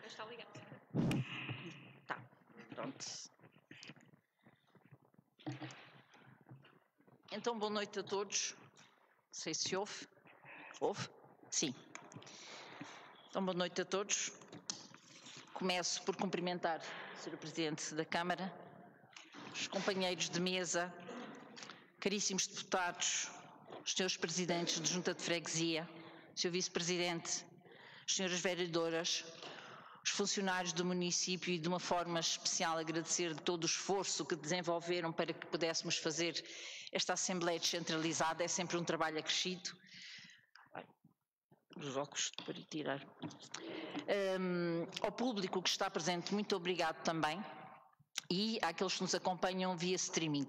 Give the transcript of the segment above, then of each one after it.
está ligado. Tá, pronto. Então, boa noite a todos. Não sei se ouve. Ouve? Sim. Então, boa noite a todos. Começo por cumprimentar o Sr. Presidente da Câmara, os companheiros de mesa, caríssimos deputados, os Srs. Presidentes de Junta de Freguesia, Sr. Vice-Presidente, as Sras. Vereadoras, os funcionários do município e de uma forma especial agradecer todo o esforço que desenvolveram para que pudéssemos fazer esta Assembleia descentralizada. É sempre um trabalho acrescido. Os óculos para tirar. Ao público que está presente, muito obrigado também, e àqueles que nos acompanham via streaming.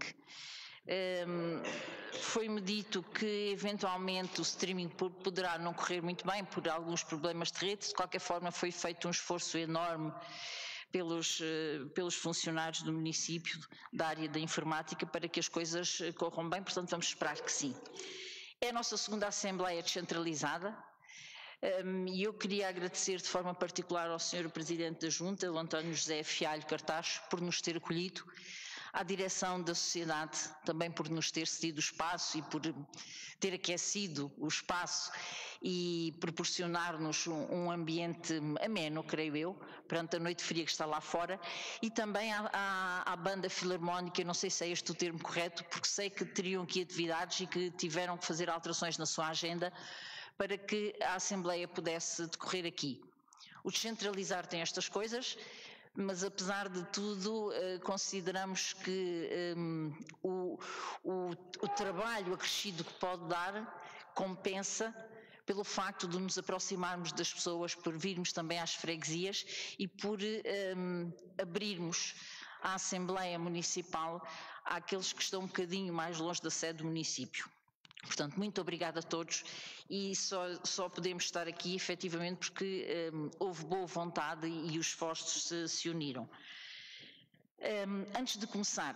Foi-me dito que eventualmente o streaming poderá não correr muito bem por alguns problemas de rede. De qualquer forma, foi feito um esforço enorme pelos funcionários do município, da área da informática, para que as coisas corram bem, portanto vamos esperar que sim. É a nossa segunda Assembleia descentralizada. E eu queria agradecer de forma particular ao Sr. Presidente da Junta, o António José Fialho Cartacho, por nos ter acolhido, à direção da sociedade também por nos ter cedido o espaço e por ter aquecido o espaço e proporcionar-nos um ambiente ameno, creio eu, perante a noite fria que está lá fora, e também à Banda Filarmónica. Não sei se é este o termo correto, porque sei que teriam aqui atividades e que tiveram que fazer alterações na sua agenda para que a Assembleia pudesse decorrer aqui. O descentralizar tem estas coisas, mas apesar de tudo consideramos que o trabalho acrescido que pode dar compensa pelo facto de nos aproximarmos das pessoas, por virmos também às freguesias e por abrirmos a Assembleia Municipal àqueles que estão um bocadinho mais longe da sede do município. Portanto, muito obrigada a todos, e só podemos estar aqui efetivamente porque houve boa vontade e os esforços se uniram. Antes de começar,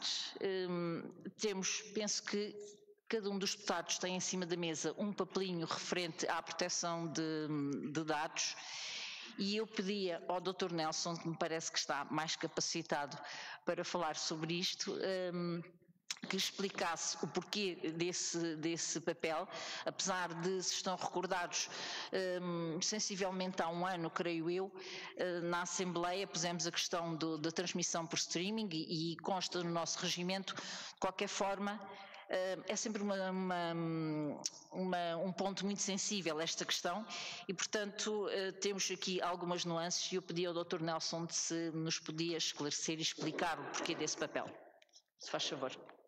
penso que cada um dos deputados tem em cima da mesa um papelinho referente à proteção de dados, e eu pedia ao Dr. Nelson, que me parece que está mais capacitado para falar sobre isto, que explicasse o porquê desse papel, apesar de, se estão recordados, sensivelmente há um ano, creio eu, na Assembleia pusemos a questão da transmissão por streaming e consta no nosso regimento. De qualquer forma, é sempre um ponto muito sensível esta questão e, portanto, temos aqui algumas nuances, e eu pedi ao Dr. Nelson se nos podia esclarecer e explicar o porquê desse papel. Se faz favor.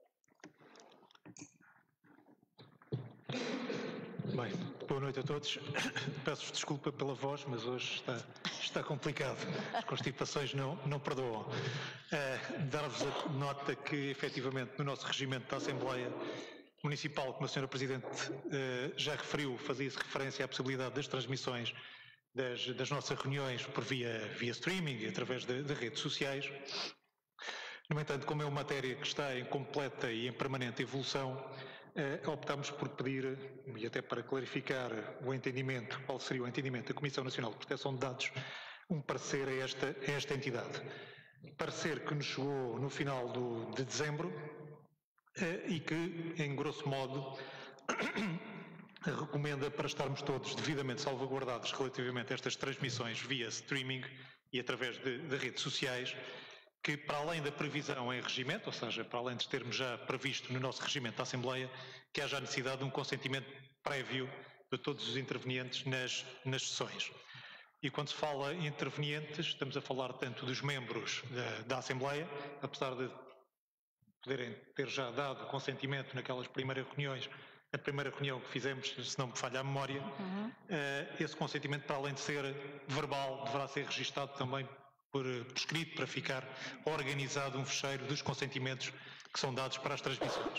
Bem, boa noite a todos. Peço desculpa pela voz, mas hoje está complicado. As constipações não perdoam. Dar-vos a nota que, efetivamente, no nosso regimento da Assembleia Municipal, como a Sra. Presidente já referiu, fazia-se referência à possibilidade das transmissões das nossas reuniões por via streaming e através de redes sociais. No entanto, como é uma matéria que está em completa e em permanente evolução, optamos por pedir, e até para clarificar o entendimento, qual seria o entendimento da Comissão Nacional de Proteção de Dados, um parecer a esta entidade. Parecer que nos chegou no final de dezembro e que, em grosso modo, recomenda para estarmos todos devidamente salvaguardados relativamente a estas transmissões via streaming e através de redes sociais, que, para além da previsão em regimento, ou seja, para além de termos já previsto no nosso regimento da Assembleia, que haja a necessidade de um consentimento prévio de todos os intervenientes nas sessões. E quando se fala em intervenientes, estamos a falar tanto dos membros da Assembleia, apesar de poderem ter já dado consentimento naquelas primeiras reuniões, a primeira reunião que fizemos, se não me falha a memória, esse consentimento, para além de ser verbal, deverá ser registado também por escrito, para ficar organizado um fecheiro dos consentimentos que são dados para as transmissões.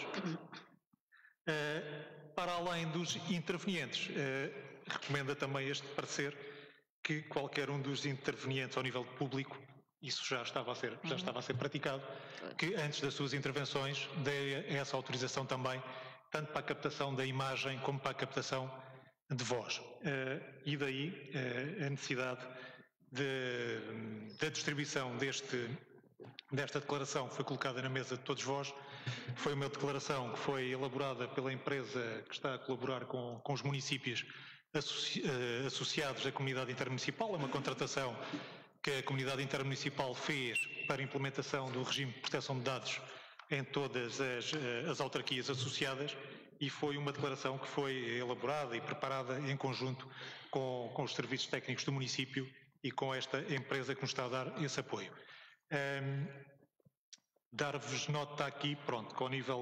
Para além dos intervenientes, recomenda também este parecer que qualquer um dos intervenientes ao nível público, isso já estava a ser praticado, que antes das suas intervenções dê essa autorização também, tanto para a captação da imagem como para a captação de voz. E daí a necessidade da distribuição desta declaração foi colocada na mesa de todos vós. Foi uma declaração que foi elaborada pela empresa que está a colaborar com os municípios associados à comunidade intermunicipal. É uma contratação que a comunidade intermunicipal fez para a implementação do regime de proteção de dados em todas as autarquias associadas, e foi uma declaração que foi elaborada e preparada em conjunto com os serviços técnicos do município e com esta empresa que nos está a dar esse apoio. Dar-vos nota aqui, pronto, que ao nível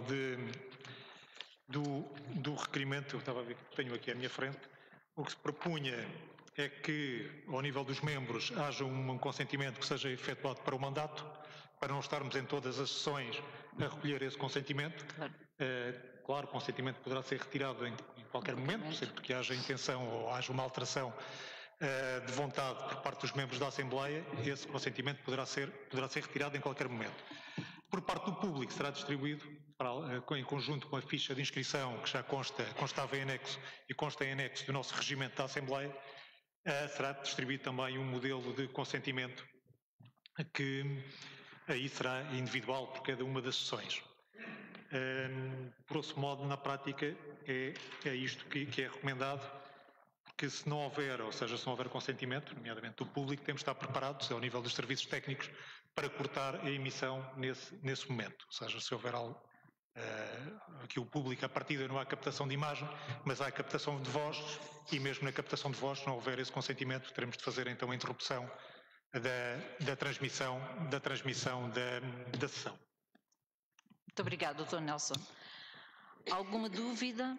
do requerimento, eu estava a ver que tenho aqui à minha frente, o que se propunha é que, ao nível dos membros, haja um consentimento que seja efetuado para o mandato, para não estarmos em todas as sessões a recolher esse consentimento. Claro, o consentimento poderá ser retirado em qualquer momento, sempre que haja intenção ou haja uma alteração de vontade por parte dos membros da Assembleia, esse consentimento poderá ser retirado em qualquer momento. Por parte do público será distribuído, em conjunto com a ficha de inscrição que já constava em anexo e consta em anexo do nosso regimento da Assembleia, será distribuído também um modelo de consentimento que aí será individual por cada uma das sessões. Grosso modo, na prática, é isto que é recomendado, porque se não houver, ou seja, se não houver consentimento, nomeadamente do público, temos de estar preparados, ao nível dos serviços técnicos, para cortar a emissão nesse momento. Ou seja, se houver algo, aqui o público, a partida não há captação de imagem, mas há captação de voz, e mesmo na captação de voz, se não houver esse consentimento, teremos de fazer então a interrupção da transmissão da sessão. Muito obrigado, Dr. Nelson. Alguma dúvida?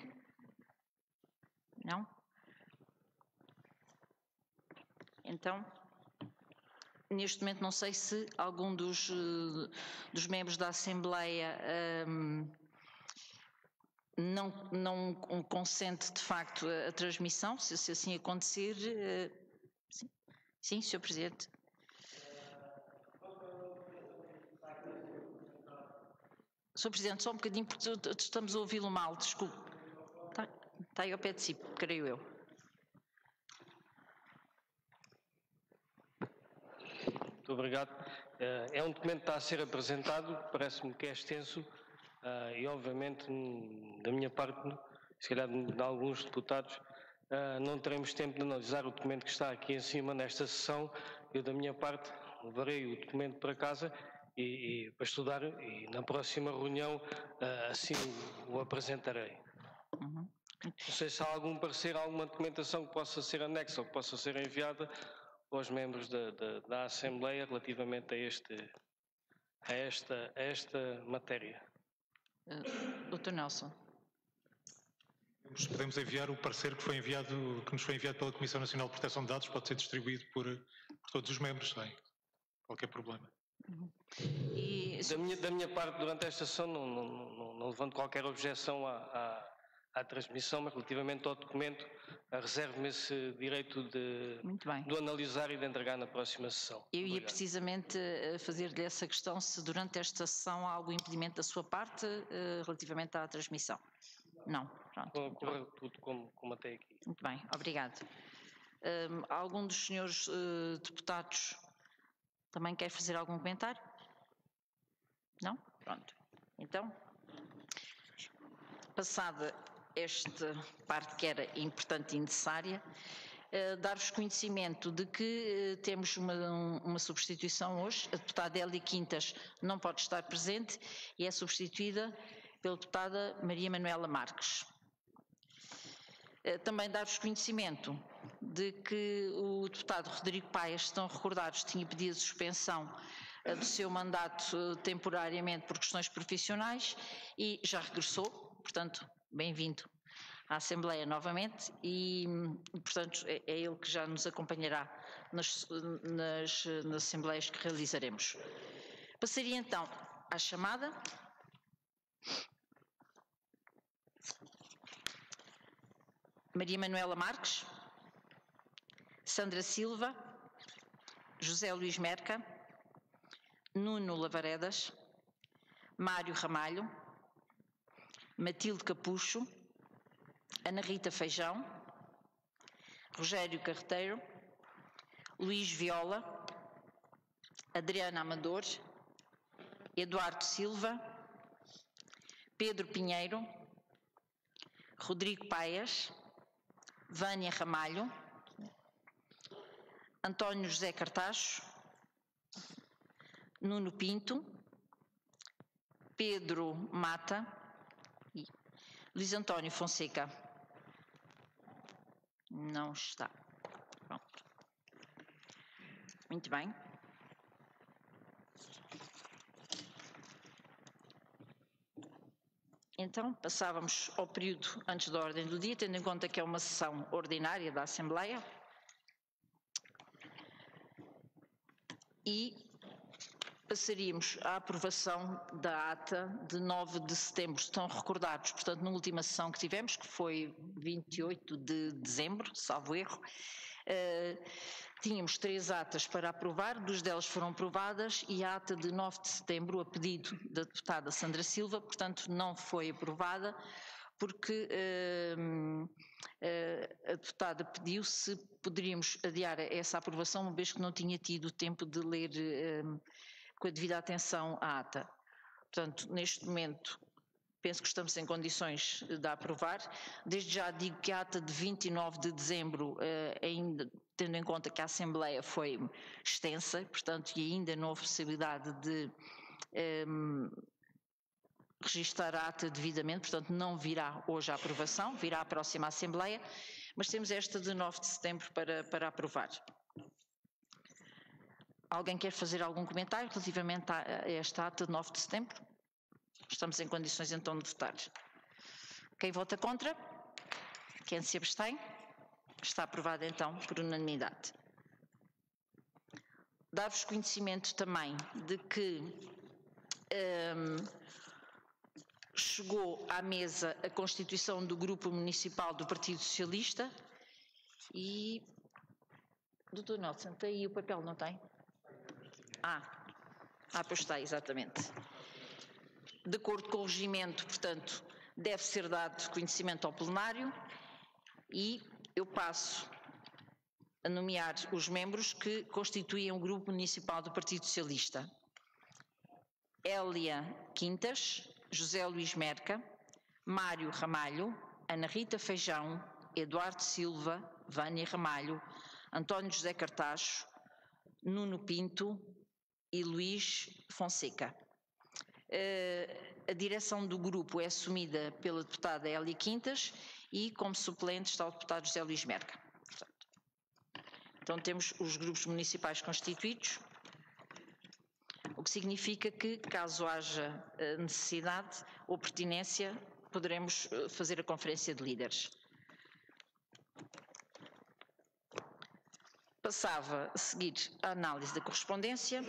Não? Então, neste momento não sei se algum dos membros da Assembleia não consente de facto a transmissão. Se assim acontecer, sim, Sr. Presidente. Sr. Presidente, só um bocadinho, porque estamos a ouvi-lo mal, desculpe. Está aí ao pé de si, creio eu. Muito obrigado. É um documento que está a ser apresentado, parece-me que é extenso e, obviamente, da minha parte, se calhar de alguns deputados, não teremos tempo de analisar o documento que está aqui em cima nesta sessão. Eu, da minha parte, levarei o documento para casa e para estudar, e na próxima reunião assim o apresentarei. Uhum. Não sei se há algum parecer, alguma documentação que possa ser anexa ou que possa ser enviada aos membros da Assembleia relativamente a esta matéria. Dr. Nelson. Podemos enviar o parecer que nos foi enviado pela Comissão Nacional de Proteção de Dados, pode ser distribuído por todos os membros, sem qualquer problema. Uhum. Da minha parte, durante esta sessão, não levanto qualquer objeção à transmissão, mas relativamente ao documento, reservo-me esse direito de analisar e de entregar na próxima sessão. Eu ia precisamente fazer-lhe essa questão, se durante esta sessão há algum impedimento da sua parte relativamente à transmissão. Não, pronto. Corre tudo como até aqui. Muito bem, obrigado. Algum dos senhores deputados também quer fazer algum comentário? Não? Pronto. Então, passada esta parte que era importante e necessária, dar-vos conhecimento de que temos uma substituição hoje. A deputada Hélia Quintas não pode estar presente e é substituída pela deputada Maria Manuela Marques. Também dar-vos conhecimento de que o deputado Rodrigo Paes, estão recordados, tinha pedido a suspensão do seu mandato temporariamente por questões profissionais e já regressou, portanto, bem-vindo à Assembleia novamente e, portanto, é ele que já nos acompanhará nas Assembleias que realizaremos. Passaria então à chamada. Maria Manuela Marques, Sandra Silva, José Luís Merca, Nuno Lavaredas, Mário Ramalho, Matilde Capucho, Ana Rita Feijão, Rogério Carreteiro, Luís Viola, Adriana Amador, Eduardo Silva, Pedro Pinheiro, Rodrigo Paias, Vânia Ramalho, António José Cartacho, Nuno Pinto, Pedro Mata e Luís António Fonseca. Não está. Pronto. Muito bem. Então, passávamos ao período antes da ordem do dia, tendo em conta que é uma sessão ordinária da Assembleia. E passaríamos à aprovação da ata de 9 de setembro. Estão recordados, portanto, na última sessão que tivemos, que foi 28 de dezembro, salvo erro, tínhamos 3 atas para aprovar, 2 delas foram aprovadas e a ata de 9 de setembro, a pedido da deputada Sandra Silva, portanto, não foi aprovada, porque a deputada pediu se poderíamos adiar essa aprovação, uma vez que não tinha tido tempo de ler com a devida atenção a ata. Portanto, neste momento, penso que estamos em condições de aprovar. Desde já digo que a ata de 29 de dezembro, ainda tendo em conta que a Assembleia foi extensa, portanto, e ainda não houve possibilidade de registar a ata devidamente, portanto, não virá hoje a aprovação, virá a próxima Assembleia, mas temos esta de 9 de setembro para aprovar. Alguém quer fazer algum comentário relativamente a esta ata de 9 de setembro? Estamos em condições então de votar. Quem vota contra? Quem se abstém? Está aprovada então por unanimidade. Dar-vos conhecimento também de que chegou à mesa a constituição do Grupo Municipal do Partido Socialista e... Doutor Nelson, tem aí o papel, não tem? Pois está, exatamente. De acordo com o regimento, portanto, deve ser dado conhecimento ao plenário e eu passo a nomear os membros que constituem o Grupo Municipal do Partido Socialista. Hélia Quintas, José Luís Merca, Mário Ramalho, Ana Rita Feijão, Eduardo Silva, Vânia Ramalho, António José Cartacho, Nuno Pinto e Luís Fonseca. A direção do grupo é assumida pela deputada Hélia Quintas e como suplente está o deputado José Luís Merca. Então temos os grupos municipais constituídos, o que significa que, caso haja necessidade ou pertinência, poderemos fazer a conferência de líderes. Passava a seguir a análise da correspondência.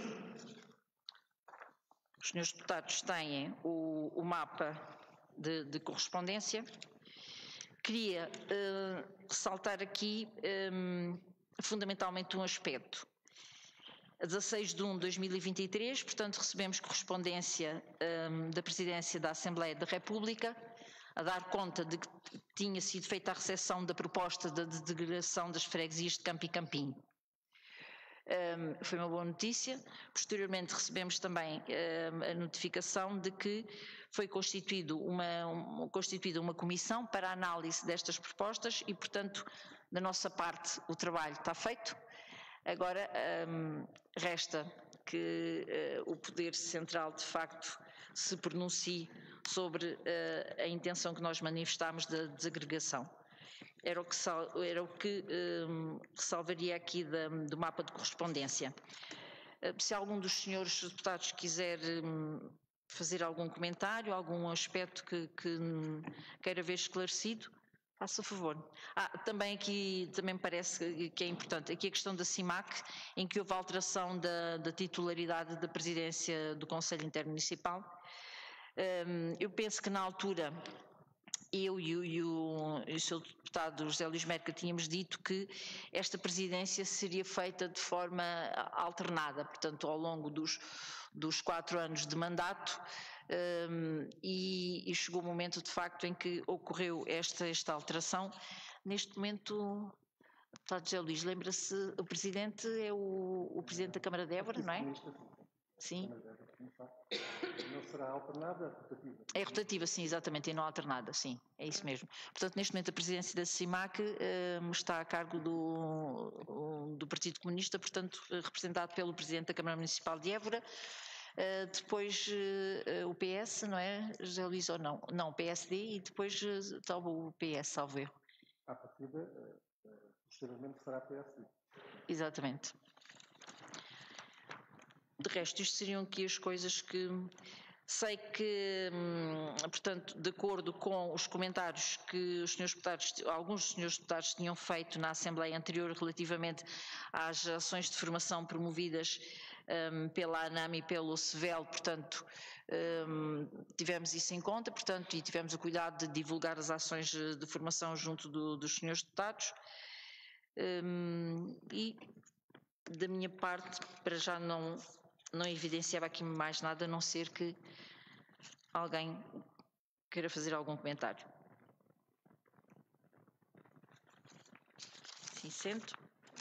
Os senhores deputados têm o mapa de correspondência. Queria ressaltar aqui fundamentalmente um aspecto. A 16 de 1 de 2023, portanto, recebemos correspondência da Presidência da Assembleia da República a dar conta de que tinha sido feita a recepção da proposta da degradação das freguesias de Campo e Campinho. Foi uma boa notícia. Posteriormente recebemos também a notificação de que foi constituída uma comissão para a análise destas propostas e, portanto, da nossa parte o trabalho está feito. Agora resta que o Poder Central de facto se pronuncie sobre a intenção que nós manifestámos da desagregação. Era o que ressalvaria aqui do mapa de correspondência. Se algum dos senhores deputados quiser fazer algum comentário, algum aspecto que queira ver esclarecido, faça favor. Também aqui, também me parece que é importante, aqui a questão da CIMAC, em que houve alteração da titularidade da presidência do Conselho Intermunicipal. Eu penso que na altura eu e o Sr. Deputado José Luís Merca tínhamos dito que esta presidência seria feita de forma alternada, portanto ao longo dos 4 anos de mandato, e chegou o momento de facto em que ocorreu esta alteração. Neste momento Deputado José Luís, lembra-se, o Presidente é o Presidente da Câmara de Évora, não é? Sim. Não será alternada, é rotativa. É rotativa, sim, exatamente, e não alternada, sim, é isso mesmo. Portanto, neste momento a presidência da CIMAC está a cargo do Partido Comunista, portanto, representado pelo Presidente da Câmara Municipal de Évora, depois o PS, não é, José Luís, ou não? Não, o PSD e depois está o PS, salvo erro. À partida, posteriormente será PSD. Exatamente. De resto, isto seriam aqui as coisas que sei que, portanto, de acordo com os comentários que os senhores deputados, alguns dos senhores deputados tinham feito na Assembleia anterior relativamente às ações de formação promovidas pela ANAM e pelo CEVEL, portanto, tivemos isso em conta, portanto, e tivemos o cuidado de divulgar as ações de formação junto dos senhores deputados. E da minha parte, para já não evidenciava aqui mais nada, a não ser que alguém queira fazer algum comentário. Sim, sento.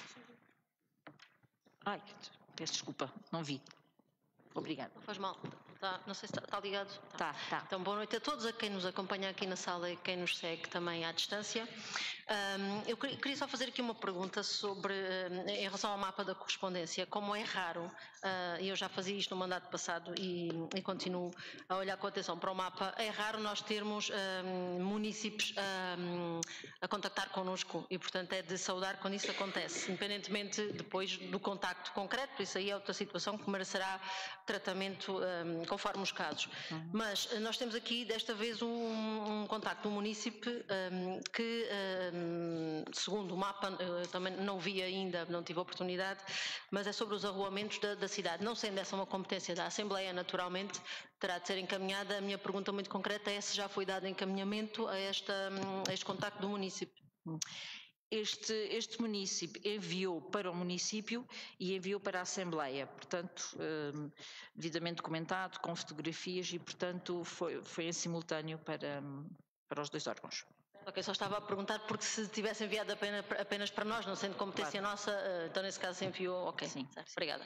Ai, peço desculpa, não vi. Obrigada. Não faz mal. Não sei se está ligado. Tá. Então, boa noite a todos, a quem nos acompanha aqui na sala e quem nos segue também à distância. Eu queria só fazer aqui uma pergunta sobre, em relação ao mapa da correspondência, como é raro, e eu já fazia isto no mandato passado e continuo a olhar com atenção para o mapa, é raro nós termos munícipes a contactar connosco e, portanto, é de saudar quando isso acontece, independentemente depois do contacto concreto, isso aí é outra situação que merecerá tratamento conforme os casos. Mas nós temos aqui, desta vez, um contacto do munícipe que, segundo o mapa, também não vi ainda, não tive a oportunidade, mas é sobre os arruamentos da cidade. Não sendo essa uma competência da Assembleia, naturalmente, terá de ser encaminhada. A minha pergunta muito concreta é se já foi dado encaminhamento a este contacto do munícipe. Este município enviou para o município e enviou para a Assembleia, portanto, devidamente documentado, com fotografias e, portanto, foi em simultâneo para os dois órgãos. Ok, só estava a perguntar porque se tivesse enviado apenas para nós, não sendo competência nossa, então nesse caso se enviou, ok. Sim. Certo. Obrigada.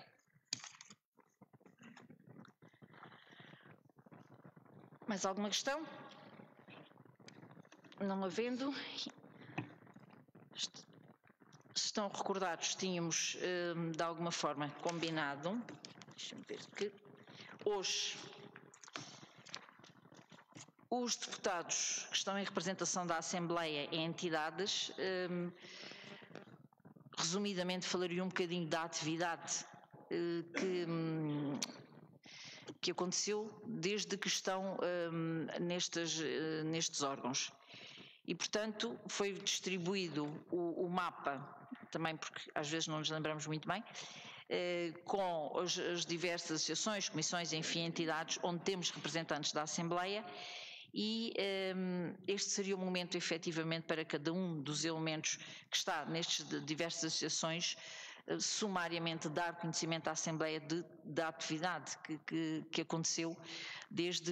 Mais alguma questão? Não havendo... Estão recordados, tínhamos de alguma forma combinado, deixa-me ver que hoje os deputados que estão em representação da Assembleia em entidades, resumidamente falariam um bocadinho da atividade que aconteceu desde que estão nestes órgãos. E, portanto, foi distribuído o mapa, também porque às vezes não nos lembramos muito bem, com as diversas associações, comissões, enfim, entidades, onde temos representantes da Assembleia, e este seria o momento, efetivamente, para cada um dos elementos que está nestas diversas associações, sumariamente dar conhecimento à Assembleia da atividade que aconteceu desde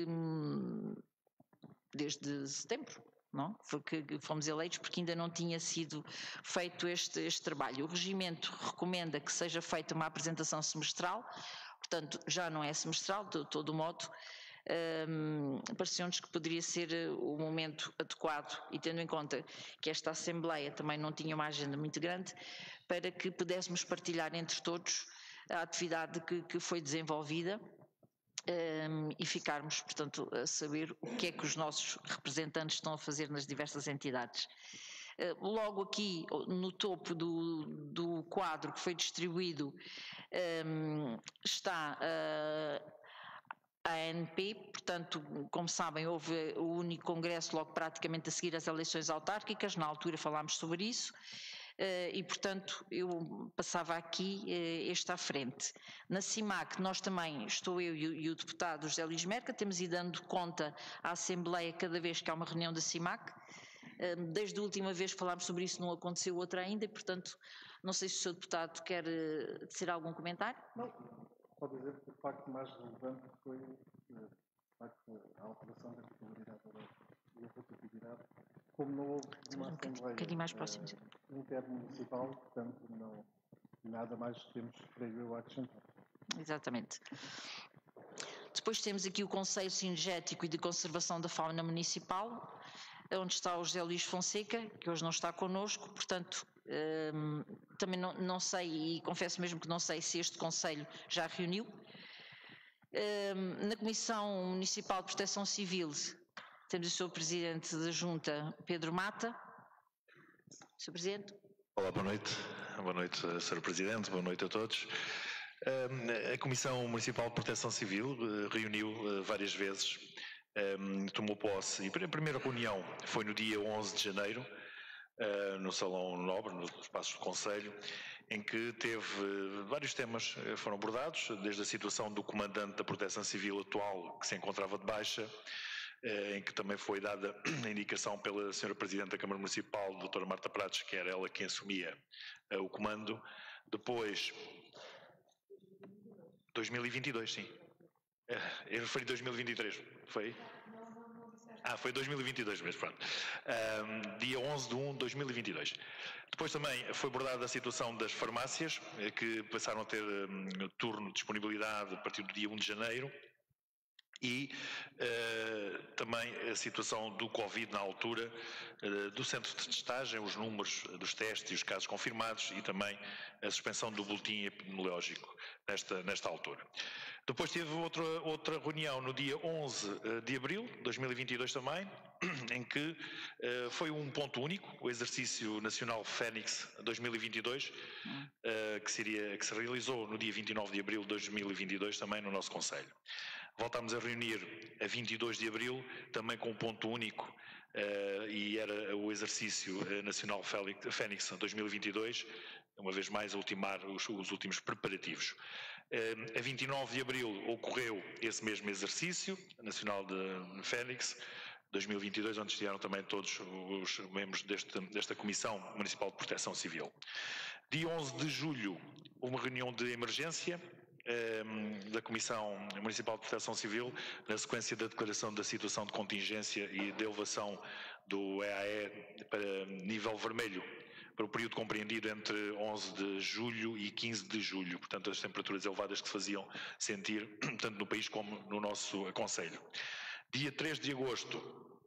setembro. Não? Foi que fomos eleitos porque ainda não tinha sido feito este trabalho. O regimento recomenda que seja feita uma apresentação semestral, portanto já não é semestral, de todo modo, pareceu-nos que poderia ser o momento adequado e tendo em conta que esta Assembleia também não tinha uma agenda muito grande, para que pudéssemos partilhar entre todos a atividade que foi desenvolvida. E ficarmos, portanto, a saber o que é que os nossos representantes estão a fazer nas diversas entidades. Logo aqui, no topo do quadro que foi distribuído, está a ANP, portanto, como sabem, houve o único congresso logo praticamente a seguir às eleições autárquicas, na altura falámos sobre isso. E, portanto, eu passava aqui este à frente. Na CIMAC, nós também, estou eu e o deputado José Luís Merca, temos ido dando conta à Assembleia cada vez que há uma reunião da CIMAC. Desde a última vez que falámos sobre isso, não aconteceu outra ainda, e, portanto, não sei se o Sr. Deputado quer dizer algum comentário. Não, pode dizer que o facto mais relevante foi a alteração da titularidade e a rotatividade. Como não houve uma Assembleia um bocadinho mais próximo. intermunicipal, portanto, não, nada mais temos, creio eu, a acrescentar. Exatamente. Depois temos aqui o Conselho Sinergético e de Conservação da Fauna Municipal, onde está o José Luís Fonseca, que hoje não está connosco, portanto, também não sei, e confesso mesmo que não sei se este Conselho já reuniu. Na Comissão Municipal de Proteção Civil, temos o Sr. Presidente da Junta, Pedro Mata. Sr. Presidente. Olá, boa noite. Boa noite, Sr. Presidente, boa noite a todos. A Comissão Municipal de Proteção Civil reuniu várias vezes, tomou posse, e a primeira reunião foi no dia 11 de janeiro, no Salão Nobre, nos espaços do Conselho, em que teve vários temas foram abordados, desde a situação do comandante da Proteção Civil atual, que se encontrava de baixa, em que também foi dada a indicação pela Sra. Presidente da Câmara Municipal, Dra. Marta Prates, que era ela quem assumia o comando. Depois, 2022, sim. Eu referi 2023, foi? Foi 2022 mesmo, pronto. Dia 11 de 1 de 2022. Depois também foi abordada a situação das farmácias, que passaram a ter turno de disponibilidade a partir do dia 1 de janeiro. E também a situação do Covid na altura, do centro de testagem, os números dos testes e os casos confirmados e também a suspensão do boletim epidemiológico nesta altura. Depois teve outra reunião no dia 11 de abril de 2022 também, em que foi um ponto único, o exercício nacional Fênix 2022, que se realizou no dia 29 de abril de 2022 também no nosso Conselho. Voltámos a reunir a 22 de abril, também com um ponto único, e era o exercício nacional Fênix 2022, uma vez mais a ultimar os últimos preparativos. A 29 de abril ocorreu esse mesmo exercício nacional de Fênix 2022, onde estiveram também todos os membros desta Comissão Municipal de Proteção Civil. Dia 11 de julho, uma reunião de emergência da Comissão Municipal de Proteção Civil, na sequência da declaração da situação de contingência e de elevação do EAE para nível vermelho, para o período compreendido entre 11 de julho e 15 de julho, portanto as temperaturas elevadas que se faziam sentir tanto no país como no nosso Conselho. Dia 3 de agosto,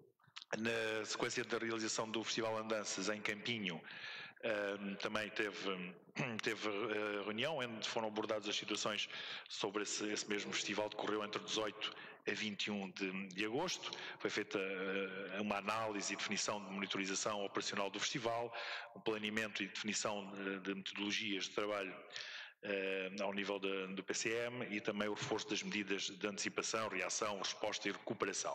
na sequência da realização do Festival Andanças em Campinho, também teve reunião onde foram abordadas as situações sobre esse mesmo festival, decorreu entre 18 a 21 de agosto, foi feita uma análise e definição de monitorização operacional do festival, um planeamento e definição de metodologias de trabalho ao nível do PCM e também o reforço das medidas de antecipação, reação, resposta e recuperação.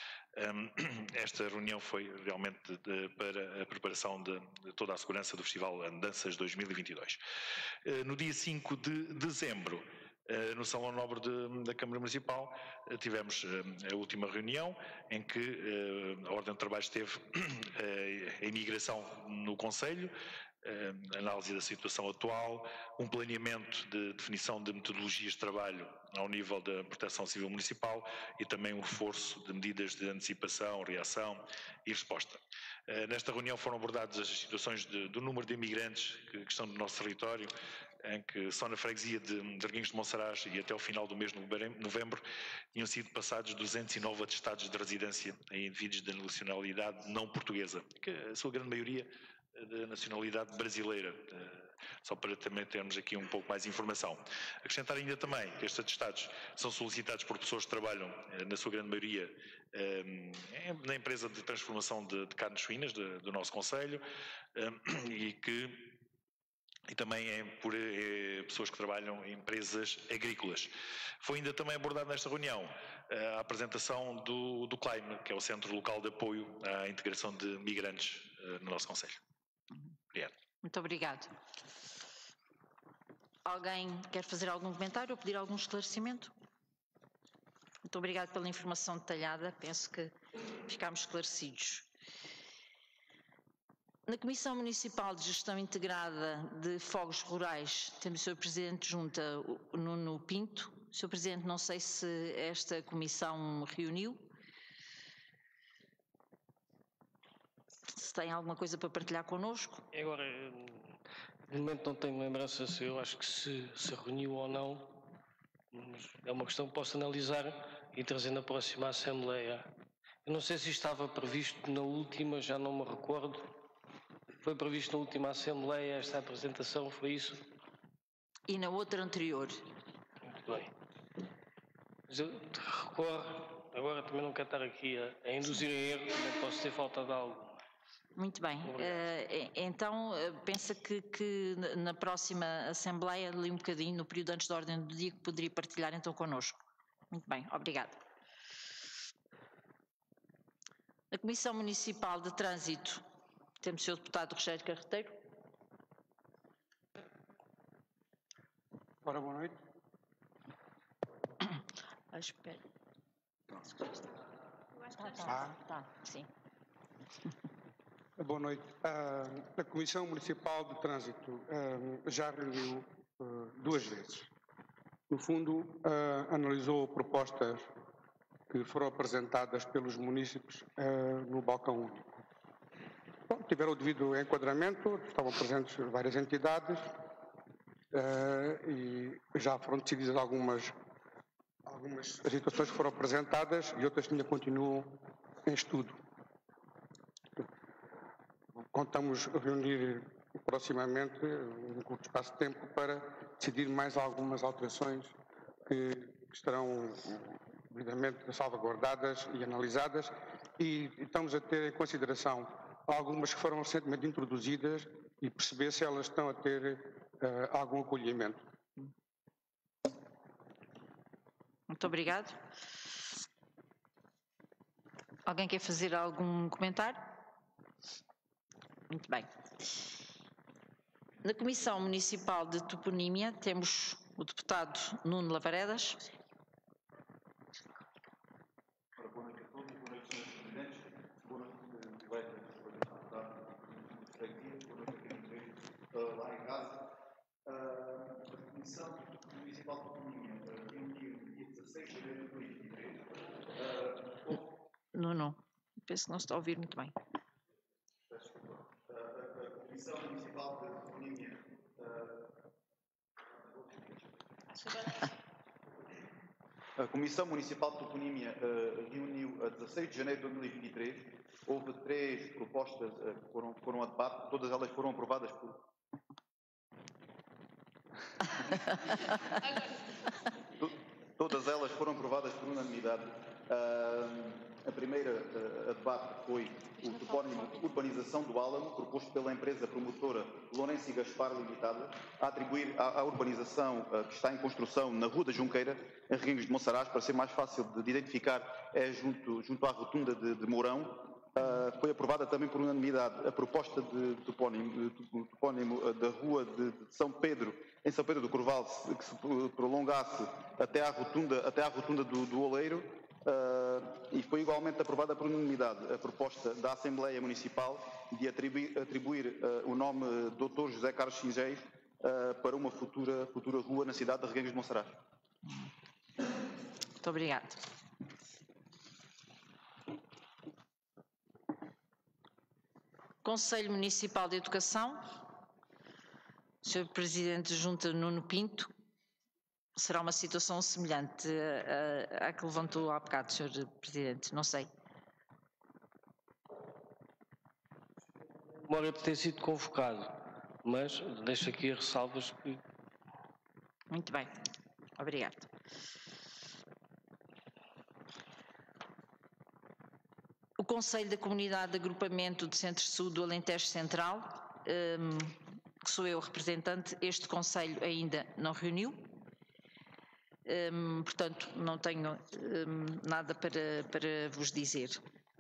Esta reunião foi realmente para a preparação de toda a segurança do Festival Andanças 2022. No dia 5 de dezembro, no Salão Nobre da Câmara Municipal, tivemos a última reunião em que a Ordem de Trabalhos teve a imigração no Conselho, análise da situação atual, um planeamento de definição de metodologias de trabalho ao nível da Proteção Civil Municipal e também um reforço de medidas de antecipação, reação e resposta. Nesta reunião foram abordadas as situações do número de imigrantes que estão no nosso território, em que só na freguesia de Arguinhos de Monsaraz e até o final do mês de novembro tinham sido passados 209 atestados de residência em indivíduos de nacionalidade não portuguesa, que a sua grande maioria de nacionalidade brasileira, só para também termos aqui um pouco mais de informação. Acrescentar ainda também que estes atestados são solicitados por pessoas que trabalham, na sua grande maioria, na empresa de transformação de carnes suínas do nosso Conselho e também por pessoas que trabalham em empresas agrícolas. Foi ainda também abordado nesta reunião a apresentação do CLAIM, que é o Centro Local de Apoio à Integração de Migrantes no nosso Conselho. Obrigado. Muito obrigado. Alguém quer fazer algum comentário ou pedir algum esclarecimento? Muito obrigado pela informação detalhada, penso que ficámos esclarecidos. Na Comissão Municipal de Gestão Integrada de Fogos Rurais, temos o Sr. Presidente de Junta, Nuno Pinto. Sr. Presidente, não sei se esta comissão reuniu. se tem alguma coisa para partilhar connosco. Agora, de momento não tenho lembrança se eu acho que se reuniu ou não. É uma questão que posso analisar e trazer na próxima Assembleia. Eu não sei se estava previsto na última, já não me recordo. Foi previsto na última Assembleia esta apresentação, foi isso? E na outra anterior. Muito bem. Mas eu recorro, agora também não quero estar aqui a induzir em erro, também posso ter faltado algo. Muito bem. Então, pensa que na próxima Assembleia, ali um bocadinho, no período antes da ordem do dia, que poderia partilhar então connosco. Muito bem, obrigado. Na Comissão Municipal de Trânsito, temos o Sr. Deputado Rogério Carreteiro. Ora, boa noite. Espera. Tá, sim. Boa noite. A Comissão Municipal de Trânsito já reuniu 2 vezes. No fundo, analisou propostas que foram apresentadas pelos munícipes no balcão único. Bom, tiveram o devido enquadramento, estavam presentes várias entidades e já foram decididas algumas situações que foram apresentadas e outras que ainda continuam em estudo. Contamos reunir proximamente, em curto espaço de tempo, para decidir mais algumas alterações que estarão devidamente salvaguardadas e analisadas, e estamos a ter em consideração algumas que foram recentemente introduzidas e perceber se elas estão a ter algum acolhimento. Muito obrigado. Alguém quer fazer algum comentário? Muito bem. Na Comissão Municipal de Toponímia temos o deputado Nuno Lavaredas. Boa noite a todos, boa noite, senhores presidentes, boa noite, colegas, boa noite aqui lá em casa. A Comissão Municipal de Toponímia reuniu dia 16 de janeiro de 2023. Nuno, penso que não se está a ouvir muito bem. A Comissão Municipal de Toponímia A Comissão Municipal de Toponímia reuniu a 16 de janeiro de 2023. Houve 3 propostas que foram a debate, todas elas foram aprovadas por... Todas elas foram aprovadas por unanimidade. A primeira a debate foi o topónimo Urbanização do Álamo, proposto pela empresa promotora Lourenço e Gaspar Limitada, a atribuir à urbanização que está em construção na Rua da Junqueira, em Reguengos de Monsaraz, para ser mais fácil de identificar, é junto à rotunda de Mourão. Foi aprovada também por unanimidade a proposta de topónimo da Rua de São Pedro, em São Pedro do Corval, que se prolongasse até à rotunda do Oleiro. E foi igualmente aprovada por unanimidade a proposta da Assembleia Municipal de atribuir o nome Dr. José Carlos Singéis para uma futura rua na cidade de Reguengos de Monsaraz. Muito obrigado. Conselho Municipal de Educação, Sr. Presidente de Junta Nuno Pinto. Será uma situação semelhante à que levantou há bocado, Sr. Presidente? Não sei. Demora de ter sido convocado, mas deixo aqui as ressalvas que... Muito bem. Obrigado. O Conselho da Comunidade de Agrupamento de Centro-Sul do Alentejo Central, que sou eu representante, este Conselho ainda não reuniu. Portanto, não tenho nada para vos dizer.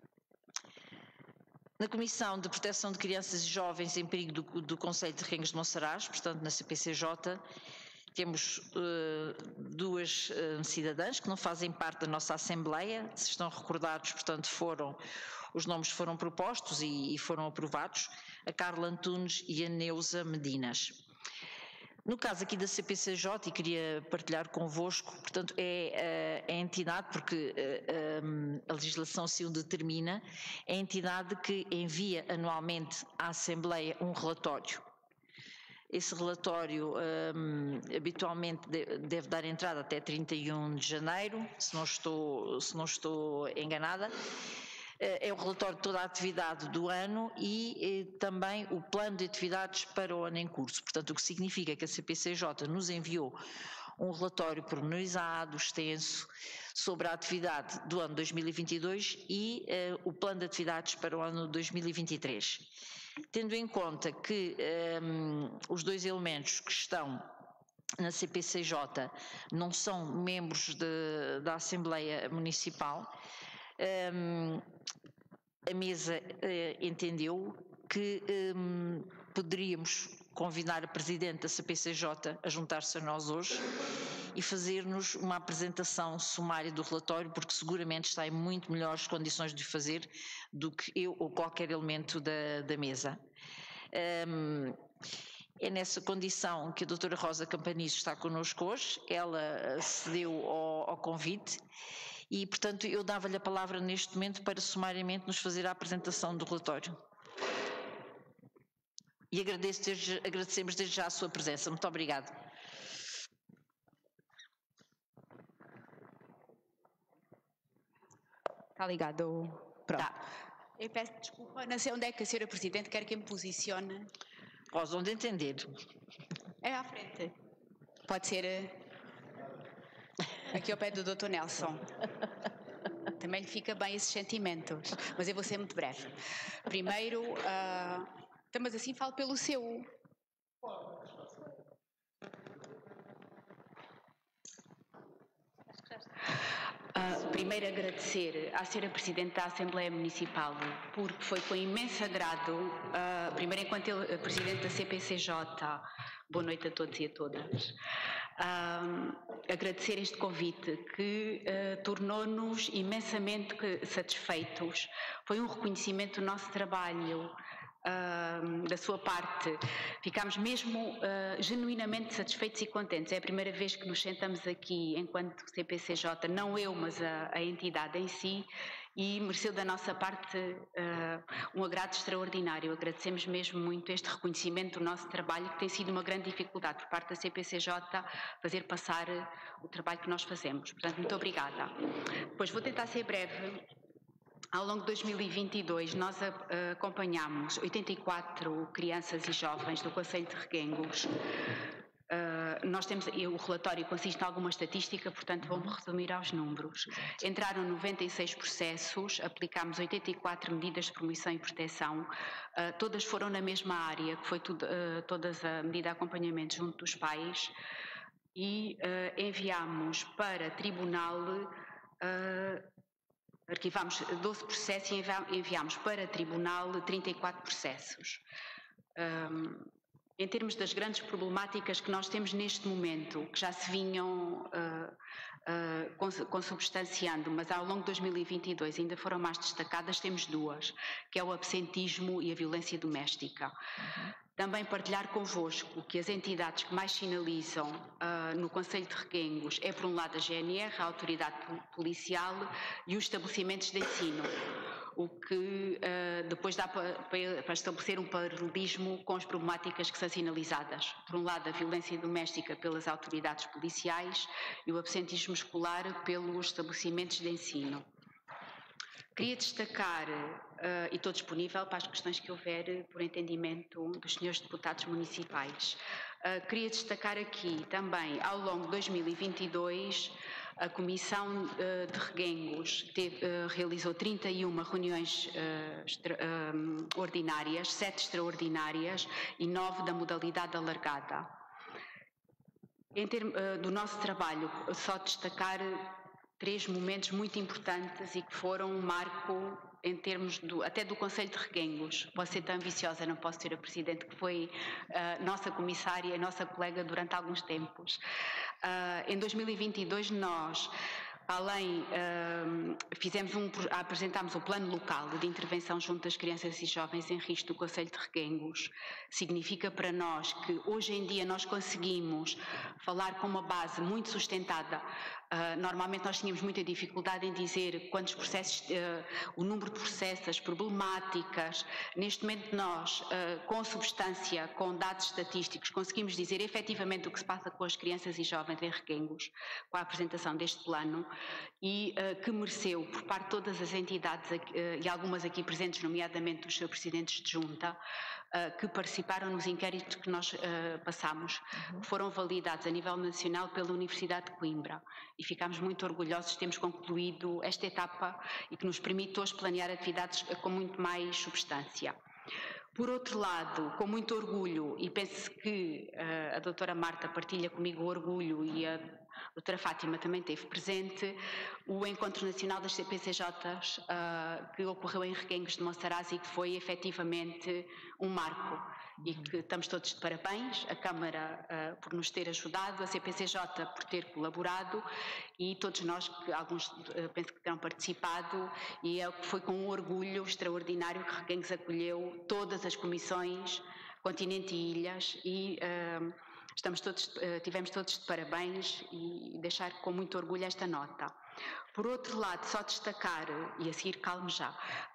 Na Comissão de Proteção de Crianças e Jovens em Perigo do Concelho de Reguengos de Monsaraz, portanto na CPCJ, temos 2 cidadãs que não fazem parte da nossa Assembleia, se estão recordados, portanto os nomes foram propostos e foram aprovados, a Carla Antunes e a Neuza Medinas. No caso aqui da CPCJ, e queria partilhar convosco, portanto, é a entidade, porque a legislação assim o determina, é a entidade que envia anualmente à Assembleia um relatório. Esse relatório habitualmente deve dar entrada até 31 de janeiro, se não estou enganada. É o relatório de toda a atividade do ano e também o plano de atividades para o ano em curso. Portanto, o que significa que a CPCJ nos enviou um relatório pormenorizado, extenso, sobre a atividade do ano 2022 e o plano de atividades para o ano 2023. Tendo em conta que os dois elementos que estão na CPCJ não são membros da Assembleia Municipal, a mesa entendeu que poderíamos convidar a Presidente da CPCJ a juntar-se a nós hoje e fazer-nos uma apresentação sumária do relatório, porque seguramente está em muito melhores condições de fazer do que eu ou qualquer elemento da mesa. É nessa condição que a doutora Rosa Campanizo está connosco hoje. Ela cedeu ao convite e, portanto, eu dava-lhe a palavra neste momento para sumariamente nos fazer a apresentação do relatório. E agradecemos desde já a sua presença. Muito obrigada. Está ligado? Pronto. Tá. Eu peço desculpa, não sei onde é que a senhora Presidente quer que me posicione. Rosa, onde entender. É à frente. Pode ser aqui ao pé do Dr. Nelson. Também lhe fica bem esses sentimentos, mas eu vou ser muito breve. Primeiro, então, mas assim falo pelo seu. Primeiro agradecer à senhora Presidente da Assembleia Municipal, porque foi com imenso agrado, primeiro enquanto Presidente da CPCJ, boa noite a todos e a todas, agradecer este convite que tornou-nos imensamente satisfeitos. Foi um reconhecimento do nosso trabalho, da sua parte. Ficámos mesmo genuinamente satisfeitos e contentes. É a primeira vez que nos sentamos aqui enquanto CPCJ, não eu, mas a entidade em si, e mereceu da nossa parte um agrado extraordinário. Agradecemos mesmo muito este reconhecimento do nosso trabalho, que tem sido uma grande dificuldade por parte da CPCJ fazer passar o trabalho que nós fazemos. Portanto, muito obrigada. Depois vou tentar ser breve. Ao longo de 2022, nós acompanhámos 84 crianças e jovens do Concelho de Reguengos. Nós temos, o relatório consiste em alguma estatística, portanto vou-me resumir aos números. Entraram 96 processos, aplicámos 84 medidas de promoção e proteção, todas foram na mesma área, que foi todas a medida de acompanhamento junto dos pais, e enviámos para tribunal... Arquivámos 12 processos e enviámos para tribunal 34 processos. Em termos das grandes problemáticas que nós temos neste momento, que já se vinham consubstanciando, mas ao longo de 2022 ainda foram mais destacadas, temos duas, que é o absentismo e a violência doméstica. Também partilhar convosco que as entidades que mais sinalizam no Concelho de Reguengos é, por um lado, a GNR, a Autoridade Policial e os estabelecimentos de ensino, o que depois dá para estabelecer um paralelismo com as problemáticas que são sinalizadas. Por um lado, a violência doméstica pelas autoridades policiais e o absentismo escolar pelos estabelecimentos de ensino. Queria destacar, e estou disponível para as questões que houver por entendimento dos senhores deputados municipais, queria destacar aqui também, ao longo de 2022, a Comissão de Reguengos realizou 31 reuniões ordinárias, 7 extraordinárias e 9 da modalidade alargada. Em termos do nosso trabalho, só destacar 3 momentos muito importantes e que foram um marco em termos até do Concelho de Reguengos. Posso ser tão ambiciosa, não posso ser a Presidente, que foi nossa comissária, nossa colega durante alguns tempos. Em 2022 nós Além, apresentámos o plano local de intervenção junto às crianças e jovens em risco do Concelho de Reguengos. Significa para nós que hoje em dia nós conseguimos falar com uma base muito sustentada. Normalmente nós tínhamos muita dificuldade em dizer quantos processos, o número de processos, as problemáticas. Neste momento nós, com substância, com dados estatísticos, conseguimos dizer efetivamente o que se passa com as crianças e jovens em Reguengos, com a apresentação deste plano, e que mereceu, por parte de todas as entidades, e algumas aqui presentes, nomeadamente os seus presidentes de junta, que participaram nos inquéritos que nós passámos, que foram validados a nível nacional pela Universidade de Coimbra. E ficámos muito orgulhosos de termos concluído esta etapa e que nos permite hoje planear atividades com muito mais substância. Por outro lado, com muito orgulho, e penso que a doutora Marta partilha comigo o orgulho e a doutora Fátima também esteve presente, o Encontro Nacional das CPCJs que ocorreu em Reguengos de Monsaraz e que foi efetivamente um marco e que estamos todos de parabéns, a Câmara por nos ter ajudado, a CPCJ por ter colaborado e todos nós, que alguns penso que terão participado, e foi com um orgulho extraordinário que Reguengos acolheu todas as comissões, continente e ilhas, e tivemos todos de parabéns e deixar com muito orgulho esta nota. Por outro lado, só destacar, e a seguir calmo já,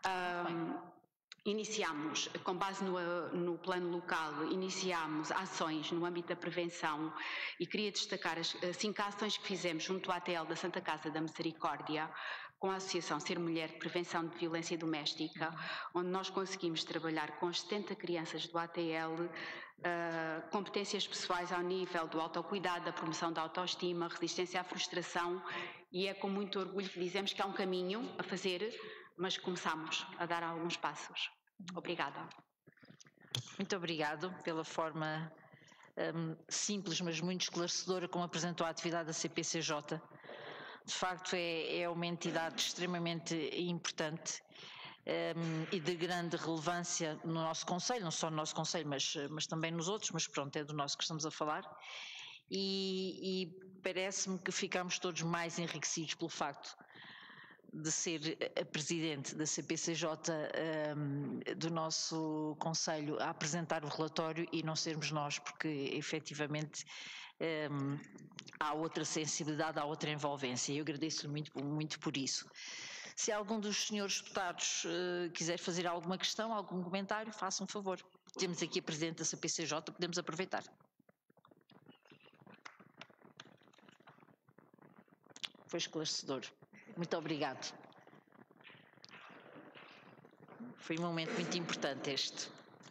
iniciámos, com base no plano local, iniciámos ações no âmbito da prevenção e queria destacar as 5 ações que fizemos junto à ATL da Santa Casa da Misericórdia, com a Associação Ser Mulher de Prevenção de Violência Doméstica, onde nós conseguimos trabalhar com as 70 crianças do ATL, competências pessoais ao nível do autocuidado, da promoção da autoestima, resistência à frustração, e é com muito orgulho que dizemos que há um caminho a fazer, mas começamos a dar alguns passos. Obrigada. Muito obrigado pela forma simples, mas muito esclarecedora como apresentou a atividade da CPCJ. De facto é uma entidade extremamente importante e de grande relevância no nosso Concelho, não só no nosso Concelho, mas também nos outros, mas pronto, é do nosso que estamos a falar. E parece-me que ficamos todos mais enriquecidos pelo facto de ser a Presidente da CPCJ do nosso Conselho a apresentar o relatório e não sermos nós, porque efetivamente há outra sensibilidade, há outra envolvência, e eu agradeço-lhe muito por isso. Se algum dos senhores deputados quiser fazer alguma questão, algum comentário, façam um favor. Temos aqui a Presidente da CPCJ, podemos aproveitar. Foi esclarecedor. Muito obrigado. Foi um momento muito importante este.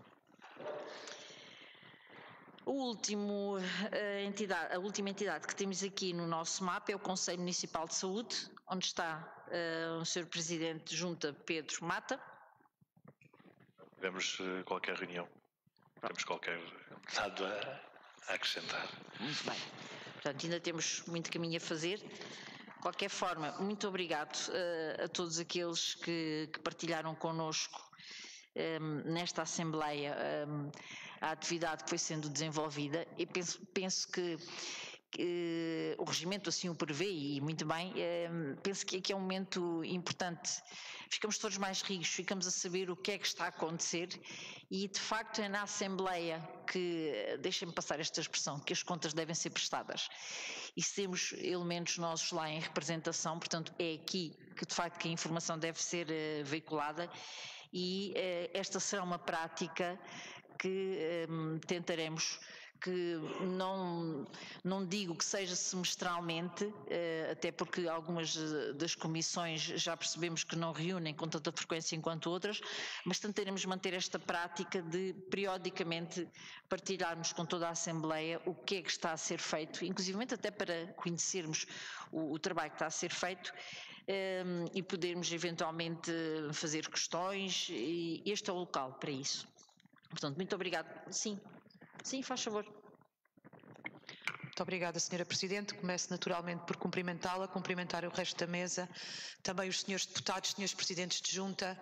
A última entidade que temos aqui no nosso mapa é o Conselho Municipal de Saúde, onde está o Sr. Presidente de Junta, Pedro Mata. Tivemos qualquer reunião, temos qualquer dado a acrescentar. Muito bem. Portanto, ainda temos muito caminho a fazer. De qualquer forma, muito obrigado a todos aqueles que partilharam connosco nesta Assembleia a atividade que foi sendo desenvolvida. E penso que o regimento assim o prevê e muito bem, penso que aqui é um momento importante. Ficamos todos mais ricos, ficamos a saber o que é que está a acontecer e de facto é na Assembleia que, deixem-me passar esta expressão, que as contas devem ser prestadas. E se temos elementos nossos lá em representação, portanto é aqui que de facto que a informação deve ser veiculada e esta será uma prática que tentaremos, que não digo que seja semestralmente, até porque algumas das comissões já percebemos que não reúnem com tanta frequência enquanto outras, mas tentaremos manter esta prática de periodicamente partilharmos com toda a Assembleia o que é que está a ser feito, inclusivamente até para conhecermos o trabalho que está a ser feito e podermos eventualmente fazer questões, e este é o local para isso. Portanto, muito obrigado. Sim, faz favor. Muito obrigada, Sra. Presidente. Começo naturalmente por cumprimentá-la, cumprimentar o resto da mesa, também os senhores deputados, senhores presidentes de junta,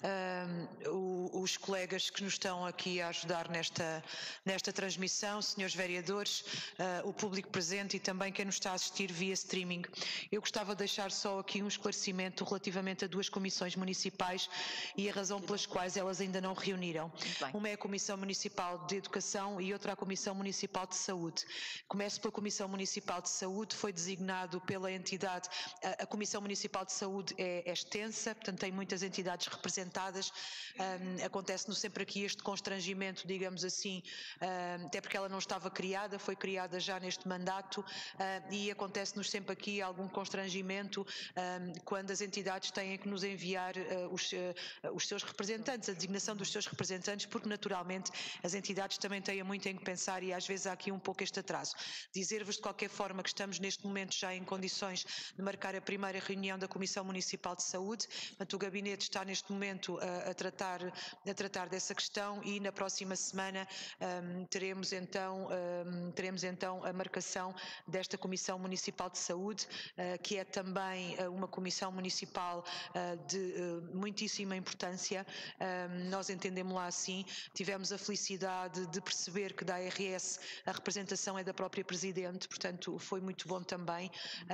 os colegas que nos estão aqui a ajudar nesta transmissão, senhores vereadores, o público presente e também quem nos está a assistir via streaming. Eu gostava de deixar só aqui um esclarecimento relativamente a duas comissões municipais e a razão pelas quais elas ainda não reuniram. Uma é a Comissão Municipal de Educação e outra a Comissão Municipal de Saúde. Começo pela Comissão Municipal de Saúde, foi designado pela entidade, a Comissão Municipal de Saúde é extensa, portanto tem muitas entidades representadas, acontece-nos sempre aqui este constrangimento, digamos assim, até porque ela não estava criada, foi criada já neste mandato, e acontece-nos sempre aqui algum constrangimento quando as entidades têm que nos enviar os seus representantes, a designação dos seus representantes, porque naturalmente as entidades também têm muito em que pensar e às vezes há aqui um pouco este atraso. Dizer-vos de qualquer forma que estamos neste momento já em condições de marcar a primeira reunião da Comissão Municipal de Saúde, portanto o Gabinete está neste momento a tratar dessa questão e na próxima semana teremos então a marcação desta Comissão Municipal de Saúde, que é também uma Comissão Municipal de muitíssima importância. Nós entendemos lá assim, tivemos a felicidade de perceber que da ARS a representação é da própria Presidente, portanto foi muito bom também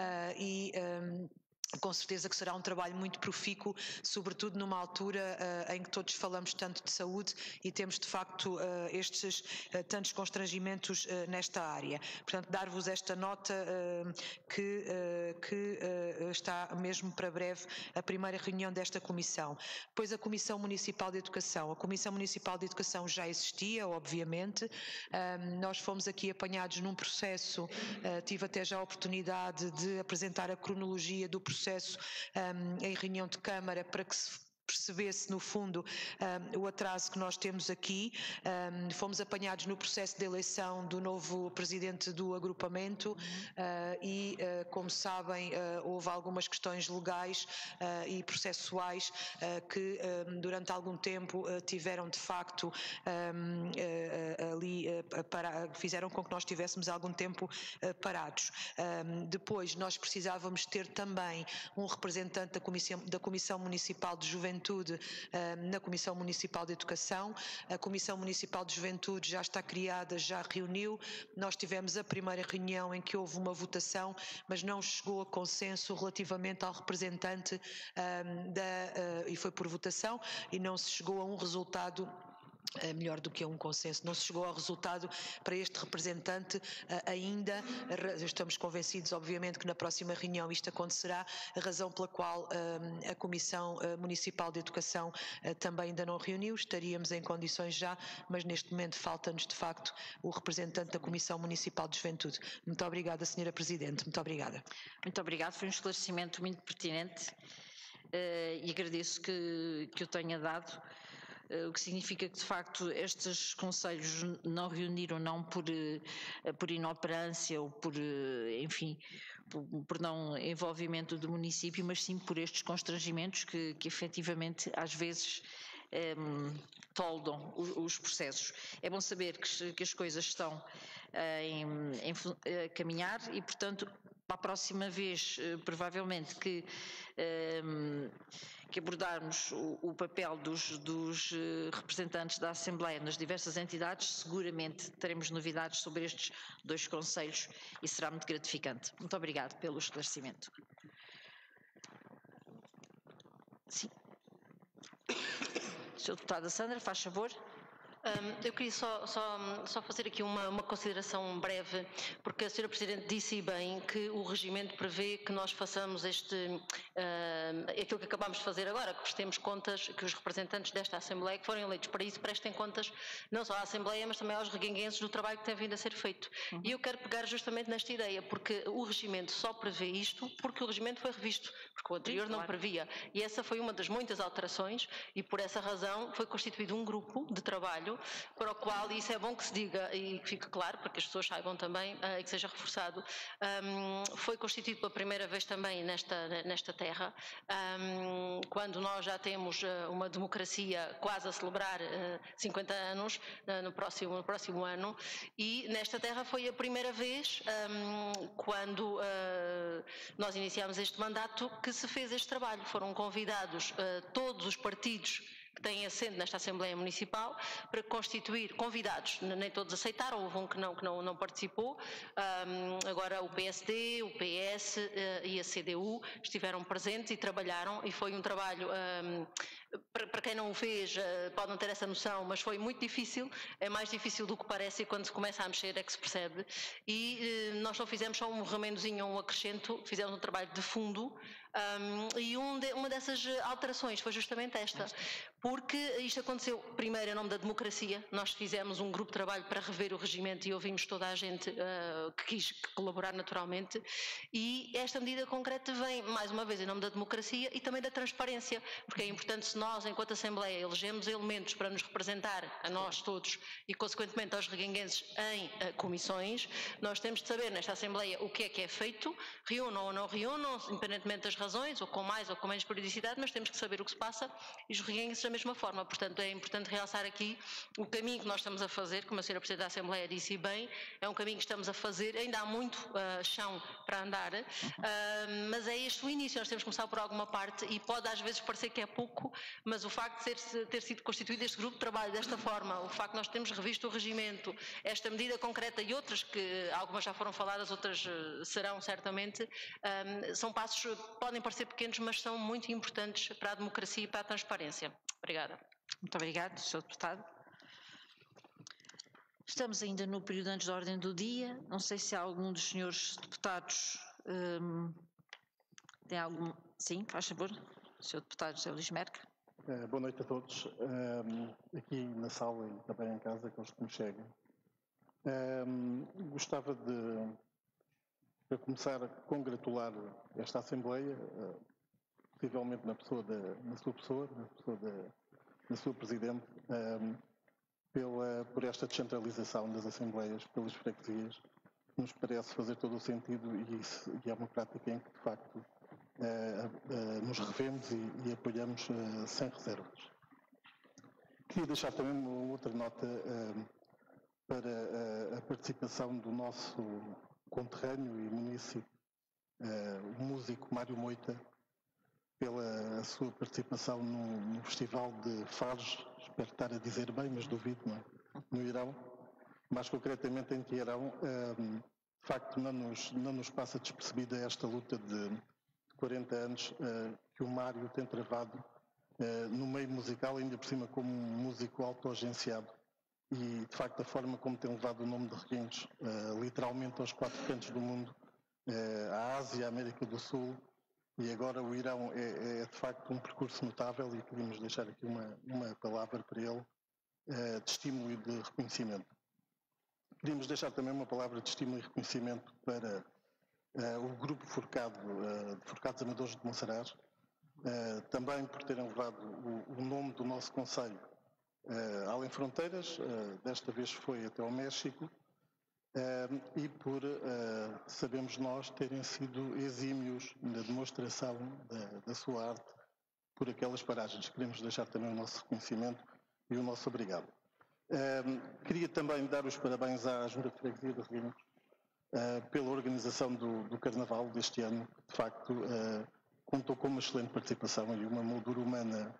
com certeza que será um trabalho muito profícuo, sobretudo numa altura em que todos falamos tanto de saúde e temos de facto estes tantos constrangimentos nesta área. Portanto, dar-vos esta nota que está mesmo para breve a primeira reunião desta Comissão. Depois a Comissão Municipal de Educação. A Comissão Municipal de Educação já existia, obviamente. Nós fomos aqui apanhados num processo, tive até já a oportunidade de apresentar a cronologia do processo em reunião de Câmara para que se percebesse no fundo o atraso que nós temos aqui. Fomos apanhados no processo de eleição do novo presidente do agrupamento e, como sabem, houve algumas questões legais e processuais que durante algum tempo tiveram de facto ali fizeram com que nós tivéssemos algum tempo parados. Depois nós precisávamos ter também um representante da Comissão Municipal de Juventude na Comissão Municipal de Educação. A Comissão Municipal de Juventude já está criada, já reuniu. Nós tivemos a primeira reunião em que houve uma votação, mas não chegou a consenso relativamente ao representante e foi por votação e não se chegou a um resultado. Melhor do que um consenso, não se chegou ao resultado para este representante ainda. Estamos convencidos, obviamente, que na próxima reunião isto acontecerá, a razão pela qual a Comissão Municipal de Educação também ainda não reuniu. Estaríamos em condições já, mas neste momento falta-nos de facto o representante da Comissão Municipal de Juventude. Muito obrigada, Sra. Presidente. Muito obrigada. Muito obrigada, foi um esclarecimento muito pertinente e agradeço que o tenha dado. O que significa que, de facto, estes conselhos não reuniram não por inoperância ou por, enfim, por não envolvimento do município, mas sim por estes constrangimentos que efetivamente, às vezes, toldam os processos. É bom saber que as coisas estão a caminhar e, portanto, para a próxima vez, provavelmente, que abordarmos o papel dos representantes da Assembleia nas diversas entidades, seguramente teremos novidades sobre estes dois conselhos e será muito gratificante. Muito obrigado pelo esclarecimento. Sim. Sra. Deputada Sandra, faz favor. Eu queria só fazer aqui uma consideração breve, porque a Sra. Presidente disse bem que o regimento prevê que nós façamos aquilo que acabamos de fazer agora, que prestemos contas, que os representantes desta Assembleia que forem eleitos para isso prestem contas não só à Assembleia, mas também aos reguenguenses do trabalho que tem vindo a ser feito. E eu quero pegar justamente nesta ideia, porque o regimento só prevê isto porque o regimento foi revisto, porque o anterior não previa. E essa foi uma das muitas alterações e por essa razão foi constituído um grupo de trabalho para o qual, e isso é bom que se diga e que fique claro, para que as pessoas saibam também e que seja reforçado, foi constituído pela primeira vez também nesta terra, quando nós já temos uma democracia quase a celebrar 50 anos no próximo ano, e nesta terra foi a primeira vez, quando nós iniciámos este mandato, que se fez este trabalho. Foram convidados todos os partidos que têm assento nesta Assembleia Municipal para constituir, convidados, nem todos aceitaram, houve um que não participou, agora o PSD, o PS e a CDU estiveram presentes e trabalharam, e foi um trabalho, para quem não o fez pode não ter essa noção, mas foi muito difícil, é mais difícil do que parece, e quando se começa a mexer é que se percebe, e nós não fizemos só um remendozinho ou um acrescento, fizemos um trabalho de fundo, e uma dessas alterações foi justamente esta, porque isto aconteceu primeiro em nome da democracia. Nós fizemos um grupo de trabalho para rever o regimento e ouvimos toda a gente que quis colaborar naturalmente, e esta medida concreta vem mais uma vez em nome da democracia e também da transparência, porque é importante, se nós enquanto Assembleia elegemos elementos para nos representar a nós todos e consequentemente aos reguenguenses em comissões, nós temos de saber nesta Assembleia o que é feito, reúnam ou não reúnam, independentemente das razões, ou com mais ou com menos periodicidade, mas temos que saber o que se passa, e os reguenguenses da mesma forma. Portanto, é importante realçar aqui o caminho que nós estamos a fazer, como a senhora Presidente da Assembleia disse bem, é um caminho que estamos a fazer, ainda há muito chão para andar, mas é este o início, nós temos que começar por alguma parte, e pode às vezes parecer que é pouco, mas o facto de ter sido constituído este grupo de trabalho desta forma, o facto de nós termos revisto o regimento, esta medida concreta e outras que algumas já foram faladas, outras serão certamente, são passos, podem parecer pequenos, mas são muito importantes para a democracia e para a transparência. Obrigada. Muito obrigado, Sr. Deputado. Estamos ainda no período antes da ordem do dia. Não sei se há algum dos senhores deputados tem algum... Sim, faz favor. Sr. Deputado José Luís Merca. Boa noite a todos, aqui na sala e também em casa, aqueles que me chegam. Gostava de começar a congratular esta Assembleia, possivelmente na sua pessoa, na sua Presidente, por esta descentralização das Assembleias pelas freguesias, que nos parece fazer todo o sentido, e é uma prática em que, de facto, nos revemos e apoiamos sem reservas. Queria deixar também uma outra nota para a participação do nosso conterrâneo e munícipe, o músico Mário Moita, pela sua participação no Festival de Fares, espero estar a dizer bem, mas duvido, não é? No Irão, mais concretamente em Teherão. De facto, não nos passa despercebida esta luta de 40 anos que o Mário tem travado no meio musical, ainda por cima como um músico autoagenciado, e de facto a forma como tem levado o nome de Reguengos literalmente aos 4 cantos do mundo, à Ásia, à América do Sul, e agora o Irão é de facto um percurso notável, e queríamos deixar aqui uma palavra para ele de estímulo e de reconhecimento. Queríamos deixar também uma palavra de estímulo e reconhecimento para o grupo Forcado, de Forcados Amadores de Monsaraz, também por terem levado o nome do nosso concelho além fronteiras, desta vez foi até ao México, e por, sabemos nós, terem sido exímios na demonstração da sua arte por aquelas paragens. Queremos deixar também o nosso reconhecimento e o nosso obrigado. Queria também dar os parabéns à Junta de Freguesia de Reguengos pela organização do Carnaval deste ano, que de facto contou com uma excelente participação e uma moldura humana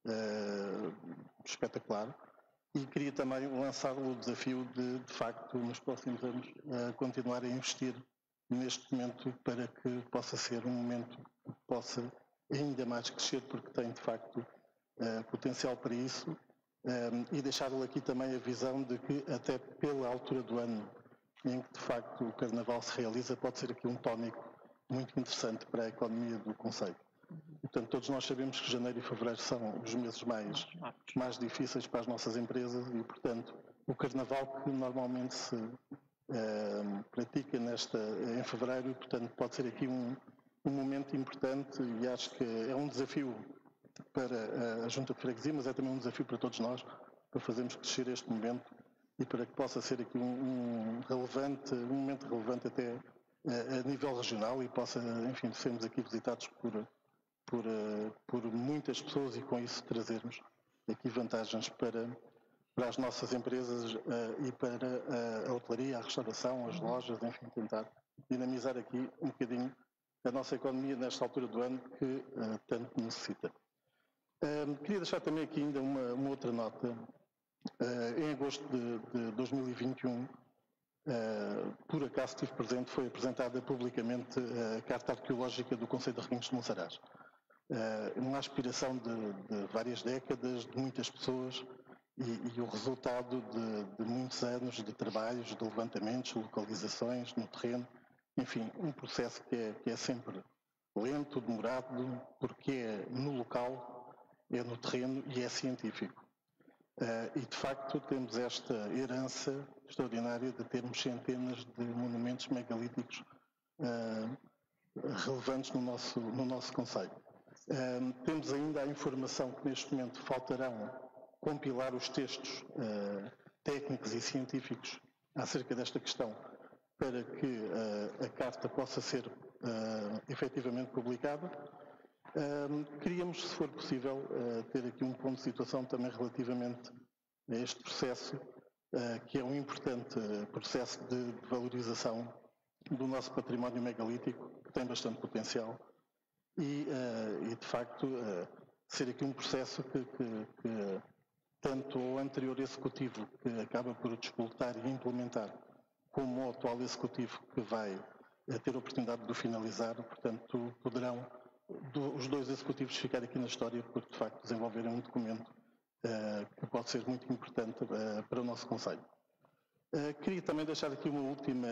espetacular. E queria também lançar o desafio de facto, nos próximos anos, continuar a investir neste momento para que possa ser um momento que possa ainda mais crescer, porque tem de facto potencial para isso, e deixar-lhe aqui também a visão de que até pela altura do ano em que de facto o Carnaval se realiza, pode ser aqui um tónico muito interessante para a economia do concelho. Portanto, todos nós sabemos que janeiro e fevereiro são os meses mais difíceis para as nossas empresas e, portanto, o Carnaval que normalmente se pratica em fevereiro, portanto, pode ser aqui um momento importante e acho que é um desafio para a Junta de Freguesia, mas é também um desafio para todos nós, para fazermos crescer este momento e para que possa ser aqui um momento relevante até a nível regional e possa, enfim, sermos aqui visitados por muitas pessoas e com isso trazermos aqui vantagens para as nossas empresas e para a hotelaria, a restauração, as lojas, enfim, tentar dinamizar aqui um bocadinho a nossa economia nesta altura do ano que tanto necessita. Queria deixar também aqui ainda uma outra nota. Em agosto de 2021, por acaso estive presente, foi apresentada publicamente a Carta Arqueológica do Concelho de Reguengos de Monsaraz. Uma aspiração de várias décadas, de muitas pessoas e o resultado de muitos anos de trabalhos, de levantamentos, localizações no terreno, enfim, um processo que é sempre lento, demorado, porque é no local, é no terreno e é científico. E de facto temos esta herança extraordinária de termos centenas de monumentos megalíticos relevantes no nosso concelho. Temos ainda a informação que neste momento faltarão compilar os textos técnicos e científicos acerca desta questão para que a carta possa ser efetivamente publicada. Queríamos, se for possível, ter aqui um ponto de situação também relativamente a este processo, que é um importante processo de valorização do nosso património megalítico, que tem bastante potencial, e de facto, ser aqui um processo que tanto o anterior executivo, que acaba por disputar e implementar, como o atual executivo, que vai ter a oportunidade de o finalizar, portanto, poderão os dois executivos ficar aqui na história porque de facto desenvolverem um documento que pode ser muito importante para o nosso concelho. Queria também deixar aqui uma última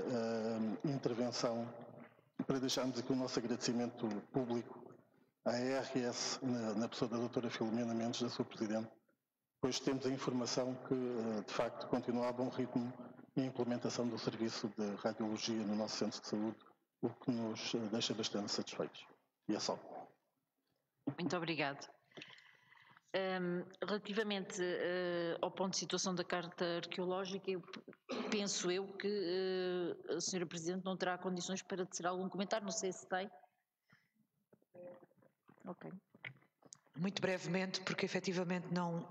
intervenção para deixarmos aqui o nosso agradecimento público à ARS, na pessoa da doutora Filomena Mendes, da sua Presidente, pois temos a informação que de facto continua a bom ritmo a implementação do serviço de radiologia no nosso centro de saúde, o que nos deixa bastante satisfeitos. E é só. Muito obrigado. Relativamente ao ponto de situação da Carta Arqueológica, penso eu que a Sra. Presidente não terá condições para tecer algum comentário, não sei se tem. Ok. Muito brevemente, porque efetivamente não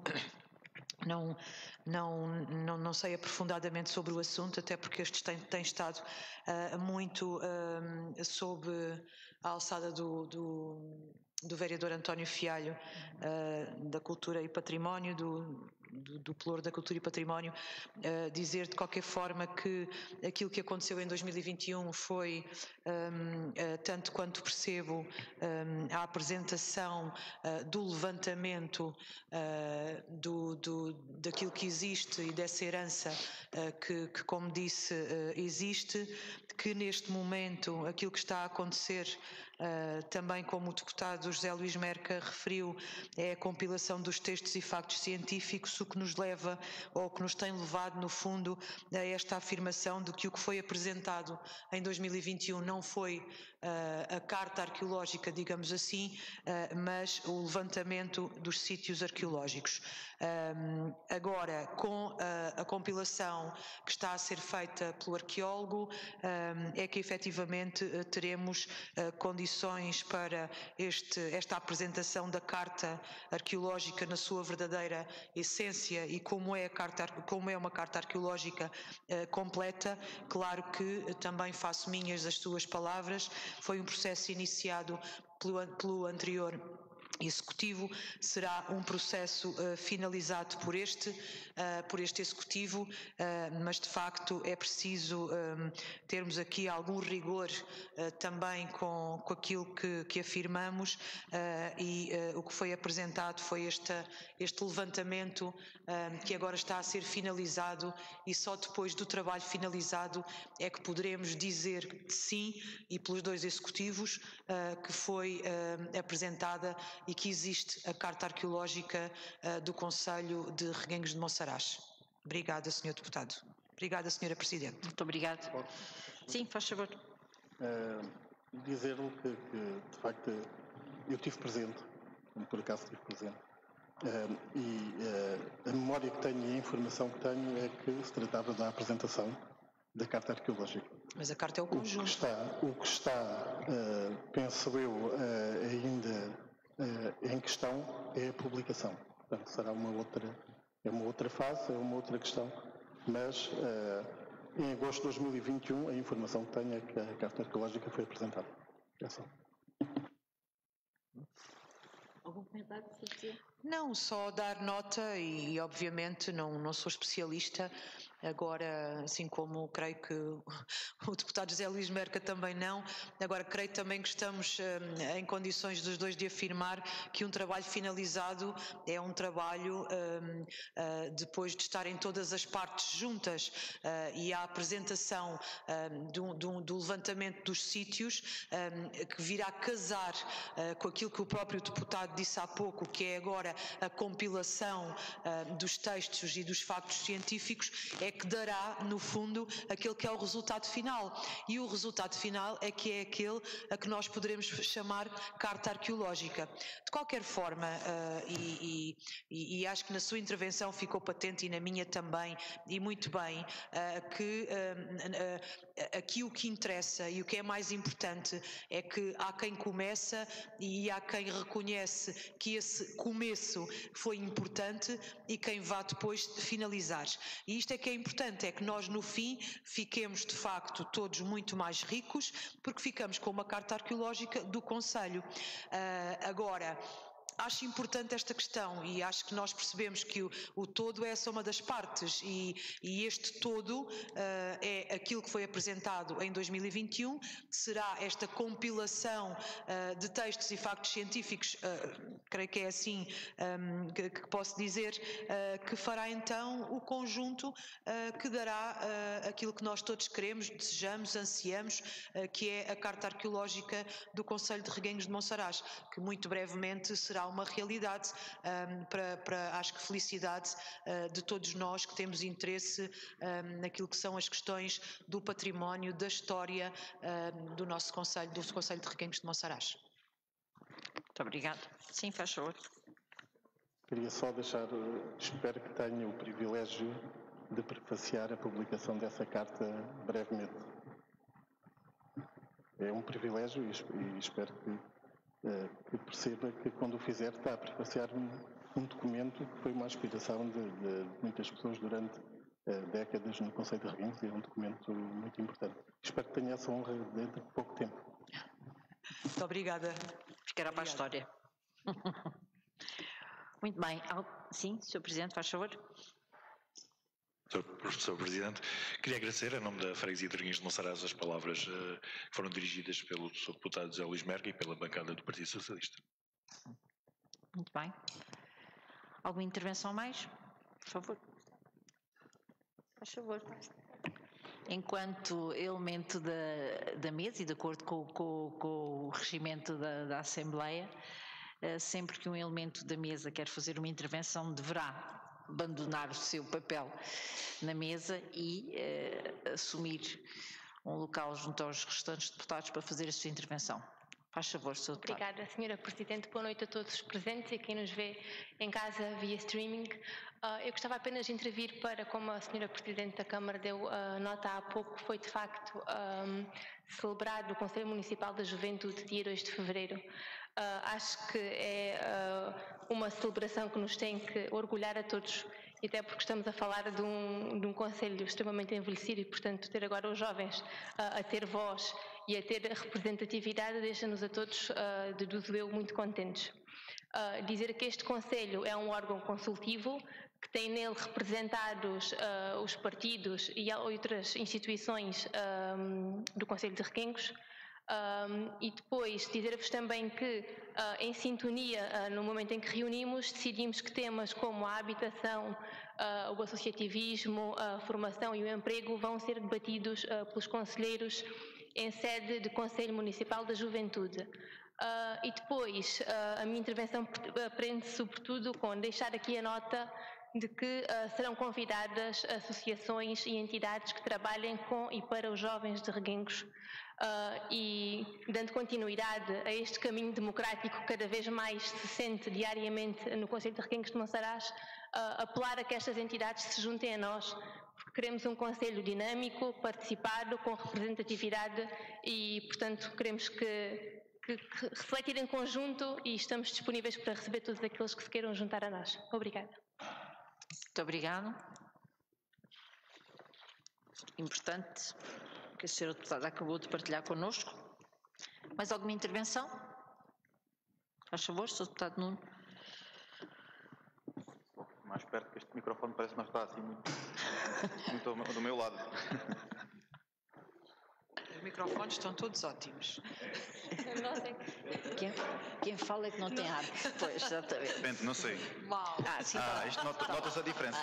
sei aprofundadamente sobre o assunto, até porque este tem estado muito sob a alçada do vereador António Fialho, da Cultura e Património, do Pelouro da Cultura e Património, dizer de qualquer forma que aquilo que aconteceu em 2021 foi, tanto quanto percebo, a apresentação do levantamento daquilo que existe e dessa herança que, como disse, existe, que neste momento aquilo que está a acontecer, também como o deputado José Luís Merca referiu, é a compilação dos textos e factos científicos, o que nos leva, ou que nos tem levado, no fundo, a esta afirmação de que o que foi apresentado em 2021 não foi a carta arqueológica, digamos assim, mas o levantamento dos sítios arqueológicos. Agora, com a compilação que está a ser feita pelo arqueólogo, é que efetivamente teremos condições para esta apresentação da carta arqueológica na sua verdadeira essência e como é uma carta arqueológica completa. Claro que também faço minhas as suas palavras, foi um processo iniciado pelo anterior executivo, será um processo finalizado por este executivo, mas de facto é preciso termos aqui algum rigor também com aquilo que afirmamos, e o que foi apresentado foi este levantamento que agora está a ser finalizado, e só depois do trabalho finalizado é que poderemos dizer sim, e pelos dois executivos, que foi apresentada e que existe a Carta Arqueológica do Concelho de Reguengos de Monsaraz. Obrigada, Sr. Deputado. Obrigada, Sra. Presidente. Muito obrigada. Sim, faz favor. dizer-lhe que, de facto, eu estive presente, por acaso estive presente, a memória que tenho e a informação que tenho é que se tratava da apresentação da Carta Arqueológica. Mas a carta é o conjunto. O que está, penso eu, ainda em questão é a publicação. Portanto, será uma outra fase, é uma outra questão, mas em agosto de 2021 a informação que tenho é que a Carta Arqueológica foi apresentada. É só. Algum comentário? Não, só dar nota e obviamente não sou especialista, agora, assim como creio que o deputado José Luís Merca também não, agora creio também que estamos em condições dos dois de afirmar que um trabalho finalizado é um trabalho depois de estarem todas as partes juntas e a apresentação do levantamento dos sítios que virá casar com aquilo que o próprio deputado disse há pouco, que é agora a compilação dos textos e dos factos científicos, é que dará, no fundo, aquele que é o resultado final. E o resultado final é que é aquele a que nós poderemos chamar carta arqueológica. De qualquer forma, e acho que na sua intervenção ficou patente e na minha também, e muito bem, que aqui o que interessa e o que é mais importante é que há quem começa e há quem reconhece que esse começo foi importante e quem vá depois finalizar. E isto é que é importante, é que nós no fim fiquemos de facto todos muito mais ricos, porque ficamos com uma carta arqueológica do Conselho. Agora, acho importante esta questão e acho que nós percebemos que o todo é a soma das partes e este todo é aquilo que foi apresentado em 2021, será esta compilação de textos e factos científicos, creio que é assim que posso dizer, que fará então o conjunto que dará aquilo que nós todos queremos, desejamos, ansiamos, que é a Carta Arqueológica do Concelho de Reguengos de Monsaraz, que muito brevemente será uma realidade para acho que felicidade de todos nós que temos interesse naquilo que são as questões do património, da história do nosso Concelho, do Concelho de Reguengos de Monsaraz. Muito obrigada. Sim, faz favor. Queria só deixar, espero que tenha o privilégio de prefaciar a publicação dessa carta brevemente. É um privilégio e espero que perceba que quando o fizer está a prefaciar um documento que foi uma aspiração de muitas pessoas durante décadas no Concelho de Reguengos e é um documento muito importante. Espero que tenha essa honra dentro de pouco tempo. Muito obrigada. Ficará para a história. Muito bem. Sim, Sr. Presidente, faz favor. Sr. Presidente, queria agradecer, em nome da Freguesia de Reguengos de Monsaraz, as palavras que foram dirigidas pelo Sr. Deputado José Luís Merca e pela bancada do Partido Socialista. Muito bem. Alguma intervenção mais? Por favor. Faz favor. Enquanto elemento da mesa e de acordo com o regimento da Assembleia, sempre que um elemento da mesa quer fazer uma intervenção, deverá abandonar o seu papel na mesa e assumir um local junto aos restantes deputados para fazer a sua intervenção. Faz favor, Sr. Deputado. Obrigada, Sra. Presidente. Boa noite a todos os presentes e a quem nos vê em casa via streaming. Eu gostava apenas de intervir para, como a Sra. Presidente da Câmara deu nota há pouco, foi de facto celebrado o Conselho Municipal da Juventude, dia 2 de fevereiro. Acho que é uma celebração que nos tem que orgulhar a todos, e até porque estamos a falar de um concelho extremamente envelhecido e, portanto, ter agora os jovens a ter voz e a ter representatividade deixa-nos a todos, deduzo eu, muito contentes. Dizer que este concelho é um órgão consultivo que tem nele representados os partidos e outras instituições do Concelho de Reguengos. E depois dizer-vos também que, em sintonia, no momento em que reunimos, decidimos que temas como a habitação, o associativismo, a formação e o emprego vão ser debatidos pelos conselheiros em sede de Conselho Municipal da Juventude. E depois, a minha intervenção prende-se sobretudo com deixar aqui a nota de que serão convidadas associações e entidades que trabalhem com e para os jovens de Reguengos, e dando continuidade a este caminho democrático que cada vez mais se sente diariamente no Concelho de Requengos de Monsaraz, apelar a que estas entidades se juntem a nós, porque queremos um Concelho dinâmico, participado, com representatividade e, portanto, queremos que refletir em conjunto e estamos disponíveis para receber todos aqueles que se queiram juntar a nós. Obrigada. Muito obrigada. Importante que a senhora deputada acabou de partilhar connosco. Mais alguma intervenção? Faz favor, Sr. Deputado Nuno. Mais perto, que este microfone parece que não está assim muito do meu lado. Os microfones estão todos ótimos. Quem fala é que não tem ar. Pois, exatamente. Depende, não sei. Mal. Sim, isto nota-se a diferença.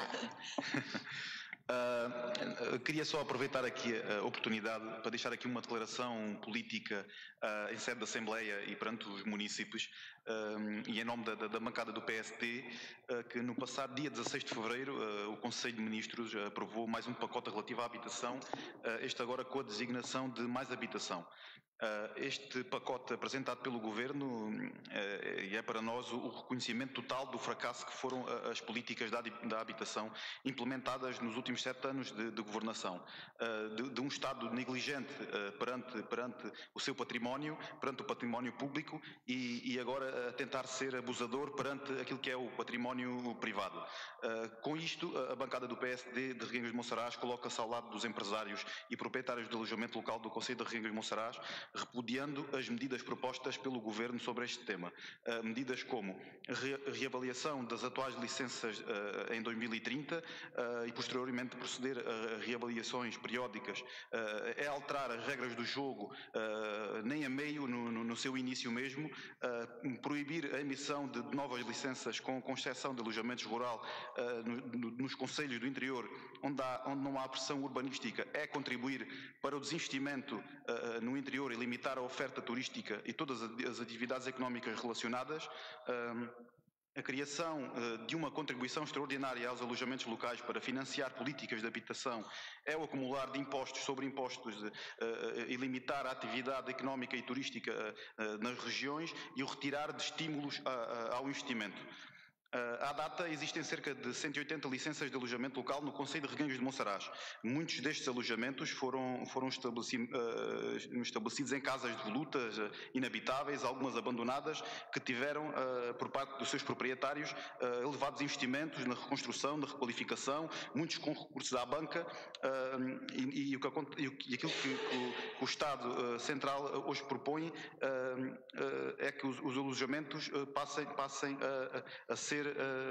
Queria só aproveitar aqui a oportunidade para deixar aqui uma declaração política em sede da Assembleia e perante os municípios e em nome da bancada do PSD, que no passado dia 16 de fevereiro o Conselho de Ministros aprovou mais um pacote relativo à habitação, este agora com a designação de Mais Habitação. Este pacote apresentado pelo Governo é para nós o reconhecimento total do fracasso que foram as políticas da habitação implementadas nos últimos 7 anos de governação, de um Estado negligente perante o seu património, perante o património público e agora a tentar ser abusador perante aquilo que é o património privado. Com isto, a bancada do PSD de Reguengos de Monsaraz coloca-se ao lado dos empresários e proprietários de alojamento local do Concelho de Reguengos de Monsaraz, repudiando as medidas propostas pelo Governo sobre este tema. Medidas como reavaliação das atuais licenças em 2030 e posteriormente proceder a reavaliações periódicas, é alterar as regras do jogo nem a meio, no seu início mesmo, proibir a emissão de novas licenças com exceção de alojamentos rural nos concelhos do interior onde não há pressão urbanística, é contribuir para o desinvestimento no interior e limitar a oferta turística e todas as atividades económicas relacionadas, a criação de uma contribuição extraordinária aos alojamentos locais para financiar políticas de habitação é o acumular de impostos sobre impostos e limitar a atividade económica e turística nas regiões e o retirar de estímulos ao investimento. À data, existem cerca de 180 licenças de alojamento local no Concelho de Reguengos de Monsaraz. Muitos destes alojamentos foram estabelecidos em casas devolutas, inabitáveis, algumas abandonadas, que tiveram, por parte dos seus proprietários, elevados investimentos na reconstrução, na requalificação, muitos com recursos à banca, e aquilo que o Estado Central hoje propõe é que os alojamentos passem a ser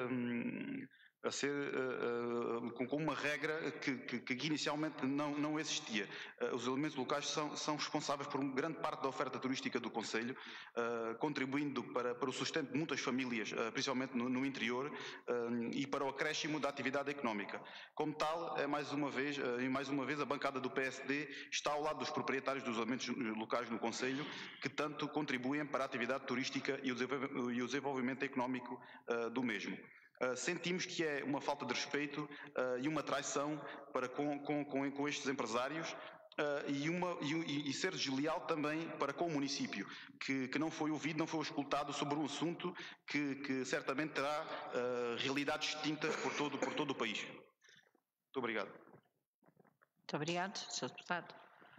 com uma regra que inicialmente não existia. Os elementos locais são responsáveis por uma grande parte da oferta turística do Concelho, contribuindo para o sustento de muitas famílias, principalmente no interior, e para o acréscimo da atividade económica. Como tal, mais uma vez a bancada do PSD está ao lado dos proprietários dos elementos locais no Concelho, que tanto contribuem para a atividade turística e o desenvolvimento económico do mesmo. Sentimos que é uma falta de respeito e uma traição para com estes empresários e ser desleal também para com o município, que não foi ouvido, não foi escutado sobre um assunto que certamente terá realidades distintas por todo o país. Muito obrigado. Muito obrigado, Sr. Deputado.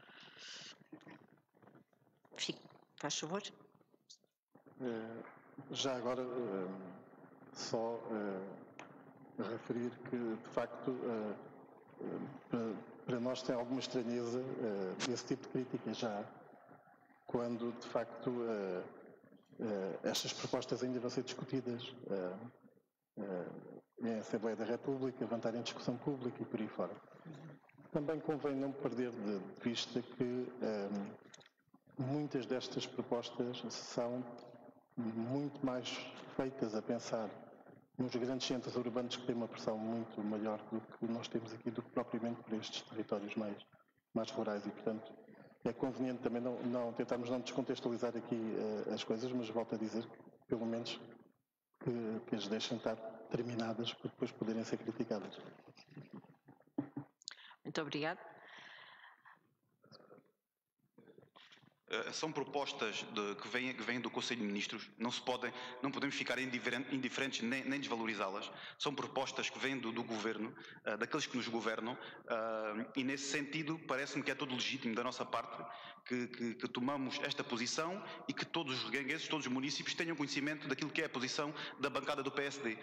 Faz favor. Já agora, só referir que, de facto, para nós tem alguma estranheza esse tipo de crítica já, quando, de facto, estas propostas ainda vão ser discutidas em Assembleia da República, vão estar em discussão pública e por aí fora. Também convém não perder de vista que muitas destas propostas são muito mais feitas a pensar nos grandes centros urbanos que têm uma pressão muito maior do que nós temos aqui, do que propriamente para estes territórios mais rurais e, portanto, é conveniente também não tentarmos não descontextualizar aqui as coisas, mas volto a dizer que, pelo menos, que as deixem estar terminadas para depois poderem ser criticadas. Muito obrigado. são propostas que vêm do Conselho de Ministros, não podemos ficar indiferentes nem desvalorizá-las. São propostas que vêm do Governo, daqueles que nos governam, e nesse sentido parece-me que é todo legítimo da nossa parte que tomamos esta posição e que todos os reguengueses, todos os municípios tenham conhecimento daquilo que é a posição da bancada do PSD.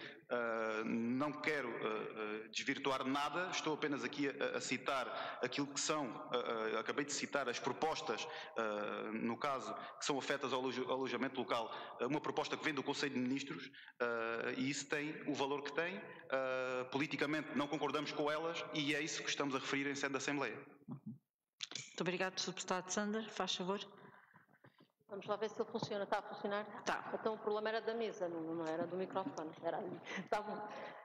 Não quero desvirtuar nada, estou apenas aqui a citar aquilo que são, acabei de citar as propostas, no caso, que são afetas ao alojamento local, uma proposta que vem do Conselho de Ministros, e isso tem o valor que tem. Politicamente não concordamos com elas e é isso que estamos a referir em sede da Assembleia. Muito obrigado, Sr. Deputado Sander. Faz favor. Vamos lá ver se ele funciona. Está a funcionar? Está. Então o problema era da mesa, não era do microfone. Era ali. Está bom.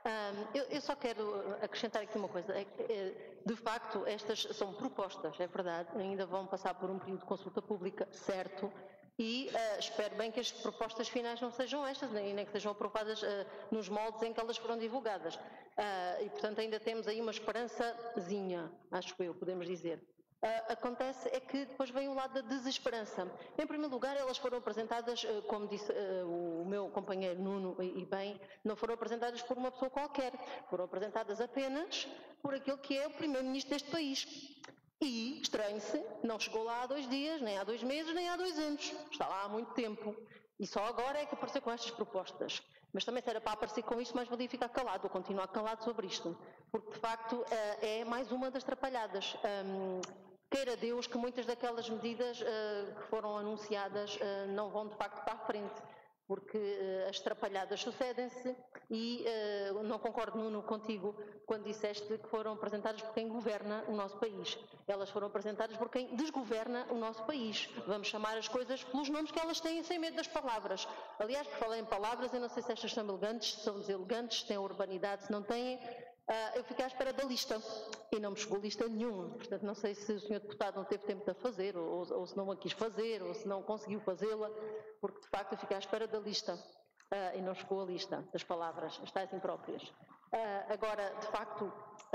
Eu só quero acrescentar aqui uma coisa. De facto, estas são propostas, é verdade. Ainda vão passar por um período de consulta pública, certo. E espero bem que as propostas finais não sejam estas, nem que sejam aprovadas nos moldes em que elas foram divulgadas. E, portanto, ainda temos aí uma esperançazinha, acho eu, podemos dizer. Acontece é que depois vem o lado da desesperança. Em primeiro lugar, elas foram apresentadas, como disse o meu companheiro Nuno, e bem, não foram apresentadas por uma pessoa qualquer, foram apresentadas apenas por aquele que é o primeiro-ministro deste país. E, estranhe-se, não chegou lá há 2 dias, nem há 2 meses, nem há 2 anos. Está lá há muito tempo. E só agora é que apareceu com estas propostas. Mas também se era para aparecer com isto, mais valia ficar calado, ou continuar calado sobre isto. Porque, de facto, é mais uma das trapalhadas. Queira Deus que muitas daquelas medidas que foram anunciadas não vão de facto para a frente, porque as trapalhadas sucedem-se e não concordo, Nuno, contigo quando disseste que foram apresentadas por quem governa o nosso país. Elas foram apresentadas por quem desgoverna o nosso país. Vamos chamar as coisas pelos nomes que elas têm, sem medo das palavras. Aliás, por falar em palavras, eu não sei se estas são elegantes, se são deselegantes, se têm urbanidade, se não têm. Eu fiquei à espera da lista e não me chegou lista nenhuma, portanto não sei se o Sr. Deputado não teve tempo de a fazer ou se não a quis fazer ou se não conseguiu fazê-la, porque de facto eu fiquei à espera da lista e não chegou a lista das palavras, as tais impróprias. Agora, de facto,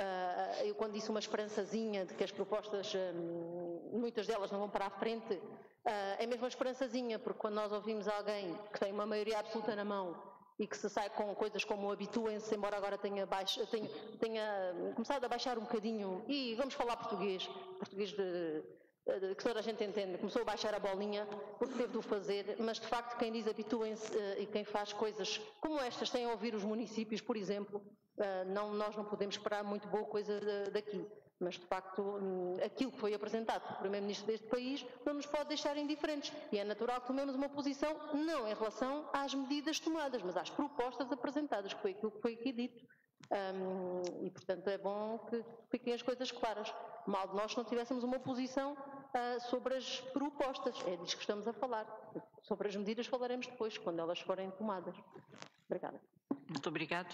eu quando disse uma esperançazinha de que as propostas, muitas delas não vão para a frente, é mesmo uma esperançazinha, porque quando nós ouvimos alguém que tem uma maioria absoluta na mão e que se sai com coisas como habituem-se, embora agora tenha começado a baixar um bocadinho, e vamos falar português que toda a gente entende, começou a baixar a bolinha porque teve de o fazer, mas de facto quem diz habituem-se e quem faz coisas como estas, sem ouvir os municípios, por exemplo, nós não podemos esperar muito boa coisa daqui. Mas, de facto, aquilo que foi apresentado pelo Primeiro-Ministro deste país não nos pode deixar indiferentes. E é natural que tomemos uma posição, não em relação às medidas tomadas, mas às propostas apresentadas, que foi aquilo que foi aqui dito. E, portanto, é bom que fiquem as coisas claras. Mal de nós se não tivéssemos uma posição sobre as propostas. É disso que estamos a falar. Sobre as medidas falaremos depois, quando elas forem tomadas. Obrigada. Muito obrigado.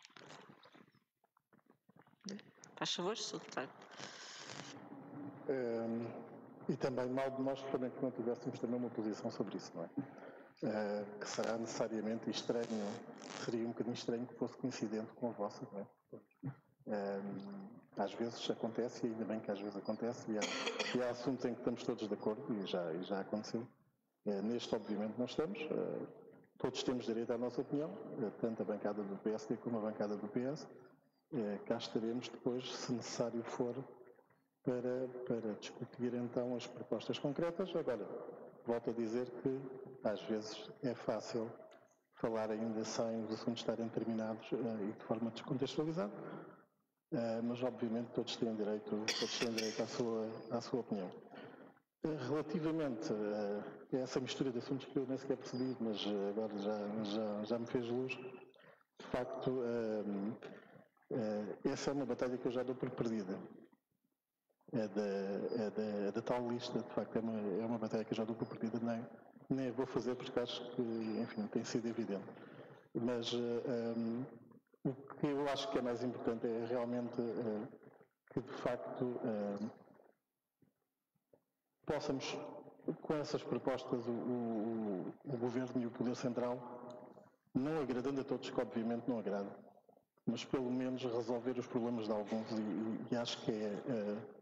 Faz favor, Sr. Deputado. E também mal de nós também que não tivéssemos também uma posição sobre isso, não é? Que será necessariamente estranho, seria um bocadinho estranho que fosse coincidente com a vossa, não é? Às vezes acontece, e ainda bem que às vezes acontece, e há assuntos em que estamos todos de acordo, e já aconteceu. Neste, obviamente, não estamos. Todos temos direito à nossa opinião, tanto a bancada do PSD como a bancada do PS. Cá estaremos depois, se necessário for, para discutir então as propostas concretas. Agora, volto a dizer que às vezes é fácil falar ainda sem os assuntos estarem terminados e de forma descontextualizada, mas obviamente todos têm direito à sua opinião. Relativamente a essa mistura de assuntos que eu nem sequer percebi, mas agora já me fez luz, de facto, essa é uma batalha que eu já dou por perdida. Da tal lista, de facto, é uma batalha que eu já dou por perdida, nem a vou fazer porque acho que, enfim, tem sido evidente. Mas o que eu acho que é mais importante é realmente que, de facto, possamos, com essas propostas, o Governo e o Poder Central, não agradando a todos, que obviamente não agrada, mas pelo menos resolver os problemas de alguns, e acho que é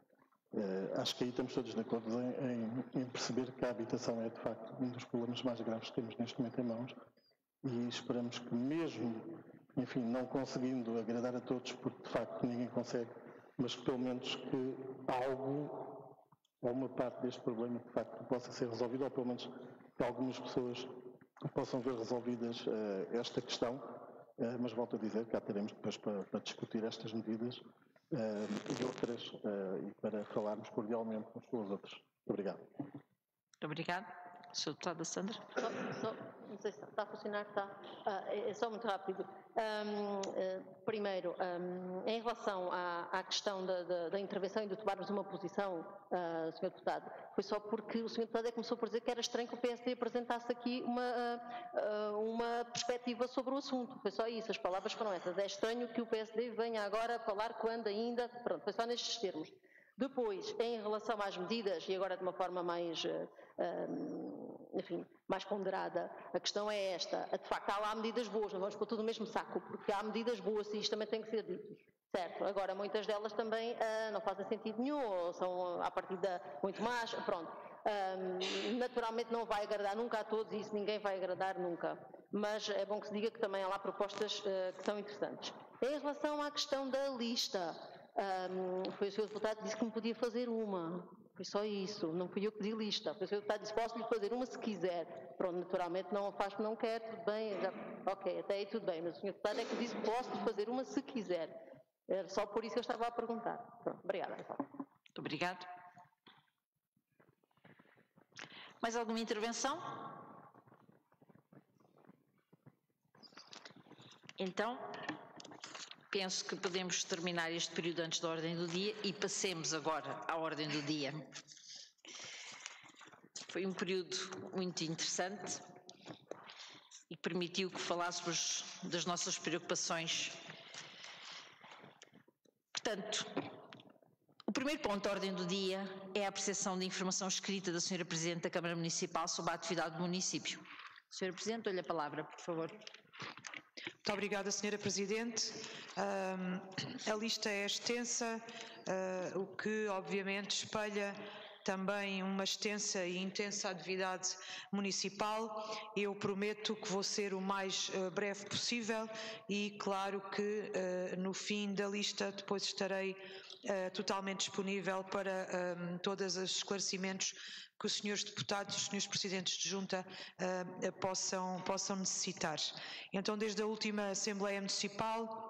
Acho que aí estamos todos de acordo em perceber que a habitação é, de facto, um dos problemas mais graves que temos neste momento em mãos e esperamos que mesmo, enfim, não conseguindo agradar a todos, porque de facto ninguém consegue, mas pelo menos que algo ou uma parte deste problema de facto possa ser resolvido, ou pelo menos que algumas pessoas possam ver resolvidas esta questão, mas volto a dizer que cá teremos depois para discutir estas medidas e outras e para falarmos cordialmente uns com os outros. Obrigado. Muito obrigado. Sr. Deputada Sandra. Não sei se está a funcionar, está. É só muito rápido. Primeiro, em relação à questão da intervenção e de tomarmos uma posição, Sr. Deputado, foi só porque o Sr. Deputado começou por dizer que era estranho que o PSD apresentasse aqui uma perspectiva sobre o assunto. Foi só isso, as palavras foram essas. É estranho que o PSD venha agora falar quando ainda... Pronto, foi só nestes termos. Depois, em relação às medidas, e agora de uma forma mais, enfim, mais ponderada, a questão é esta. De facto, há lá medidas boas, não vamos pôr tudo no mesmo saco, porque há medidas boas e isto também tem que ser dito. Certo, agora muitas delas também não fazem sentido nenhum, ou são à partida muito más, pronto. Naturalmente não vai agradar nunca a todos e isso ninguém vai agradar nunca, mas é bom que se diga que também há lá propostas que são interessantes. Em relação à questão da lista, foi o Sr. Deputado que disse que me podia fazer uma, foi só isso, não fui eu que pedi lista, foi o Sr. Deputado que disse posso-lhe fazer uma se quiser, pronto, naturalmente não faz porque não quer, tudo bem, já, ok, até aí tudo bem, mas o Sr. Deputado é que disse posso-lhe fazer uma se quiser, era só por isso que eu estava a perguntar. Pronto, obrigada. Muito obrigado. Mais alguma intervenção? Então, penso que podemos terminar este período antes da ordem do dia e passemos agora à ordem do dia. Foi um período muito interessante e permitiu que falássemos das nossas preocupações. Portanto, o primeiro ponto da ordem do dia é a apreciação da informação escrita da Sra. Presidente da Câmara Municipal sobre a atividade do município. Sra. Presidente, dou-lhe a palavra, por favor. Muito obrigada, Sra. Presidente. A lista é extensa, o que obviamente espelha também uma extensa e intensa atividade municipal. Eu prometo que vou ser o mais breve possível e claro que no fim da lista depois estarei totalmente disponível para todos os esclarecimentos que os senhores deputados, os senhores presidentes de junta possam necessitar. Então, desde a última Assembleia Municipal,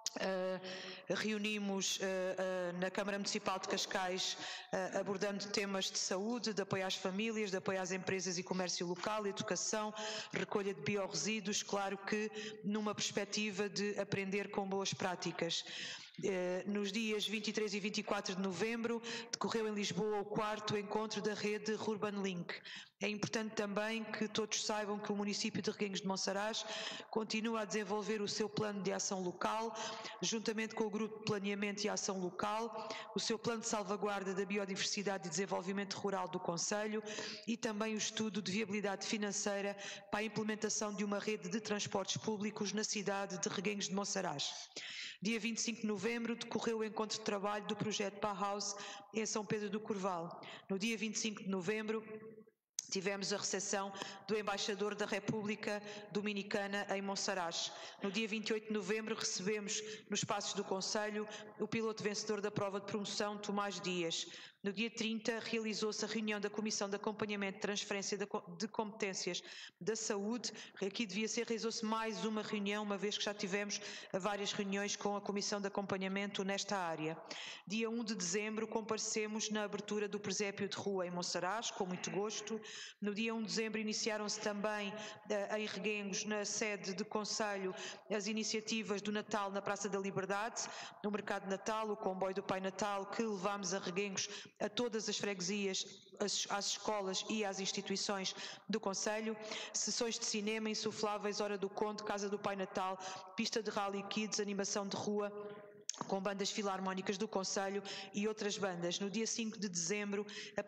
reunimos na Câmara Municipal de Cascais abordando temas de saúde, de apoio às famílias, de apoio às empresas e comércio local, educação, recolha de biorresíduos, claro que numa perspectiva de aprender com boas práticas. Nos dias 23 e 24 de novembro decorreu em Lisboa o 4º encontro da rede Urban Link. É importante também que todos saibam que o município de Reguengos de Monsaraz continua a desenvolver o seu plano de ação local, juntamente com o Grupo de Planeamento e Ação Local, o seu plano de salvaguarda da biodiversidade e desenvolvimento rural do concelho e também o estudo de viabilidade financeira para a implementação de uma rede de transportes públicos na cidade de Reguengos de Monsaraz. Dia 25 de novembro decorreu o encontro de trabalho do projeto Bauhaus em São Pedro do Corval. No dia 25 de novembro tivemos a recepção do embaixador da República Dominicana em Monsaraz. No dia 28 de novembro recebemos nos Passos do Concelho o piloto vencedor da prova de promoção, Tomás Dias. No dia 30 realizou-se a reunião da Comissão de Acompanhamento de Transferência de Competências da Saúde. Aqui realizou-se mais uma reunião, uma vez que já tivemos várias reuniões com a Comissão de Acompanhamento nesta área. Dia 1 de dezembro comparecemos na abertura do presépio de rua em Monsaraz, com muito gosto. No dia 1 de dezembro iniciaram-se também em Reguengos, na sede de Concelho, as iniciativas do Natal na Praça da Liberdade, no Mercado de Natal, o comboio do Pai Natal, que levámos a Reguengos a todas as freguesias, às escolas e às instituições do concelho, sessões de cinema, insufláveis, Hora do Conto, Casa do Pai Natal, pista de Rally Kids, animação de rua, com bandas filarmónicas do Conselho e outras bandas. No dia 5 de dezembro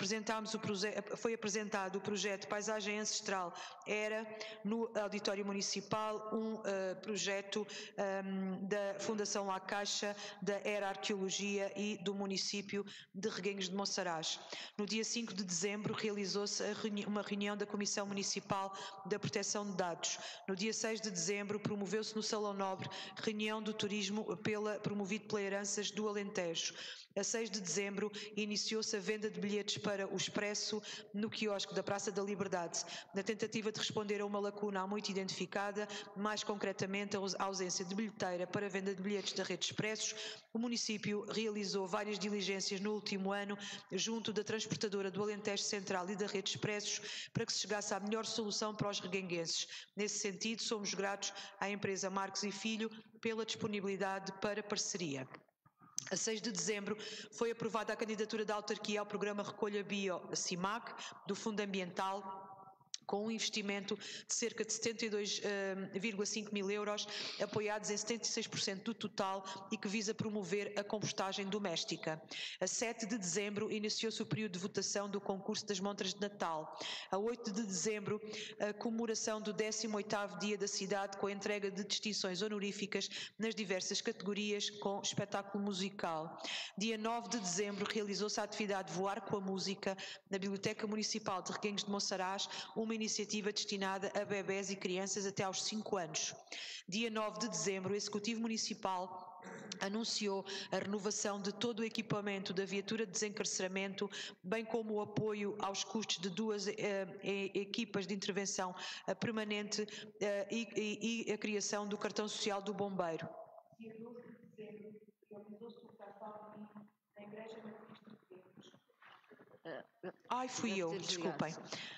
foi apresentado o projeto Paisagem Ancestral Era, no Auditório Municipal, um projeto da Fundação La Caixa, da Era Arqueologia e do município de Reguengos de Monsaraz. No dia 5 de dezembro realizou-se uma reunião da Comissão Municipal da Proteção de Dados. No dia 6 de dezembro promoveu-se no Salão Nobre reunião do turismo promovido pela Heranças do Alentejo. A 6 de dezembro iniciou-se a venda de bilhetes para o Expresso no quiosque da Praça da Liberdade, na tentativa de responder a uma lacuna há muito identificada, mais concretamente a ausência de bilheteira para a venda de bilhetes da rede Expressos. O município realizou várias diligências no último ano junto da transportadora do Alentejo Central e da rede Expressos para que se chegasse à melhor solução para os reguenguenses. Nesse sentido, somos gratos à empresa Marques e Filho pela disponibilidade para parceria. A 6 de dezembro foi aprovada a candidatura da autarquia ao programa Recolha Bio CIMAC do Fundo Ambiental, com um investimento de cerca de 72,5 mil euros, apoiados em 76% do total e que visa promover a compostagem doméstica. A 7 de dezembro iniciou-se o período de votação do concurso das montras de Natal. A 8 de dezembro, a comemoração do 18º Dia da Cidade, com a entrega de distinções honoríficas nas diversas categorias, com espetáculo musical. Dia 9 de dezembro realizou-se a atividade Voar com a Música na Biblioteca Municipal de Reguengos de Monsaraz, uma iniciativa destinada a bebés e crianças até aos 5 anos. Dia 9 de dezembro, o Executivo Municipal anunciou a renovação de todo o equipamento da viatura de desencarceramento, bem como o apoio aos custos de 2 equipas de intervenção permanente e a criação do cartão social do bombeiro. Dia 12 de dezembro, realizou-se o cartão na Igreja Matriz de Reguengos. Fui eu, desculpem.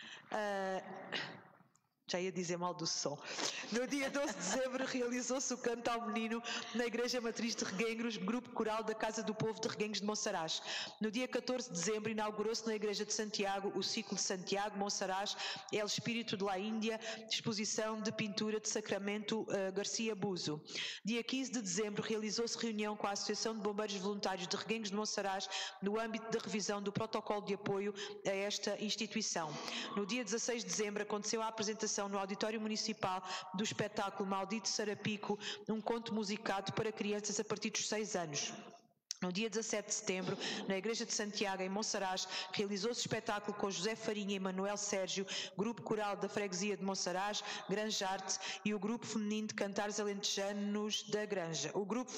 Já ia dizer mal do som. No dia 12 de dezembro realizou-se o canto ao menino na Igreja Matriz de Reguengos, grupo coral da Casa do Povo de Reguengos de Monsaraz. No dia 14 de dezembro inaugurou-se na Igreja de Santiago o ciclo de Santiago, Monsaraz, El Espírito de la Índia, exposição de pintura de Sacramento Garcia Buzo. Dia 15 de dezembro realizou-se reunião com a Associação de Bombeiros Voluntários de Reguengos de Monsaraz no âmbito da revisão do protocolo de apoio a esta instituição. No dia 16 de dezembro aconteceu a apresentação no Auditório Municipal do espetáculo Maldito Sarapico, um conto musicado para crianças a partir dos 6 anos. No dia 17 de setembro, na Igreja de Santiago, em Monsaraz, realizou-se espetáculo com José Farinha e Manuel Sérgio, grupo coral da Freguesia de Monsaraz, Granjarte, e o grupo feminino de cantares alentejanos da Granja.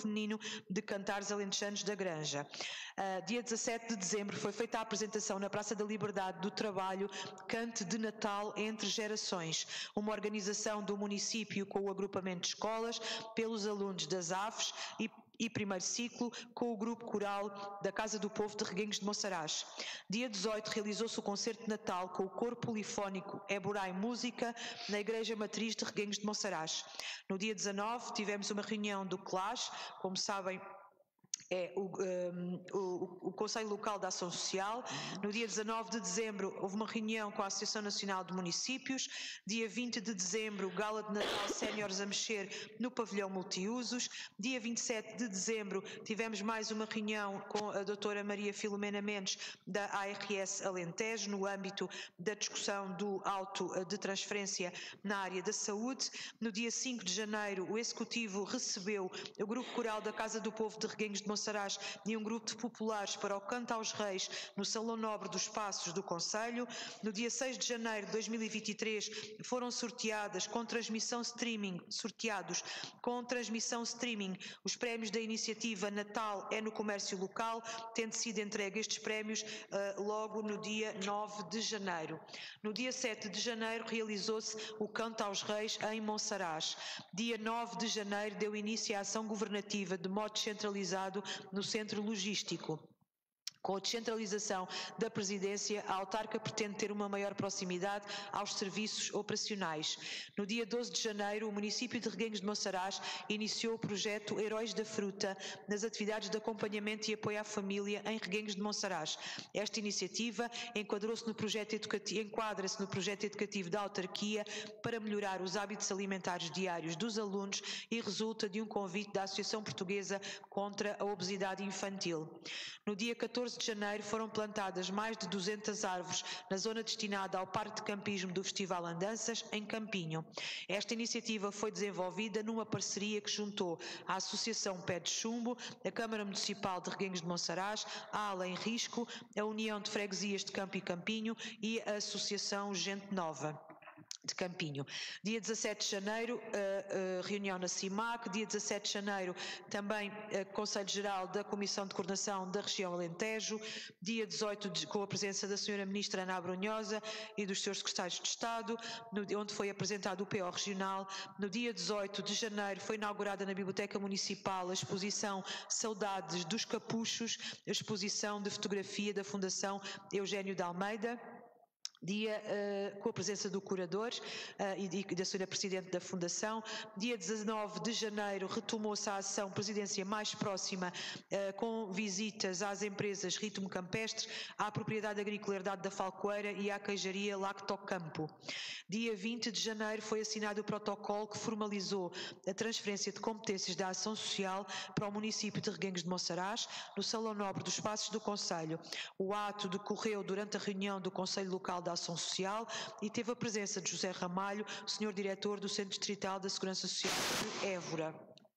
Dia 17 de dezembro foi feita a apresentação na Praça da Liberdade do trabalho Cante de Natal entre Gerações, uma organização do município com o agrupamento de escolas, pelos alunos das AFES e primeiro ciclo, com o grupo coral da Casa do Povo de Reguengos de Monsaraz. Dia 18 realizou-se o concerto de Natal com o coro polifónico Eborai Música na Igreja Matriz de Reguengos de Monsaraz. No dia 19 tivemos uma reunião do CLAS, como sabem, o Conselho Local da Ação Social. No dia 19 de dezembro houve uma reunião com a Associação Nacional de Municípios. Dia 20 de dezembro, Gala de Natal Séniores a Mexer no Pavilhão Multiusos. Dia 27 de dezembro tivemos mais uma reunião com a doutora Maria Filomena Mendes da ARS Alentejo no âmbito da discussão do auto de transferência na área da saúde. No dia 5 de janeiro o Executivo recebeu o Grupo Coral da Casa do Povo de Reguengos de Monsaraz e um grupo de populares para o Canto aos Reis no Salão Nobre dos Passos do Conselho. No dia 6 de janeiro de 2023 foram sorteados com transmissão streaming os prémios da iniciativa Natal é no Comércio Local, tendo sido entregue estes prémios logo no dia 9 de janeiro. No dia 7 de janeiro realizou-se o Canto aos Reis em Monsaraz. Dia 9 de janeiro deu início à ação governativa de modo centralizado no centro logístico. Com a descentralização da presidência, a autarca pretende ter uma maior proximidade aos serviços operacionais. No dia 12 de janeiro, o município de Reguengos de Monsaraz iniciou o projeto Heróis da Fruta nas atividades de acompanhamento e apoio à família em Reguengos de Monsaraz. Esta iniciativa enquadra-se no projeto educativo da autarquia para melhorar os hábitos alimentares diários dos alunos e resulta de um convite da Associação Portuguesa contra a Obesidade Infantil. No dia 14 de janeiro foram plantadas mais de 200 árvores na zona destinada ao Parque de Campismo do Festival Andanças, em Campinho. Esta iniciativa foi desenvolvida numa parceria que juntou a Associação Pé de Chumbo, a Câmara Municipal de Reguengos de Monsaraz, a Além Risco, a União de Freguesias de Campo e Campinho e a Associação Gente Nova de Campinho. Dia 17 de janeiro, reunião na CIMAC. Dia 17 de janeiro, também Conselho Geral da Comissão de Coordenação da Região Alentejo. Dia 18, com a presença da Sra. Ministra Ana Abrunhosa e dos seus secretários de Estado, onde foi apresentado o PO Regional. No dia 18 de janeiro, foi inaugurada na Biblioteca Municipal a exposição Saudades dos Capuchos, a exposição de fotografia da Fundação Eugénio de Almeida. Dia com a presença do curador e da Sra. Presidente da Fundação. Dia 19 de janeiro retomou-se a ação Presidência Mais Próxima com visitas às empresas Ritmo Campestre, à Propriedade Agrícola Herdade da Falcoeira e à Queijaria Lactocampo. Dia 20 de janeiro foi assinado o protocolo que formalizou a transferência de competências da ação social para o município de Reguengos de Monsaraz, no Salão Nobre dos Passos do Concelho. O ato decorreu durante a reunião do Conselho Local da Ação Social e teve a presença de José Ramalho, Sr. Diretor do Centro Distrital da Segurança Social de Évora.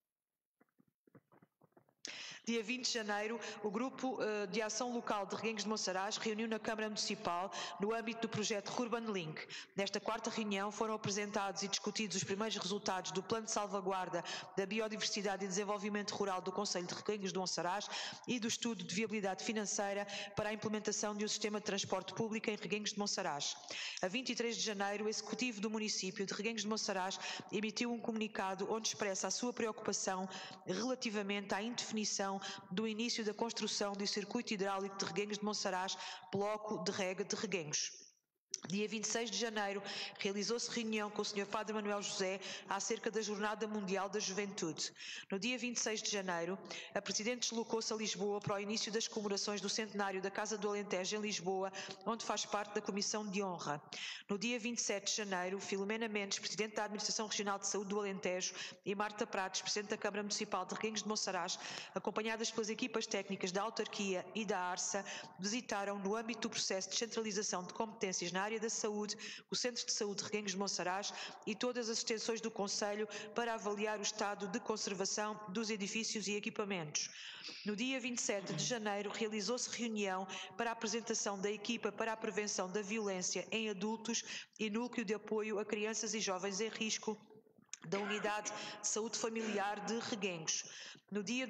Dia 20 de janeiro, o Grupo de Ação Local de Reguengos de Monsaraz reuniu na Câmara Municipal no âmbito do projeto Urban Link. Nesta quarta reunião foram apresentados e discutidos os primeiros resultados do Plano de Salvaguarda da Biodiversidade e Desenvolvimento Rural do Concelho de Reguengos de Monsaraz e do Estudo de Viabilidade Financeira para a implementação de um sistema de transporte público em Reguengos de Monsaraz. A 23 de janeiro, o Executivo do município de Reguengos de Monsaraz emitiu um comunicado onde expressa a sua preocupação relativamente à indefinição do início da construção do circuito hidráulico de Reguengos de Monsaraz, bloco de rega de Reguengos. Dia 26 de janeiro, realizou-se reunião com o Sr. Padre Manuel José acerca da Jornada Mundial da Juventude. No dia 26 de janeiro, a Presidente deslocou-se a Lisboa para o início das comemorações do centenário da Casa do Alentejo em Lisboa, onde faz parte da Comissão de Honra. No dia 27 de janeiro, Filomena Mendes, Presidente da Administração Regional de Saúde do Alentejo, e Marta Prates, Presidente da Câmara Municipal de Reguengos de Monsaraz, acompanhadas pelas equipas técnicas da autarquia e da ARSA, visitaram, no âmbito do processo de descentralização de competências na área da saúde, o Centro de Saúde de Reguengos de Monsaraz e todas as extensões do Concelho para avaliar o estado de conservação dos edifícios e equipamentos. No dia 27 de janeiro, realizou-se reunião para a apresentação da equipa para a prevenção da violência em adultos e núcleo de apoio a crianças e jovens em risco da Unidade de Saúde Familiar de Reguengos. No dia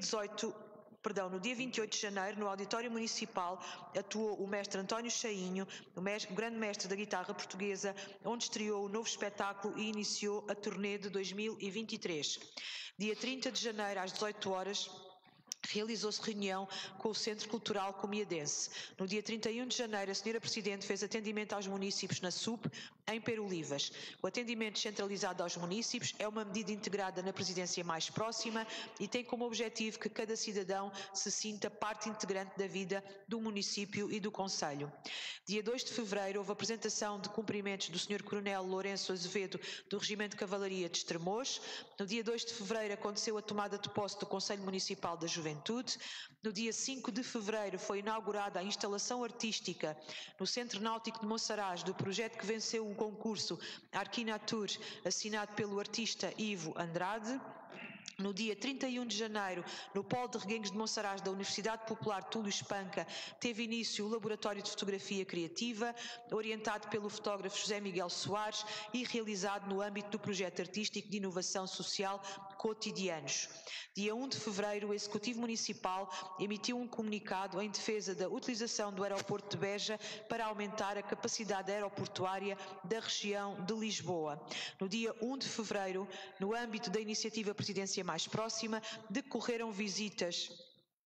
28 de janeiro, no Auditório Municipal, atuou o mestre António Chainho, o grande mestre da guitarra portuguesa, onde estreou o novo espetáculo e iniciou a turnê de 2023. Dia 30 de janeiro, às 18 horas, realizou-se reunião com o Centro Cultural Comiadense. No dia 31 de janeiro, a Sra. Presidente fez atendimento aos munícipes na SUP, em Perolivas. O atendimento centralizado aos munícipes é uma medida integrada na Presidência Mais Próxima e tem como objetivo que cada cidadão se sinta parte integrante da vida do município e do Concelho. Dia 2 de fevereiro, houve apresentação de cumprimentos do Sr. Coronel Lourenço Azevedo, do Regimento de Cavalaria de Estremoz. No dia 2 de fevereiro, aconteceu a tomada de posse do Conselho Municipal da Juventude. No dia 5 de fevereiro, foi inaugurada a instalação artística no Centro Náutico de Monsaraz do projeto que venceu o concurso Arquinatur, assinado pelo artista Ivo Andrade. No dia 31 de janeiro, no Polo de Reguengos de Monsaraz da Universidade Popular Túlio Espanca, teve início o Laboratório de Fotografia Criativa, orientado pelo fotógrafo José Miguel Soares e realizado no âmbito do projeto artístico de inovação social Cotidianos. Dia 1 de fevereiro, o Executivo Municipal emitiu um comunicado em defesa da utilização do aeroporto de Beja para aumentar a capacidade aeroportuária da região de Lisboa. No dia 1 de fevereiro, no âmbito da iniciativa Presidência Mais Próxima, decorreram visitas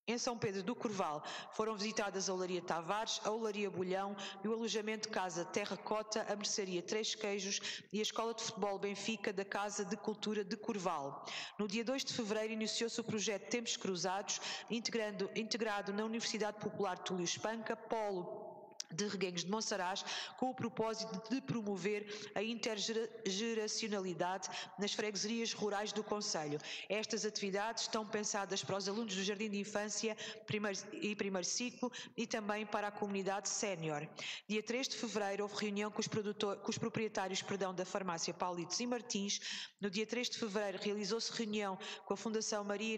Em São Pedro do Corval foram visitadas a Olaria Tavares, a Olaria Bolhão e o alojamento Casa Terracota, a Mercearia Três Queijos e a Escola de Futebol Benfica da Casa de Cultura de Corval. No dia 2 de fevereiro iniciou-se o projeto Tempos Cruzados, integrado na Universidade Popular Túlio Espanca, polo de Reguengos de Monsaraz, com o propósito de promover a intergeracionalidade nas freguesias rurais do concelho. Estas atividades estão pensadas para os alunos do Jardim de Infância primeiro ciclo e também para a comunidade sénior. Dia 3 de fevereiro houve reunião com os proprietários da farmácia Paulitos e Martins. No dia 3 de fevereiro realizou-se reunião com a Fundação Maria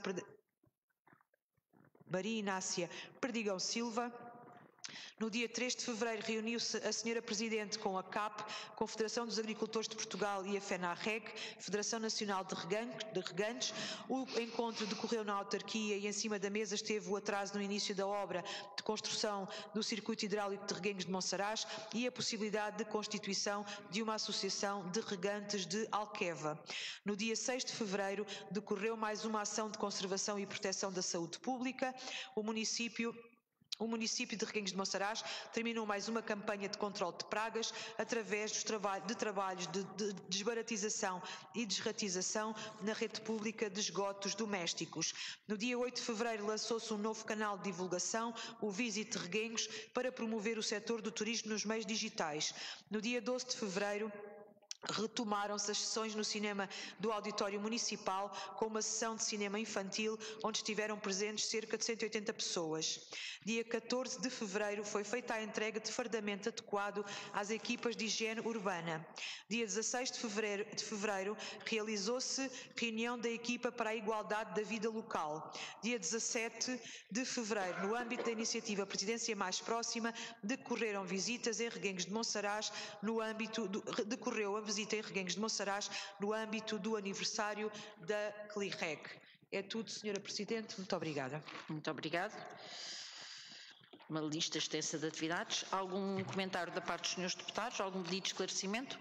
Inácia Perdigão Silva. No dia 3 de fevereiro reuniu-se a Sra. Presidente com a CAP, Confederação dos Agricultores de Portugal e a FENARREG, Federação Nacional de Regantes. O encontro decorreu na autarquia e em cima da mesa esteve o atraso no início da obra de construção do circuito hidráulico de Reguengos de Monsaraz e a possibilidade de constituição de uma associação de regantes de Alqueva. No dia 6 de fevereiro decorreu mais uma ação de conservação e proteção da saúde pública. O município de Reguengos de Monsaraz terminou mais uma campanha de controle de pragas através de trabalhos de desbaratização e desratização na rede pública de esgotos domésticos. No dia 8 de fevereiro lançou-se um novo canal de divulgação, o Visite Reguengos, para promover o setor do turismo nos meios digitais. No dia 12 de fevereiro retomaram-se as sessões no cinema do Auditório Municipal com uma sessão de cinema infantil onde estiveram presentes cerca de 180 pessoas. Dia 14 de fevereiro foi feita a entrega de fardamento adequado às equipas de higiene urbana. Dia 16 de fevereiro realizou-se reunião da equipa para a igualdade da vida local. Dia 17 de fevereiro, no âmbito da iniciativa Presidência Mais Próxima, decorreram visitas em Reguengos de Monsaraz decorreu a visita em Reguengos de Monsaraz no âmbito do aniversário da CLIREC. É tudo, Sra. Presidente. Muito obrigada. Muito obrigada. Uma lista extensa de atividades. Algum comentário da parte dos senhores deputados? Algum pedido de esclarecimento?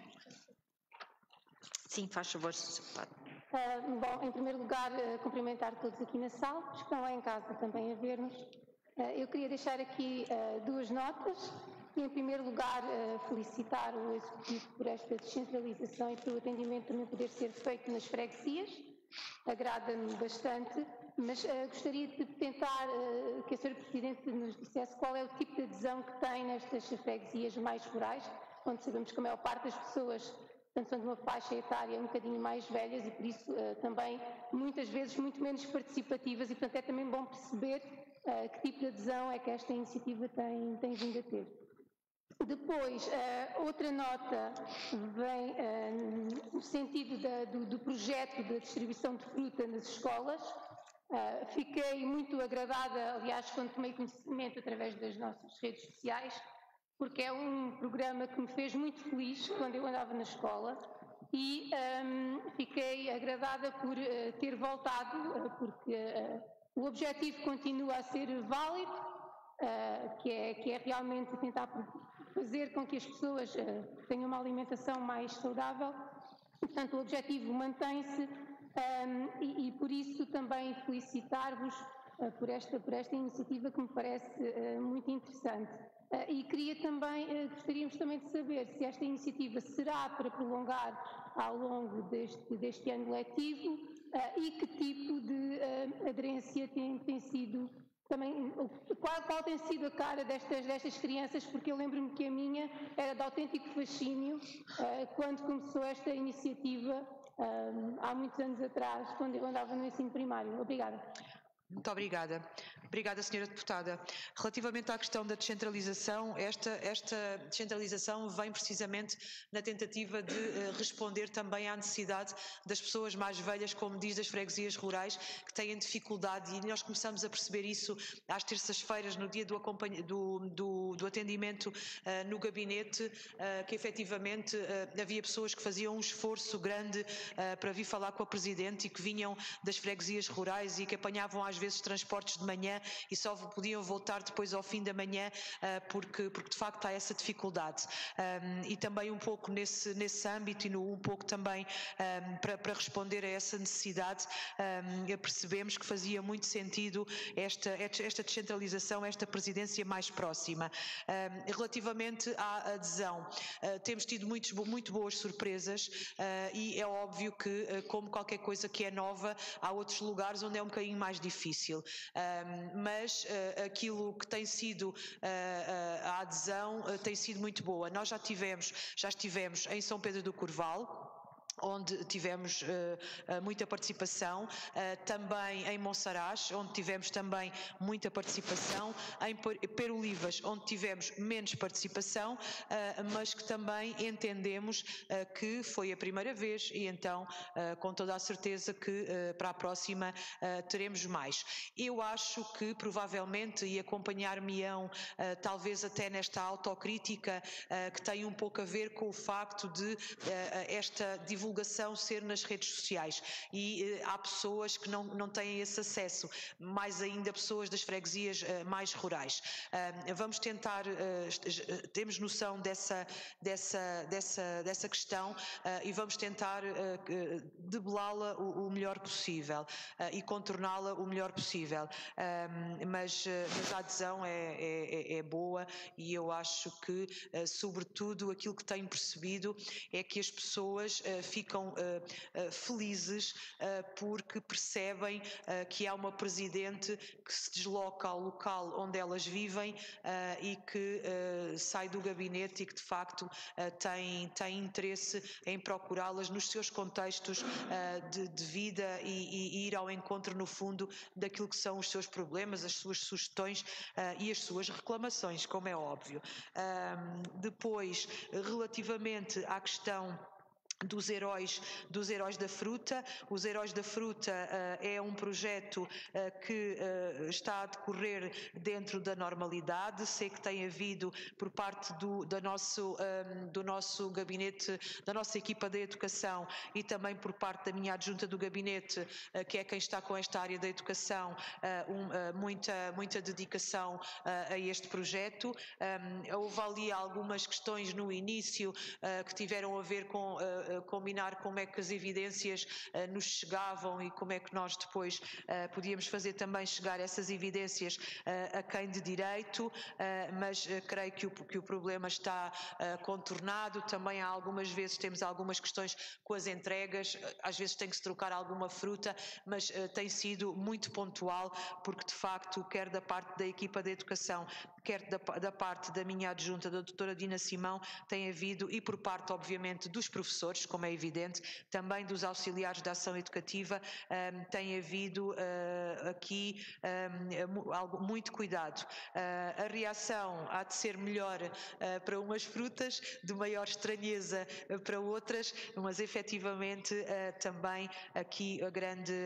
Sim, faz favor, Sr. Deputado. Bom, em primeiro lugar, cumprimentar todos aqui na sala, que estão em casa também a ver-nos. Eu queria deixar aqui duas notas. Em primeiro lugar, felicitar o Executivo por esta descentralização e pelo atendimento também poder ser feito nas freguesias. Agrada-me bastante, mas gostaria de tentar que a Sra. Presidente nos dissesse qual é o tipo de adesão que tem nestas freguesias mais rurais, onde sabemos que a maior parte das pessoas portanto, são de uma faixa etária um bocadinho mais velhas e por isso também muitas vezes muito menos participativas e portanto é também bom perceber que tipo de adesão é que esta iniciativa tem vindo a ter. Depois, outra nota vem no sentido do projeto da distribuição de fruta nas escolas. Fiquei muito agradada, aliás, quando tomei conhecimento através das nossas redes sociais, porque é um programa que me fez muito feliz quando eu andava na escola e fiquei agradada por ter voltado, porque o objetivo continua a ser válido, que é realmente tentar fazer com que as pessoas tenham uma alimentação mais saudável. Portanto, o objetivo mantém-se e por isso também felicitar-vos por esta iniciativa que me parece muito interessante. E gostaríamos também de saber se esta iniciativa será para prolongar ao longo deste ano letivo e que tipo de aderência tem sido também, qual tem sido a cara destas crianças, porque eu lembro-me que a minha era de autêntico fascínio quando começou esta iniciativa há muitos anos atrás, quando eu andava no ensino primário. Obrigada. Muito obrigada. Obrigada, Sra. Deputada. Relativamente à questão da descentralização, esta descentralização vem precisamente na tentativa de responder também à necessidade das pessoas mais velhas, como diz, das freguesias rurais, que têm dificuldade, e nós começamos a perceber isso às terças-feiras, no dia do atendimento no gabinete, que efetivamente havia pessoas que faziam um esforço grande para vir falar com a Presidente e que vinham das freguesias rurais e que apanhavam às às vezes transportes de manhã e só podiam voltar depois ao fim da manhã, porque de facto há essa dificuldade. E também um pouco nesse âmbito e um pouco também para responder a essa necessidade, percebemos que fazia muito sentido esta descentralização, esta presidência mais próxima. Relativamente à adesão, temos tido muito boas surpresas, e é óbvio que, como qualquer coisa que é nova, há outros lugares onde é um bocadinho mais difícil, mas aquilo que tem sido a adesão tem sido muito boa. Nós já estivemos em São Pedro do Corval, onde tivemos muita participação, também em Monsaraz, onde tivemos também muita participação, em Perolivas, onde tivemos menos participação, mas que também entendemos que foi a primeira vez e então com toda a certeza que para a próxima teremos mais. Eu acho que provavelmente, e acompanhar-me-ão talvez até nesta autocrítica que tem um pouco a ver com o facto de esta divulgação ser nas redes sociais, e há pessoas que não têm esse acesso, mais ainda pessoas das freguesias mais rurais. Vamos tentar, temos noção dessa questão, e vamos tentar debelá-la o melhor possível e contorná-la o melhor possível, mas a adesão é boa, e eu acho que sobretudo aquilo que tenho percebido é que as pessoas ficam felizes porque percebem que há uma presidente que se desloca ao local onde elas vivem e que sai do gabinete e que de facto tem interesse em procurá-las nos seus contextos de vida e ir ao encontro, no fundo, daquilo que são os seus problemas, as suas sugestões e as suas reclamações, como é óbvio. Depois, relativamente à questão dos heróis da fruta. Os Heróis da Fruta é um projeto que está a decorrer dentro da normalidade. Sei que tem havido por parte do nosso gabinete, da nossa equipa da educação, e também por parte da minha adjunta do gabinete, que é quem está com esta área da educação, muita dedicação a este projeto. Houve ali algumas questões no início que tiveram a ver com combinar como é que as evidências nos chegavam e como é que nós depois podíamos fazer também chegar essas evidências a quem de direito, mas creio que o problema está contornado. Também há algumas vezes, temos algumas questões com as entregas, às vezes tem que se trocar alguma fruta, mas tem sido muito pontual, porque de facto, quer da parte da equipa da educação, quer da parte da minha adjunta, da doutora Dina Simão, tem havido, e por parte obviamente dos professores, como é evidente, também dos auxiliares da ação educativa, tem havido aqui muito cuidado. A reação há de ser melhor para umas frutas, de maior estranheza para outras, mas efetivamente também aqui a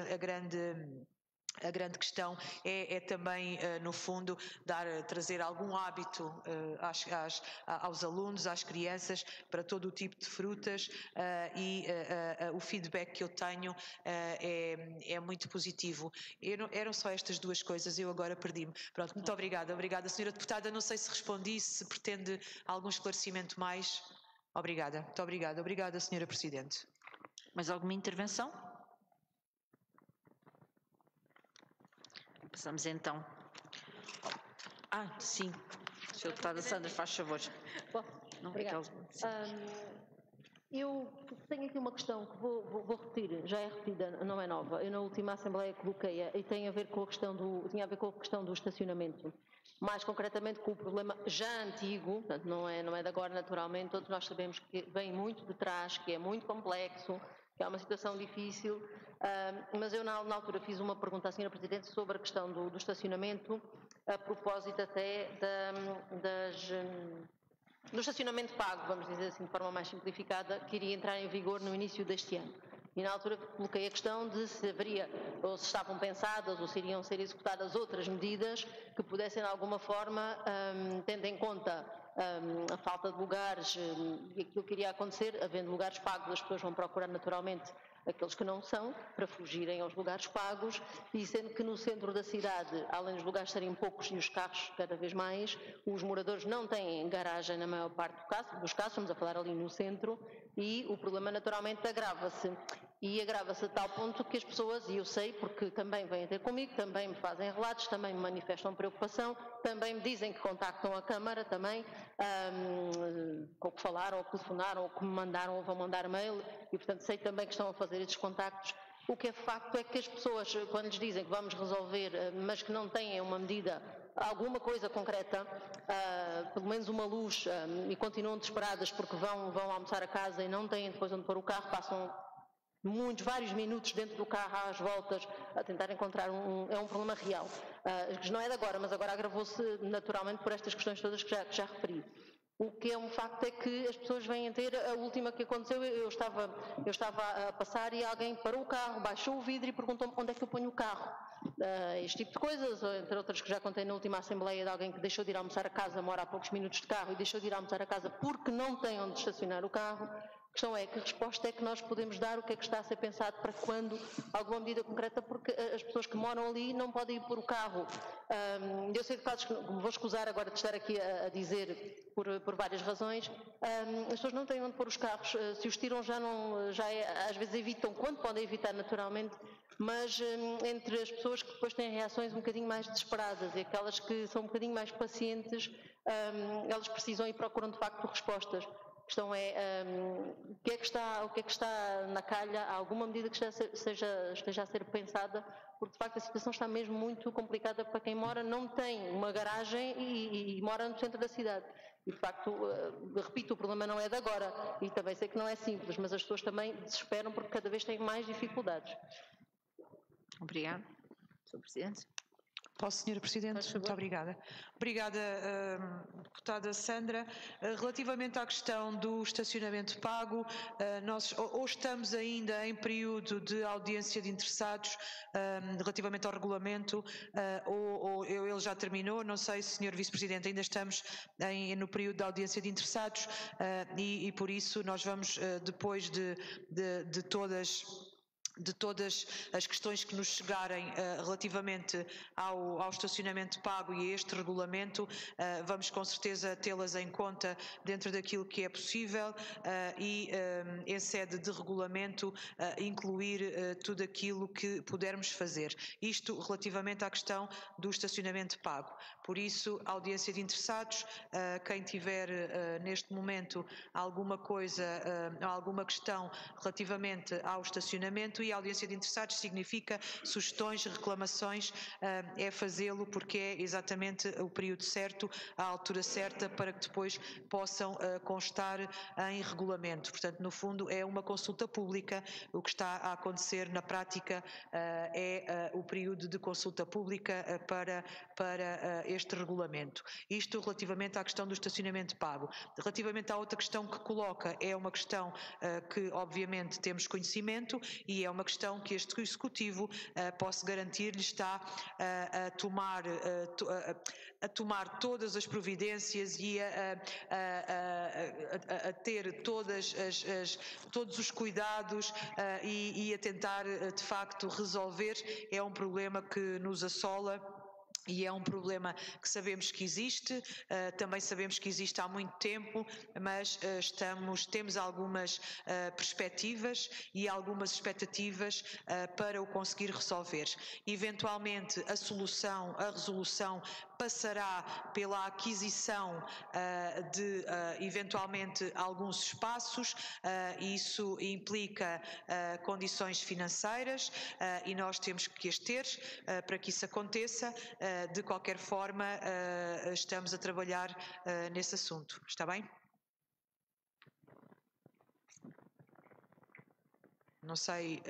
grande questão é também, no fundo, trazer algum hábito aos alunos, às crianças, para todo o tipo de frutas, e o feedback que eu tenho é muito positivo. Eram só estas duas coisas, eu agora perdi-me. Pronto, muito obrigada. Obrigada, Sra. Deputada. Não sei se respondi, se pretende algum esclarecimento mais. Obrigada, muito obrigada. Obrigada, Sra. Presidente. Mais alguma intervenção? Passamos então. Sim. Sra. Deputada Sandra, faz favor. Não, obrigada. Eu tenho aqui uma questão que vou repetir, já é repetida, não é nova. Eu na última Assembleia coloquei-a e tinha a ver com a questão do estacionamento. Mais concretamente com o problema já antigo, portanto não é de agora naturalmente, todos nós sabemos que vem muito de trás, que é muito complexo, que é uma situação difícil, mas eu na altura fiz uma pergunta à Sra. Presidente sobre a questão do estacionamento, a propósito até do estacionamento pago, vamos dizer assim de forma mais simplificada, que iria entrar em vigor no início deste ano. E na altura coloquei a questão de se haveria, ou se estavam pensadas, ou se iriam ser executadas outras medidas que pudessem de alguma forma, tendo em conta a falta de lugares e aquilo que iria acontecer, havendo lugares pagos, as pessoas vão procurar naturalmente aqueles que não são, para fugirem aos lugares pagos, e sendo que no centro da cidade, além dos lugares serem poucos e os carros cada vez mais, os moradores não têm garagem na maior parte dos casos, estamos a falar ali no centro, e o problema naturalmente agrava-se. E agrava-se a tal ponto que as pessoas, e eu sei porque também vêm ter comigo, também me fazem relatos, também me manifestam preocupação, também me dizem que contactam a Câmara também, com o que falaram, ou que telefonaram, ou que me mandaram, ou vão mandar mail, e portanto sei também que estão a fazer estes contactos. O que é facto é que as pessoas, quando lhes dizem que vamos resolver, mas que não têm uma medida, alguma coisa concreta, pelo menos uma luz, e continuam desesperadas porque vão almoçar a casa e não têm depois onde pôr o carro, passam vários minutos dentro do carro às voltas a tentar encontrar é um problema real, que não é de agora, mas agora agravou-se naturalmente por estas questões todas que já referi. O que é um facto é que as pessoas vêm a ter, a última que aconteceu, eu estava a passar e alguém parou o carro, baixou o vidro e perguntou-me onde é que eu ponho o carro. Este tipo de coisas, entre outras que já contei na última Assembleia, de alguém que deixou de ir almoçar a casa, mora a poucos minutos de carro e deixou de ir almoçar a casa porque não tem onde estacionar o carro. A questão é que resposta é que nós podemos dar, o que é que está a ser pensado para quando alguma medida concreta, porque as pessoas que moram ali não podem ir pôr o carro. Eu sei de casos que me vou escusar agora de estar aqui a dizer por várias razões, as pessoas não têm onde pôr os carros, se os tiram às vezes evitam, quando podem evitar naturalmente, mas entre as pessoas que depois têm reações um bocadinho mais desesperadas e aquelas que são um bocadinho mais pacientes, elas precisam e procuram de facto respostas. A questão é o que é que está na calha, há alguma medida que esteja a ser pensada, porque de facto a situação está mesmo muito complicada para quem mora, não tem uma garagem e mora no centro da cidade. E de facto, repito, o problema não é de agora e também sei que não é simples, mas as pessoas também desesperam porque cada vez têm mais dificuldades. Obrigada. Sr. Presidente. Posso, Sra. Presidente? Muito obrigada. Obrigada, deputada Sandra. Relativamente à questão do estacionamento pago, nós ou estamos ainda em período de audiência de interessados relativamente ao regulamento, ou ele já terminou, não sei, Sr. Vice-Presidente, ainda estamos no período de audiência de interessados e por isso nós vamos, depois de todas as questões que nos chegarem relativamente ao estacionamento pago e a este regulamento, vamos com certeza tê-las em conta dentro daquilo que é possível e em sede de regulamento incluir tudo aquilo que pudermos fazer. Isto relativamente à questão do estacionamento pago. Por isso, audiência de interessados, quem tiver neste momento alguma coisa, alguma questão relativamente ao estacionamento, e a audiência de interessados significa sugestões, reclamações, é fazê-lo porque é exatamente o período certo, a altura certa para que depois possam constar em regulamento. Portanto, no fundo é uma consulta pública, o que está a acontecer na prática é o período de consulta pública para este regulamento. Isto relativamente à questão do estacionamento pago. Relativamente à outra questão que coloca, é uma questão que obviamente temos conhecimento e é uma questão que este Executivo, posso garantir-lhe, está a tomar todas as providências e a ter todos os cuidados e a tentar de facto resolver. É um problema que nos assola e é um problema que sabemos que existe, também sabemos que existe há muito tempo, mas temos algumas perspectivas e algumas expectativas para o conseguir resolver. Eventualmente a resolução passará pela aquisição de eventualmente alguns espaços, isso implica condições financeiras e nós temos que as ter para que isso aconteça. De qualquer forma, estamos a trabalhar nesse assunto. Está bem? Não sei.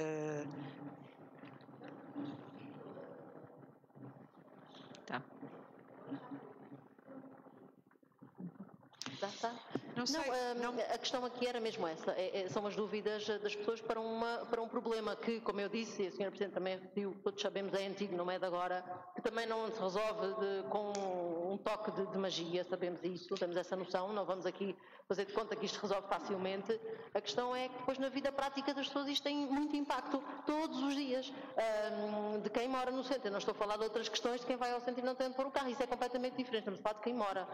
Tá. Não sei. A questão aqui era mesmo essa. São as dúvidas das pessoas para um problema que, como eu disse, e a Sra. Presidente também repetiu, todos sabemos é antigo, não é de agora, que também não se resolve com um toque de magia, sabemos isso, temos essa noção, não vamos aqui fazer de conta que isto resolve facilmente. A questão é que depois na vida prática das pessoas isto tem muito impacto todos os dias. De quem mora no centro, eu não estou a falar de outras questões de quem vai ao centro e não tem onde pôr o carro, isso é completamente diferente, estamos a falar de quem mora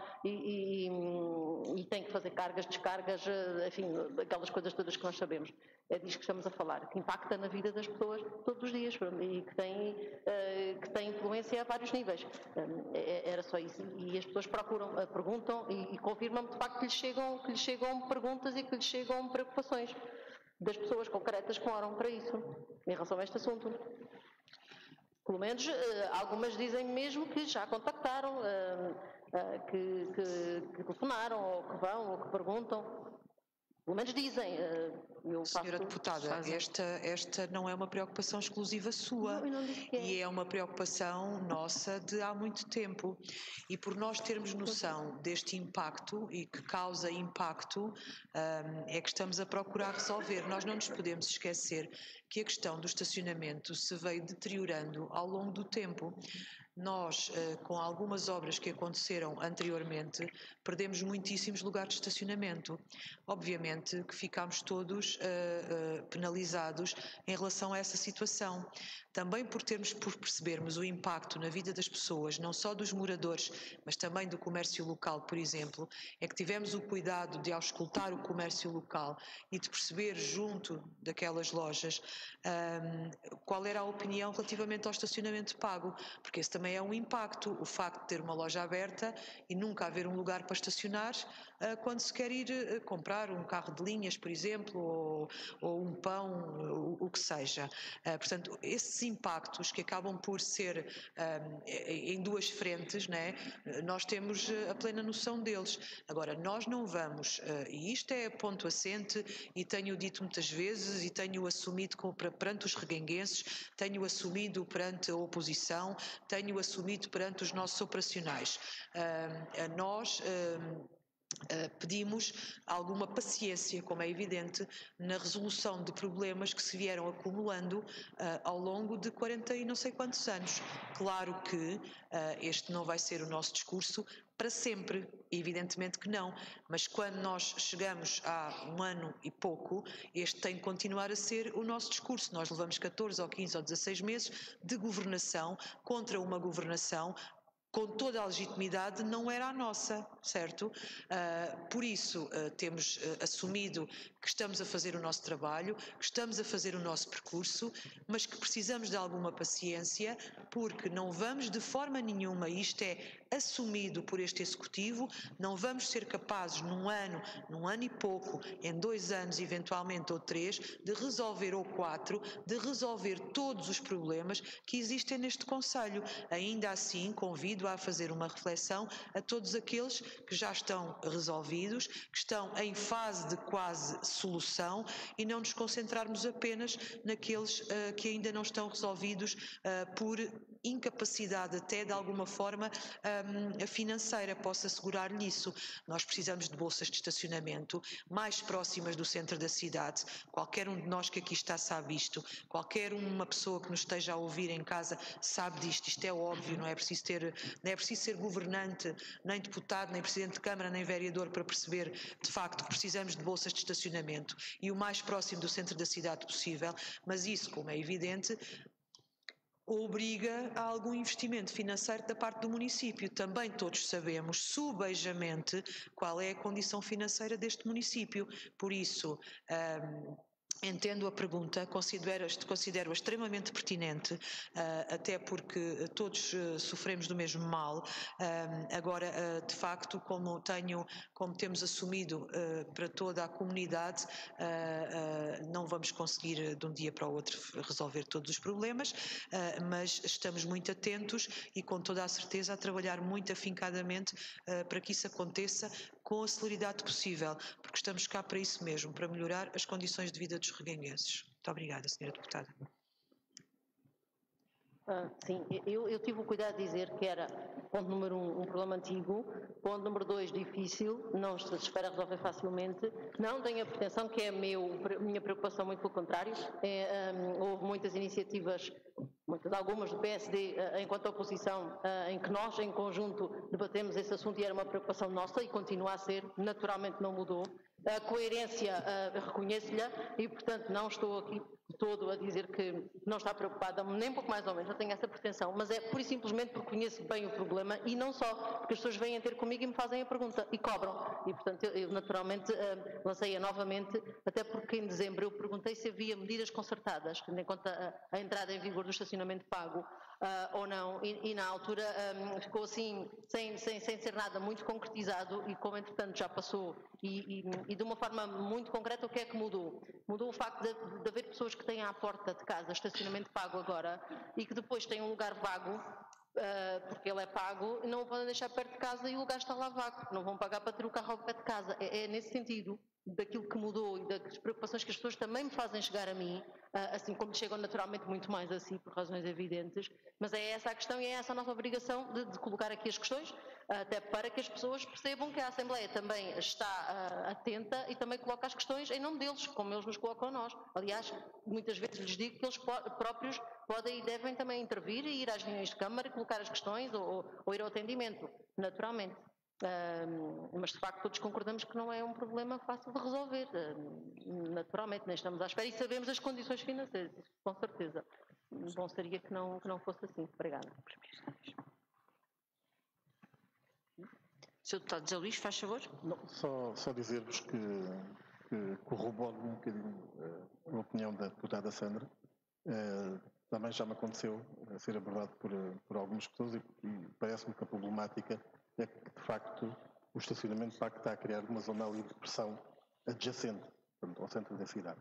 e tem que fazer cargas, descargas, enfim, aquelas coisas todas que nós sabemos. É disso que estamos a falar, que impacta na vida das pessoas todos os dias e que tem influência a vários níveis. Era só isso. E as pessoas perguntam e confirmam de facto que lhes chegam perguntas e que lhes chegam preocupações das pessoas concretas que moram para isso, em relação a este assunto. Pelo menos algumas dizem mesmo que já contactaram, que telefonaram, ou que vão, ou que perguntam. Pelo menos dizem. Senhora Deputada, esta não é uma preocupação exclusiva sua. Não, eu não disse que é. E é uma preocupação nossa de há muito tempo. E por nós termos noção deste impacto e que causa impacto, é que estamos a procurar resolver. Nós não nos podemos esquecer que a questão do estacionamento se veio deteriorando ao longo do tempo. Nós, com algumas obras que aconteceram anteriormente, perdemos muitíssimos lugares de estacionamento. Obviamente que ficámos todos penalizados em relação a essa situação. Também por percebermos o impacto na vida das pessoas, não só dos moradores, mas também do comércio local, por exemplo, é que tivemos o cuidado de auscultar o comércio local e de perceber junto daquelas lojas qual era a opinião relativamente ao estacionamento pago, porque esse também é um impacto, o facto de ter uma loja aberta e nunca haver um lugar para estacionar quando se quer ir comprar um carro de linhas, por exemplo, ou um pão, o que seja. Portanto, esses impactos que acabam por ser em duas frentes, né, nós temos a plena noção deles. Agora, nós não vamos, e isto é ponto assente, e tenho dito muitas vezes, e tenho assumido perante os reguenguenses, tenho assumido perante a oposição, tenho assumido perante os nossos operacionais. Nós pedimos alguma paciência, como é evidente, na resolução de problemas que se vieram acumulando ao longo de 40 e não sei quantos anos. Claro que este não vai ser o nosso discurso para sempre, evidentemente que não, mas quando nós chegamos a um ano e pouco, este tem que continuar a ser o nosso discurso. Nós levamos 14 ou 15 ou 16 meses de governação contra uma governação com toda a legitimidade, não era a nossa, certo? Por isso, temos assumido que estamos a fazer o nosso trabalho, que estamos a fazer o nosso percurso, mas que precisamos de alguma paciência, porque não vamos de forma nenhuma, isto é assumido por este Executivo, não vamos ser capazes num ano e pouco, em 2 anos, eventualmente, ou 3, de resolver, ou 4, de resolver todos os problemas que existem neste Conselho. Ainda assim, convido a fazer uma reflexão a todos aqueles que já estão resolvidos, que estão em fase de quase solução e não nos concentrarmos apenas naqueles que ainda não estão resolvidos por incapacidade até de alguma forma financeira, posso assegurar-lhe isso. Nós precisamos de bolsas de estacionamento mais próximas do centro da cidade. Qualquer um de nós que aqui está sabe isto, qualquer uma pessoa que nos esteja a ouvir em casa sabe disto, isto é óbvio, não é preciso ser governante, nem deputado, nem presidente de Câmara, nem vereador para perceber de facto que precisamos de bolsas de estacionamento e o mais próximo do centro da cidade possível, mas isso, como é evidente, obriga a algum investimento financeiro da parte do município. Também todos sabemos subejamente qual é a condição financeira deste município. Por isso, entendo a pergunta, considero-a extremamente pertinente, até porque todos sofremos do mesmo mal. Agora, de facto, como temos assumido para toda a comunidade, não vamos conseguir de um dia para o outro resolver todos os problemas, mas estamos muito atentos e com toda a certeza a trabalhar muito afincadamente para que isso aconteça com a celeridade possível, porque estamos cá para isso mesmo, para melhorar as condições de vida dos reguenguenses. Muito obrigada, Sra. Deputada. Sim, eu tive o cuidado de dizer que era, ponto número 1, um problema antigo, ponto número 2, difícil, não se espera resolver facilmente, não tenho a pretensão que é minha preocupação, muito pelo contrário, houve muitas iniciativas, algumas do PSD, enquanto oposição, em que nós, em conjunto, debatemos esse assunto e era uma preocupação nossa e continua a ser, naturalmente não mudou. A coerência, reconheço-lhe, e portanto não estou aqui todo a dizer que não está preocupada, nem um pouco mais ou menos, não tenho essa pretensão, mas é pura e simplesmente porque conheço bem o problema e não só, porque as pessoas vêm ter comigo e me fazem a pergunta e cobram. E portanto eu naturalmente lancei-a novamente, até porque em dezembro eu perguntei se havia medidas concertadas, tendo em conta a entrada em vigor do estacionamento pago ou não, e na altura ficou assim, sem ser nada muito concretizado, e como entretanto já passou, e de uma forma muito concreta, o que é que mudou? Mudou o facto de haver pessoas que têm à porta de casa estacionamento pago agora e que depois têm um lugar vago, porque ele é pago, e não o podem deixar perto de casa e o lugar está lá vago, não vão pagar para ter o carro ao pé de casa. É nesse sentido daquilo que mudou e das preocupações que as pessoas também me fazem chegar a mim, assim como chegam naturalmente muito mais a si, por razões evidentes, mas é essa a questão e é essa a nossa obrigação de colocar aqui as questões, até para que as pessoas percebam que a Assembleia também está atenta e também coloca as questões em nome deles, como eles nos colocam a nós. Aliás, muitas vezes lhes digo que eles próprios podem e devem também intervir e ir às reuniões de Câmara, colocar as questões ou ir ao atendimento, naturalmente. Mas de facto todos concordamos que não é um problema fácil de resolver, naturalmente, nem estamos à espera e sabemos as condições financeiras, com certeza. Bom seria que não fosse assim. Obrigada. Sr. Deputado José Luís, faz favor. Não, só dizer-vos que corroboro um bocadinho a opinião da deputada Sandra. Também já me aconteceu ser abordado por algumas pessoas e parece-me que a problemática é que, de facto, o estacionamento pago está a criar uma zona ali de pressão adjacente, portanto, ao centro da cidade.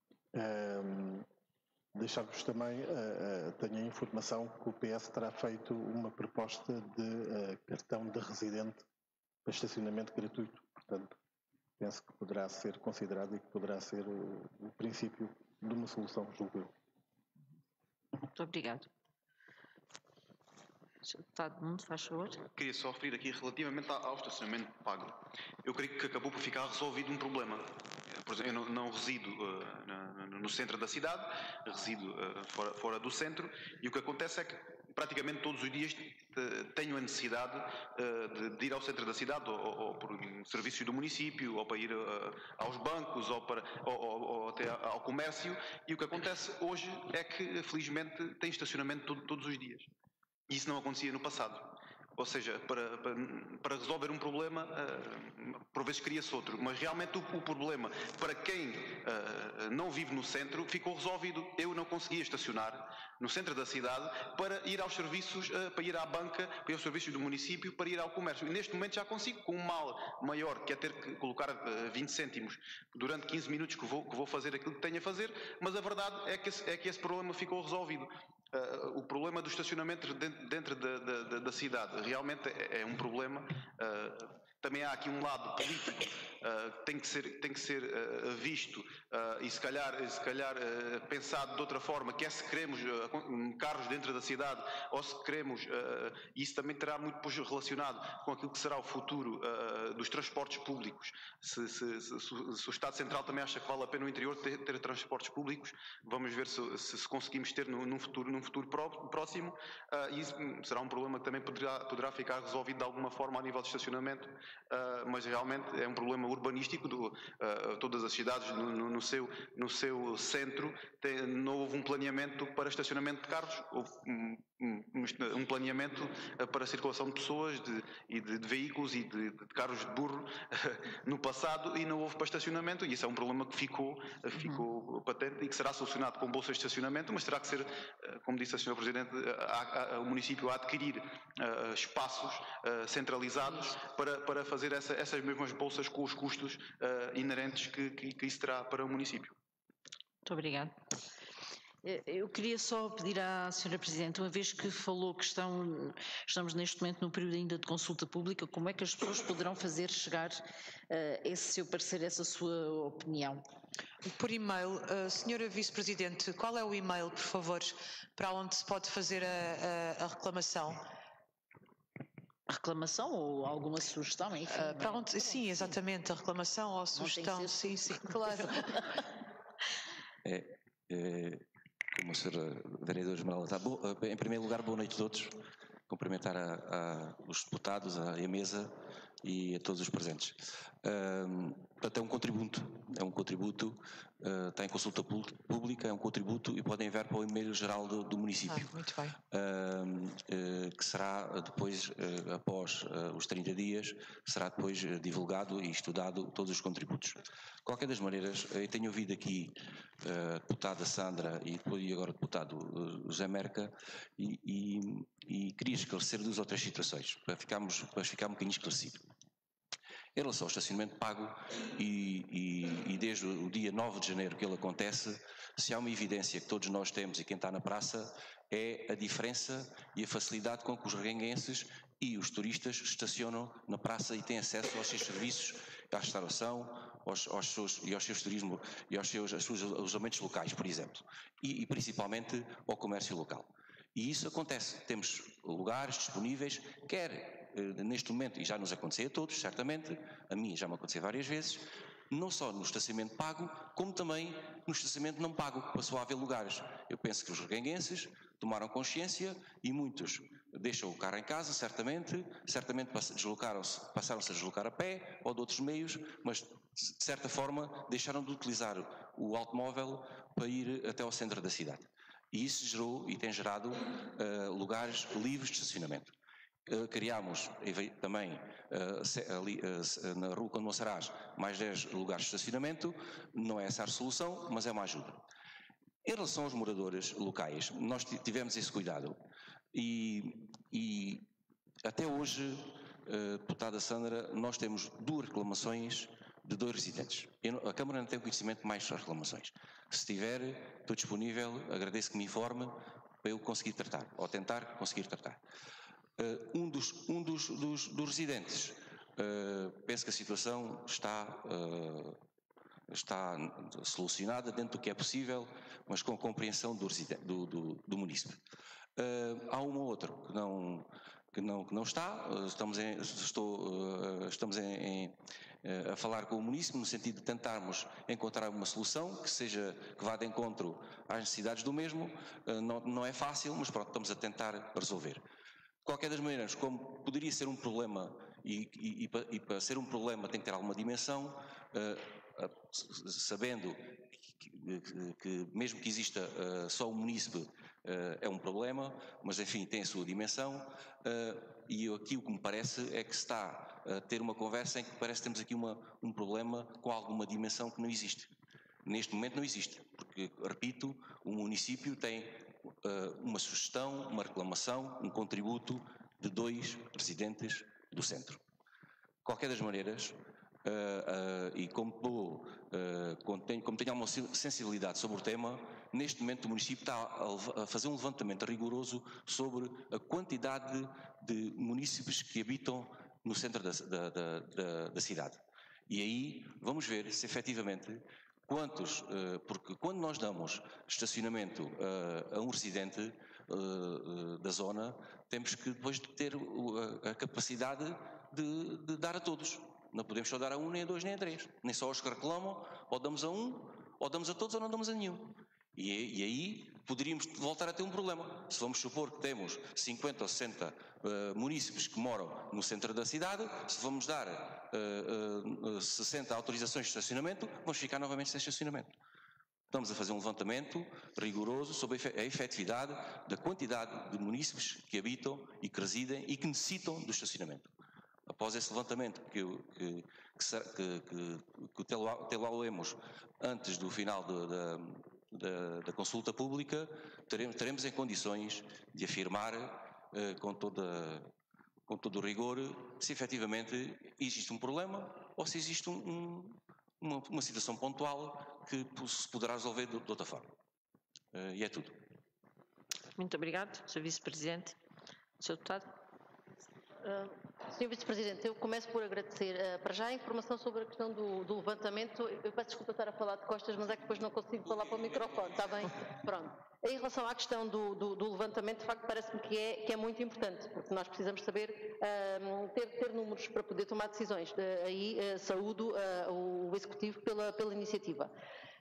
Deixar-vos também, tenho a informação que o PS terá feito uma proposta de cartão de residente para estacionamento gratuito, portanto, penso que poderá ser considerado e que poderá ser o princípio de uma solução, julgo eu. Muito obrigado. Sr. Deputado Mundo, faz favor. Queria só referir aqui relativamente ao estacionamento pago. Eu creio que acabou por ficar resolvido um problema. Por exemplo, eu não resido no centro da cidade, resido fora do centro, e o que acontece é que praticamente todos os dias tenho a necessidade de ir ao centro da cidade, ou por serviços do município, ou para ir aos bancos, ou até ao comércio, e o que acontece hoje é que, felizmente, tem estacionamento todos os dias. Isso não acontecia no passado. Ou seja, para resolver um problema, por vezes cria-se outro. Mas realmente o problema, para quem não vive no centro, ficou resolvido. Eu não conseguia estacionar no centro da cidade para ir aos serviços, para ir à banca, para ir aos serviços do município, para ir ao comércio. E neste momento já consigo, com um mal maior, que é ter que colocar 20 cêntimos durante 15 minutos que vou fazer aquilo que tenho a fazer, mas a verdade é que esse problema ficou resolvido. O problema do estacionamento dentro da cidade realmente é um problema. Também há aqui um lado político que tem que ser visto e se calhar pensado de outra forma, que é se queremos carros dentro da cidade ou se queremos, isso também terá muito relacionado com aquilo que será o futuro dos transportes públicos. Se o Estado Central também acha que vale a pena no interior ter transportes públicos, vamos ver se conseguimos ter num futuro próximo, e isso será um problema que também poderá ficar resolvido de alguma forma a nível de estacionamento, mas realmente é um problema urbanístico. Todas as cidades no seu centro não houve um planeamento para estacionamento de carros, houve um planeamento para a circulação de pessoas e de veículos e de carros de burro no passado, e não houve para estacionamento, e isso é um problema que ficou patente e que será solucionado com bolsas de estacionamento, mas terá que ser, como disse a Sra. Presidente, o município a adquirir espaços centralizados para fazer essas mesmas bolsas com os custos inerentes que isso terá para o município. Muito obrigado. Eu queria só pedir à Sra. Presidente, uma vez que falou que estamos neste momento no período ainda de consulta pública, como é que as pessoas poderão fazer chegar esse seu parecer, essa sua opinião? Por e-mail. Senhora Vice-Presidente, qual é o e-mail, por favor, para onde se pode fazer a reclamação? A reclamação ou alguma sugestão, enfim? Para onde, sim, exatamente, a reclamação ou a sugestão. Sim, claro. Como a senhora vereadora Esmeralda está. Em primeiro lugar, boa noite a todos. Cumprimentar os deputados, a mesa e a todos os presentes. Portanto, é um contributo, está em consulta pública, é um contributo e podem enviar para o e-mail geral do município. Muito bem. Que será depois, após os 30 dias, será depois divulgado e estudado todos os contributos. De qualquer das maneiras, eu tenho ouvido aqui a deputada Sandra e agora o deputado José Merca e queria esclarecer 2 ou 3 situações, para ficar um bocadinho esclarecido. Em relação ao estacionamento pago e desde o dia 9 de janeiro que ele acontece, se há uma evidência que todos nós temos e quem está na praça é a diferença e a facilidade com que os reguenguenses e os turistas estacionam na praça e têm acesso aos seus serviços, à restauração, aos seus turismo e aos seus alojamentos locais, por exemplo, e principalmente ao comércio local. E isso acontece, temos lugares disponíveis, quer neste momento, e já nos acontecia a todos, certamente, a mim já me aconteceu várias vezes, não só no estacionamento pago, como também no estacionamento não pago, passou a haver lugares. Eu penso que os reguenguenses tomaram consciência e muitos deixam o carro em casa, certamente passaram-se a deslocar a pé ou de outros meios, mas de certa forma deixaram de utilizar o automóvel para ir até ao centro da cidade. E isso gerou e tem gerado lugares livres de estacionamento. Criámos também ali na Rua Conde Monsaraz mais 10 lugares de estacionamento, não é essa a solução, mas é uma ajuda. Em relação aos moradores locais, nós tivemos esse cuidado e até hoje, deputada Sandra, nós temos 2 reclamações de 2 residentes. A Câmara não tem conhecimento de mais reclamações. Se tiver, estou disponível, agradeço que me informe para eu conseguir tratar, ou tentar conseguir tratar. Um dos residentes, penso que a situação está solucionada dentro do que é possível, mas com a compreensão do munícipe. Há um ou outro que não está, estamos a falar com o munícipe no sentido de tentarmos encontrar uma solução que vá de encontro às necessidades do mesmo. Não é fácil, mas pronto, estamos a tentar resolver. De qualquer das maneiras, como poderia ser um problema e para ser um problema tem que ter alguma dimensão, sabendo que mesmo que exista só o munícipe é um problema, mas enfim tem a sua dimensão, e aqui o que me parece é que se está a ter uma conversa em que parece que temos aqui um problema com alguma dimensão que não existe. Neste momento não existe, porque, repito, o município tem uma sugestão, uma reclamação, um contributo de 2 residentes do centro. De qualquer das maneiras, e como tenho alguma sensibilidade sobre o tema, neste momento o município está a fazer um levantamento rigoroso sobre a quantidade de munícipes que habitam no centro da cidade. E aí vamos ver se efetivamente porque quando nós damos estacionamento a um residente da zona, temos que depois ter a capacidade de dar a todos. Não podemos só dar a 1, nem a 2, nem a 3. Nem só aos que reclamam, ou damos a 1, ou damos a todos, ou não damos a nenhum. E aí poderíamos voltar a ter um problema. Se vamos supor que temos 50 ou 60 munícipes que moram no centro da cidade, se vamos dar 60 autorizações de estacionamento, vamos ficar novamente sem estacionamento. Estamos a fazer um levantamento rigoroso sobre a efetividade da quantidade de munícipes que habitam e que residem e que necessitam do estacionamento. Após esse levantamento que tê-lo-emos antes do final da consulta pública, teremos em condições de afirmar com todo o rigor se efetivamente existe um problema ou se existe uma situação pontual que se poderá resolver de outra forma. E é tudo. Muito obrigado, Sr. Vice-Presidente. Sr. Deputado. Sr. Vice-Presidente, eu começo por agradecer para já a informação sobre a questão do levantamento. Eu peço desculpa estar a falar de costas, mas é que depois não consigo falar para o microfone, está bem? Pronto. Em relação à questão do levantamento, de facto, parece-me que é muito importante, porque nós precisamos saber ter números para poder tomar decisões. Aí saúdo o Executivo pela iniciativa.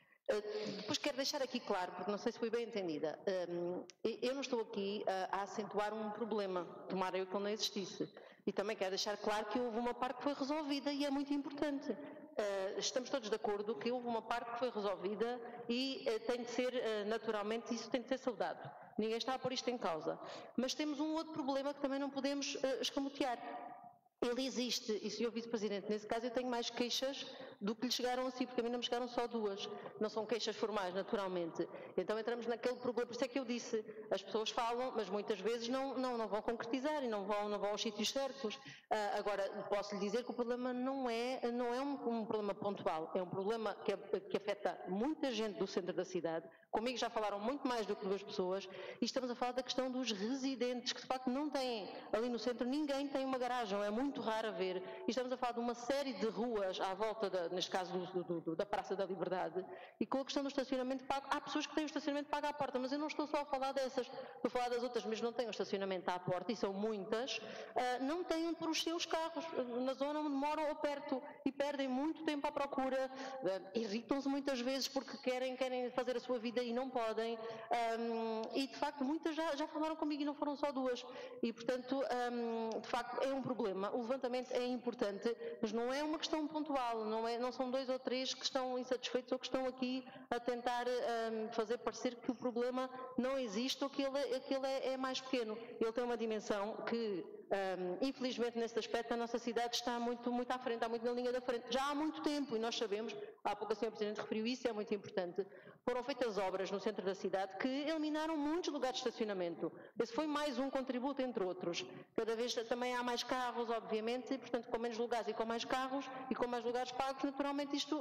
Depois quero deixar aqui claro, porque não sei se fui bem entendida, eu não estou aqui a acentuar um problema, tomara eu que ele não existisse. E também quero deixar claro que houve uma parte que foi resolvida e é muito importante. Estamos todos de acordo que houve uma parte que foi resolvida e tem de ser, naturalmente, isso tem de ser saudado. Ninguém está a pôr isto em causa. Mas temos um outro problema que também não podemos escamotear. Ele existe, e Sr. Vice-Presidente, nesse caso eu tenho mais queixas do que lhe chegaram a si, porque a mim não me chegaram só 2. Não são queixas formais, naturalmente. Então entramos naquele problema, por isso é que eu disse, as pessoas falam, mas muitas vezes não vão concretizar e não vão aos sítios certos. Agora, posso lhe dizer que o problema não é um problema pontual, é um problema que afeta muita gente do centro da cidade. Comigo já falaram muito mais do que 2 pessoas e estamos a falar da questão dos residentes, que de facto não têm, ali no centro, ninguém tem uma garagem, é muito raro haver. E estamos a falar de uma série de ruas à volta, neste caso, da Praça da Liberdade, e com a questão do estacionamento pago, há pessoas que têm o estacionamento pago à porta, mas eu não estou só a falar dessas, estou a falar das outras, mas não têm o estacionamento à porta, e são muitas, não têm onde pôr os seus carros, na zona onde moram ou perto, e perdem muito tempo à procura, irritam-se muitas vezes porque querem fazer a sua vida e não podem, e de facto muitas já falaram comigo e não foram só 2, e portanto, de facto é um problema. O levantamento é importante, mas não é uma questão pontual, não são 2 ou 3 que estão insatisfeitos ou que estão aqui a tentar fazer parecer que o problema não existe ou que ele é mais pequeno. Ele tem uma dimensão que, infelizmente, nesse aspecto, a nossa cidade está muito à frente, está muito na linha da frente, já há muito tempo, e nós sabemos, há pouco a Sra. Presidente referiu isso, é muito importante. Foram feitas obras no centro da cidade que eliminaram muitos lugares de estacionamento. Esse foi mais um contributo, entre outros. Cada vez também há mais carros, obviamente, e, portanto, com menos lugares e com mais carros e com mais lugares pagos, naturalmente isto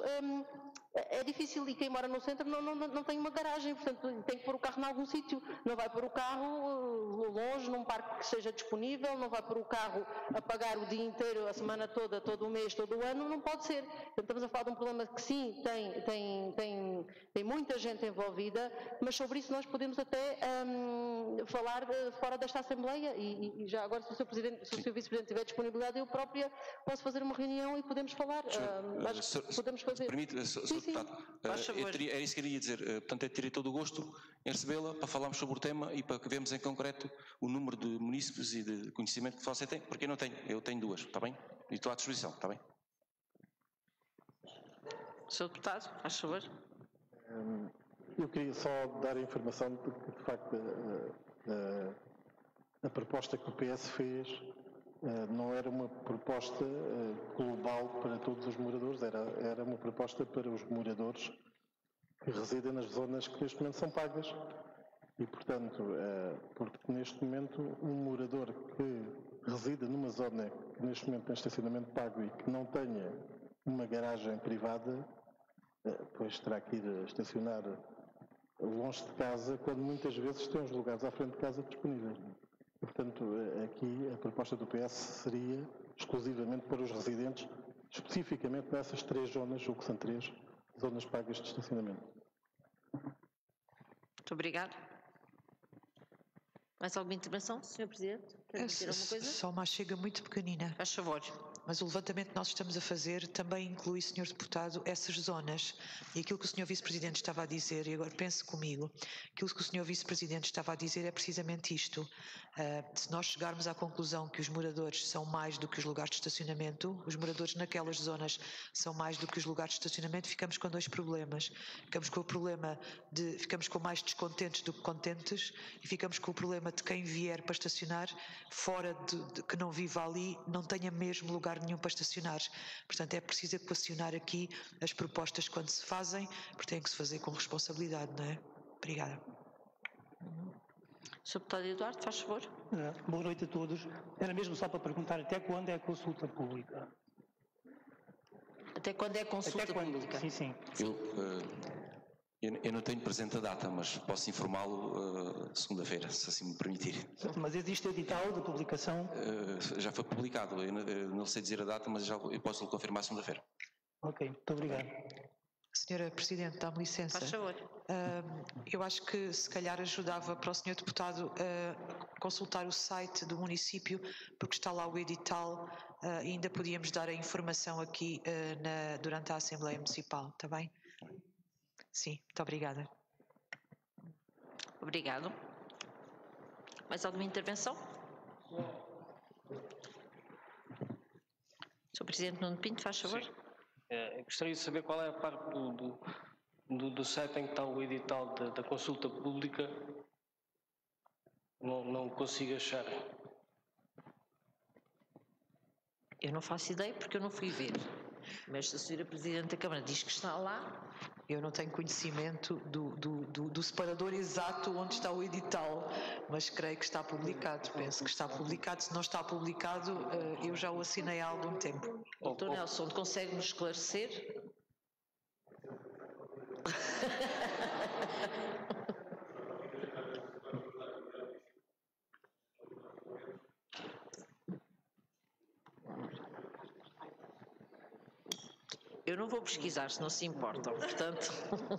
é difícil. E quem mora no centro não tem uma garagem, portanto, tem que pôr o carro em algum sítio. Não vai pôr o carro longe, num parque que seja disponível, não vai pôr o carro a pagar o dia inteiro, a semana toda, todo o mês, todo o ano, não pode ser. Portanto, estamos a falar de um problema que sim, tem muita gente envolvida, mas sobre isso nós podemos até falar fora desta Assembleia e já agora, se o Sr. Vice-Presidente tiver disponibilidade, eu própria posso fazer uma reunião e podemos falar. Podemos fazer. Permite, Sr. Deputado, era isso que eu queria dizer. Portanto, eu teria todo o gosto em recebê-la para falarmos sobre o tema e para que vermos em concreto o número de munícipes e de conhecimento que você tem, porque eu não tenho, eu tenho 2, está bem? E estou à disposição, está bem? Sr. Deputado, faz favor. Eu queria só dar a informação de que, de facto, a proposta que o PS fez não era uma proposta global para todos os moradores, era uma proposta para os moradores que residem nas zonas que neste momento são pagas. E, portanto, porque neste momento um morador que resida numa zona que neste momento tem estacionamento pago e que não tenha uma garagem privada, pois terá que ir estacionar longe de casa, quando muitas vezes tem os lugares à frente de casa disponíveis. E, portanto, aqui a proposta do PS seria exclusivamente para os residentes, especificamente nessas 3 zonas, ou que são 3 zonas pagas de estacionamento. Muito obrigado. Mais alguma intervenção, Sr. Presidente? Quer dizer alguma coisa? Só uma chega muito pequenina. Faz favor. Mas o levantamento que nós estamos a fazer também inclui, Sr. Deputado, essas zonas. E aquilo que o Sr. Vice-Presidente estava a dizer, e agora pense comigo, aquilo que o Sr. Vice-Presidente estava a dizer é precisamente isto. Se nós chegarmos à conclusão que os moradores são mais do que os lugares de estacionamento, os moradores naquelas zonas são mais do que os lugares de estacionamento, ficamos com 2 problemas. Ficamos com o problema ficamos com mais descontentes do que contentes e ficamos com o problema de quem vier para estacionar fora que não viva ali, não tenha mesmo lugar nenhum para estacionar. Portanto, é preciso equacionar aqui as propostas quando se fazem, porque tem que se fazer com responsabilidade, não é? Obrigada. Sr. Deputado Eduardo, faz favor. Boa noite a todos. Era mesmo só para perguntar até quando é a consulta pública? Até quando é a consulta pública? Sim, sim. Eu não tenho presente a data, mas posso informá-lo segunda-feira, se assim me permitir. Mas existe edital de publicação? Já foi publicado, eu não sei dizer a data, mas eu posso lhe confirmar segunda-feira. Ok, muito obrigado. Senhora Presidente, dá-me licença. Faz favor. Eu acho que se calhar ajudava para o Senhor Deputado consultar o site do município, porque está lá o edital e ainda podíamos dar a informação aqui durante a Assembleia Municipal, está bem? Sim, muito obrigada. Obrigado. Mais alguma intervenção? Sr. Presidente Nuno Pinto, faz favor. Sim. Gostaria de saber qual é a parte do site em que está o edital da consulta pública. Não consigo achar. Eu não faço ideia porque eu não fui ver. Mas se a Sra. Presidente da Câmara diz que está lá... Eu não tenho conhecimento do separador exato onde está o edital, mas creio que está publicado. Penso que está publicado. Se não está publicado, eu já o assinei há algum tempo. Dr. Nelson, consegue-nos esclarecer? Eu não vou pesquisar, se não se importam, portanto...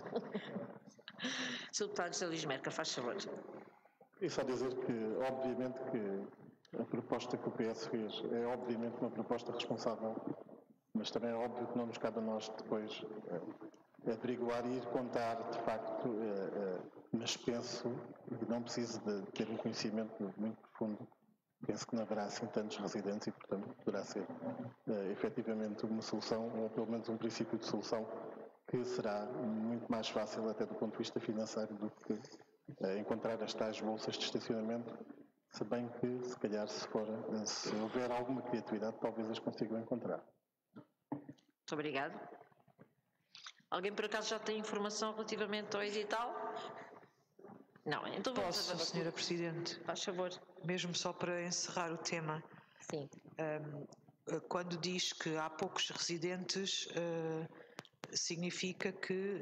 Sr. Deputado José Luís Merca, faz favor. E só dizer que, obviamente, que a proposta que o PS fez é, obviamente, uma proposta responsável, mas também é óbvio que não nos cabe a nós depois averiguar e ir contar, de facto, mas penso que não preciso de ter um conhecimento muito profundo. Penso que não haverá assim tantos residentes e, portanto, poderá ser efetivamente uma solução, ou pelo menos um princípio de solução, que será muito mais fácil até do ponto de vista financeiro do que encontrar as tais bolsas de estacionamento, se bem que, se calhar, se houver alguma criatividade, talvez as consigam encontrar. Muito obrigado. Alguém, por acaso, já tem informação relativamente ao edital? Não, então vamos... Posso, Sra. Presidente? Faz favor. Mesmo só para encerrar o tema. Sim. Quando diz que há poucos residentes, significa que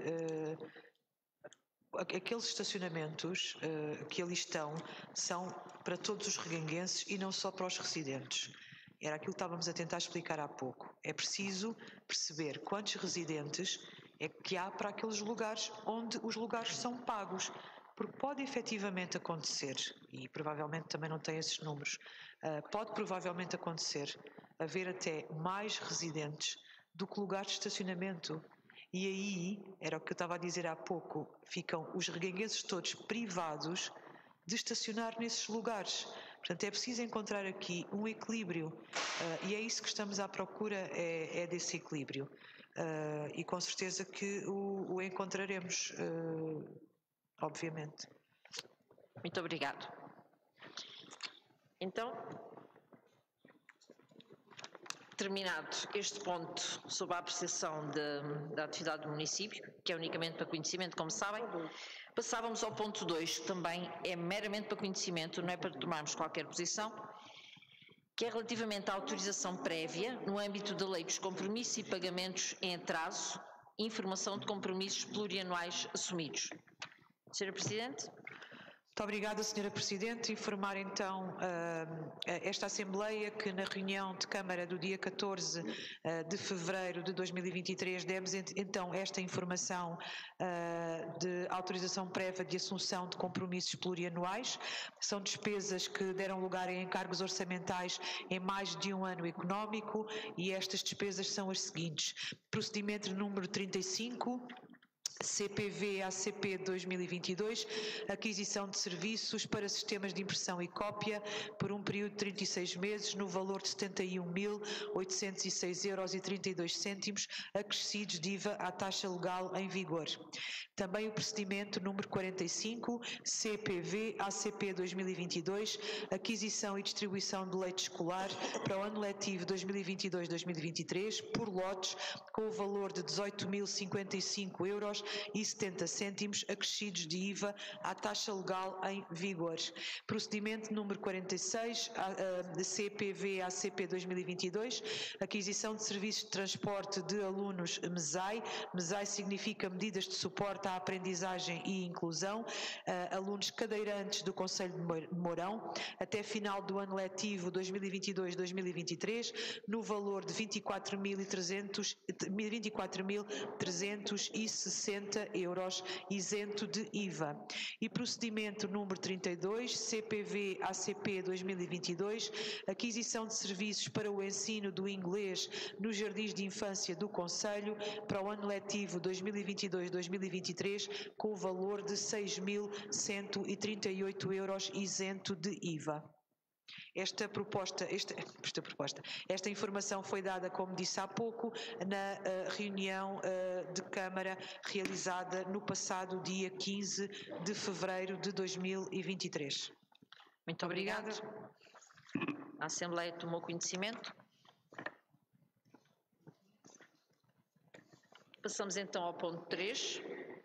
aqueles estacionamentos que ali estão são para todos os reganguenses e não só para os residentes. Era aquilo que estávamos a tentar explicar há pouco. É preciso perceber quantos residentes é que há para aqueles lugares onde os lugares são pagos. Porque pode efetivamente acontecer, e provavelmente também não tem esses números, pode provavelmente acontecer haver até mais residentes do que lugares de estacionamento. E aí, era o que eu estava a dizer há pouco, ficam os reganguenses todos privados de estacionar nesses lugares. Portanto, é preciso encontrar aqui um equilíbrio, e é isso que estamos à procura, é desse equilíbrio. E com certeza que o encontraremos, obviamente. Muito obrigado. Então, terminado este ponto sobre a apreciação da atividade do município, que é unicamente para conhecimento, como sabem, passávamos ao ponto 2, que também é meramente para conhecimento, não é para tomarmos qualquer posição, que é relativamente à autorização prévia, no âmbito da Lei dos Compromissos e Pagamentos em Atraso, informação de compromissos plurianuais assumidos. Sra. Presidente. Muito obrigada, Sra. Presidente. Informar então esta Assembleia que na reunião de Câmara do dia 14 de fevereiro de 2023 demos então esta informação de autorização prévia de assunção de compromissos plurianuais. São despesas que deram lugar a encargos orçamentais em mais de um ano económico e estas despesas são as seguintes. Procedimento número 35, CPV ACP 2022, aquisição de serviços para sistemas de impressão e cópia por um período de 36 meses no valor de 71.806,32 €, acrescidos de IVA à taxa legal em vigor. Também o procedimento número 45, CPV ACP 2022, aquisição e distribuição de leite escolar para o ano letivo 2022-2023 por lotes com o valor de 18.055 € €2,70, acrescidos de IVA à taxa legal em vigor. Procedimento número 46, CPV ACP 2022, aquisição de serviços de transporte de alunos MESAI. MESAI significa Medidas de Suporte à Aprendizagem e Inclusão, alunos cadeirantes do Conselho de Mourão, até final do ano letivo 2022-2023, no valor de €24.360, isento de IVA. E procedimento número 32, CPV ACP 2022, aquisição de serviços para o ensino do inglês nos jardins de infância do Conselho para o ano letivo 2022-2023, com o valor de €6.138, isento de IVA. Esta informação foi dada, como disse há pouco, na reunião de Câmara realizada no passado dia 15 de fevereiro de 2023. Muito obrigada. A Assembleia tomou conhecimento. Passamos então ao ponto 3.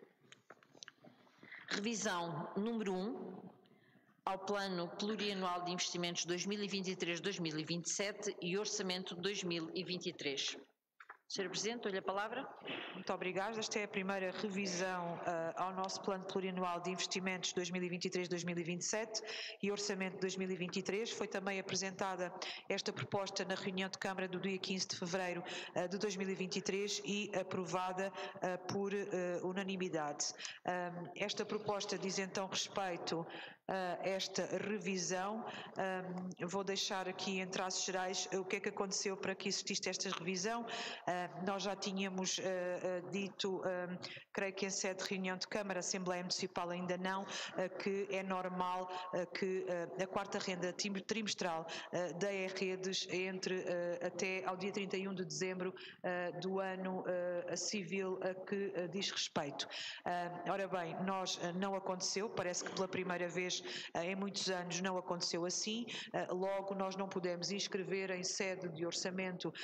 Revisão número 1 ao Plano Plurianual de Investimentos 2023-2027 e Orçamento 2023. Sra. Presidente, dou-lhe a palavra. Muito obrigada. Esta é a primeira revisão ao nosso Plano Plurianual de Investimentos 2023-2027 e Orçamento 2023. Foi também apresentada esta proposta na reunião de Câmara do dia 15 de fevereiro de 2023 e aprovada por unanimidade. Esta proposta diz então respeito esta revisão. Vou deixar aqui em traços gerais o que é que aconteceu para que existisse esta revisão. Nós já tínhamos dito, creio que em sede de reunião de Câmara, Assembleia Municipal ainda não, que é normal que a quarta renda trimestral da E-Redes entre até ao dia 31 de dezembro do ano civil a que diz respeito. Ora bem, não aconteceu, parece que pela primeira vez em muitos anos não aconteceu assim, logo nós não pudemos inscrever em sede de orçamento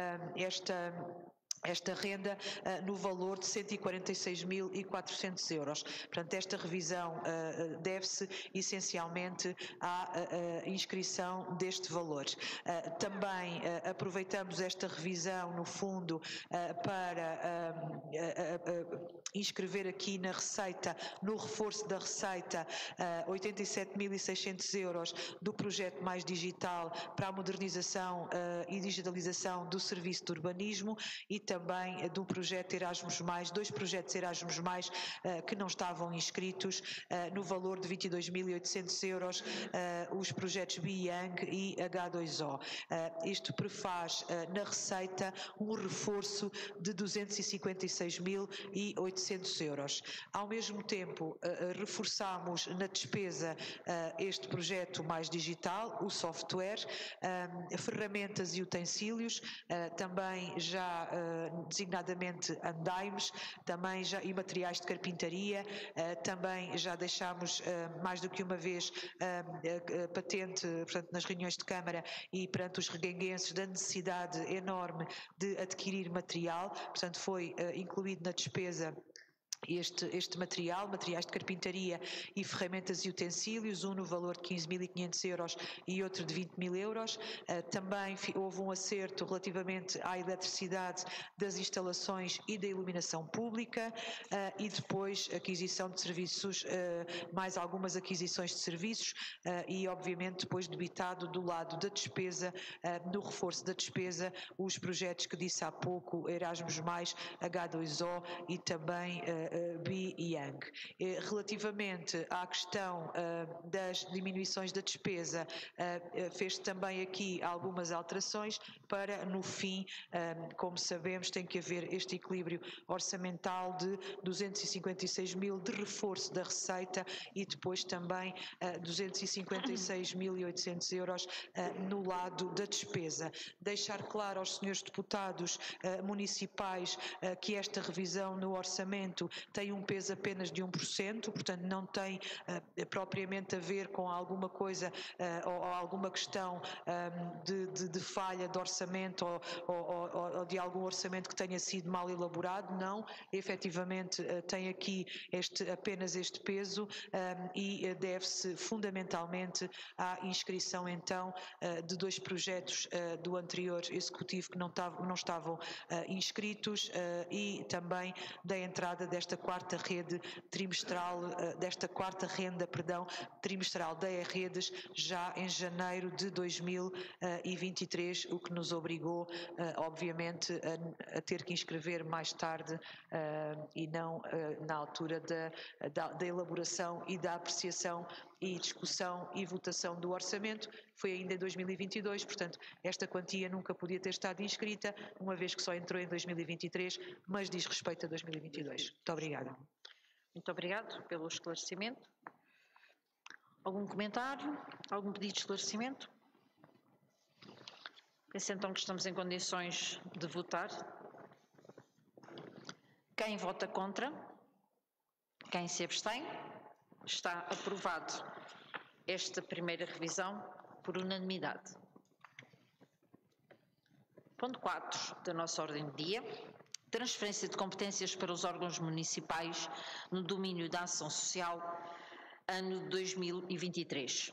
esta renda no valor de €146.400. Portanto, esta revisão deve-se essencialmente à inscrição deste valor. Também aproveitamos esta revisão, no fundo, para inscrever aqui na receita, no reforço da receita, €87.600 do projeto Mais Digital para a modernização e digitalização do serviço de urbanismo e também do projeto Erasmus+, dois projetos Erasmus+, que não estavam inscritos, no valor de €22.800, os projetos BIANG e H2O. Isto prefaz na receita um reforço de €256.800. Ao mesmo tempo, reforçamos na despesa este projeto Mais Digital, o software, ferramentas e utensílios, também já designadamente andaimes, também já, e materiais de carpintaria, também já deixámos mais do que uma vez patente, portanto, nas reuniões de Câmara e perante os reguenguenses da necessidade enorme de adquirir material, portanto foi incluído na despesa este materiais de carpintaria e ferramentas e utensílios, um no valor de €15.500 e outro de €20.000. Também houve um acerto relativamente à eletricidade das instalações e da iluminação pública e depois aquisição de serviços, mais algumas aquisições de serviços e obviamente depois debitado do lado da despesa, no reforço da despesa, os projetos que disse há pouco, Erasmus+, H2O e também BIANG. Relativamente à questão das diminuições da despesa, fez também aqui algumas alterações para, no fim, como sabemos, tem que haver este equilíbrio orçamental de 256.000 de reforço da receita e depois também 256.800 € no lado da despesa. Deixar claro aos senhores deputados municipais que esta revisão no orçamento tem um peso apenas de 1%, portanto não tem propriamente a ver com alguma coisa ou alguma questão de de falha de orçamento ou de algum orçamento que tenha sido mal elaborado, não, efetivamente tem aqui apenas este peso e deve-se fundamentalmente à inscrição então de 2 projetos do anterior Executivo que não estavam inscritos e também da entrada desta quarta renda trimestral da E-Redes já em janeiro de 2023, o que nos obrigou, obviamente, a ter que inscrever mais tarde e não na altura da elaboração e da apreciação e discussão e votação do orçamento. Foi ainda em 2022, portanto, esta quantia nunca podia ter estado inscrita, uma vez que só entrou em 2023, mas diz respeito a 2022. Muito obrigada. Muito obrigado pelo esclarecimento. Algum comentário? Algum pedido de esclarecimento? Penso então que estamos em condições de votar. Quem vota contra? Quem se abstém? Está aprovado esta primeira revisão por unanimidade. Ponto 4 da nossa ordem do dia. Transferência de competências para os órgãos municipais no domínio da ação social, ano de 2023.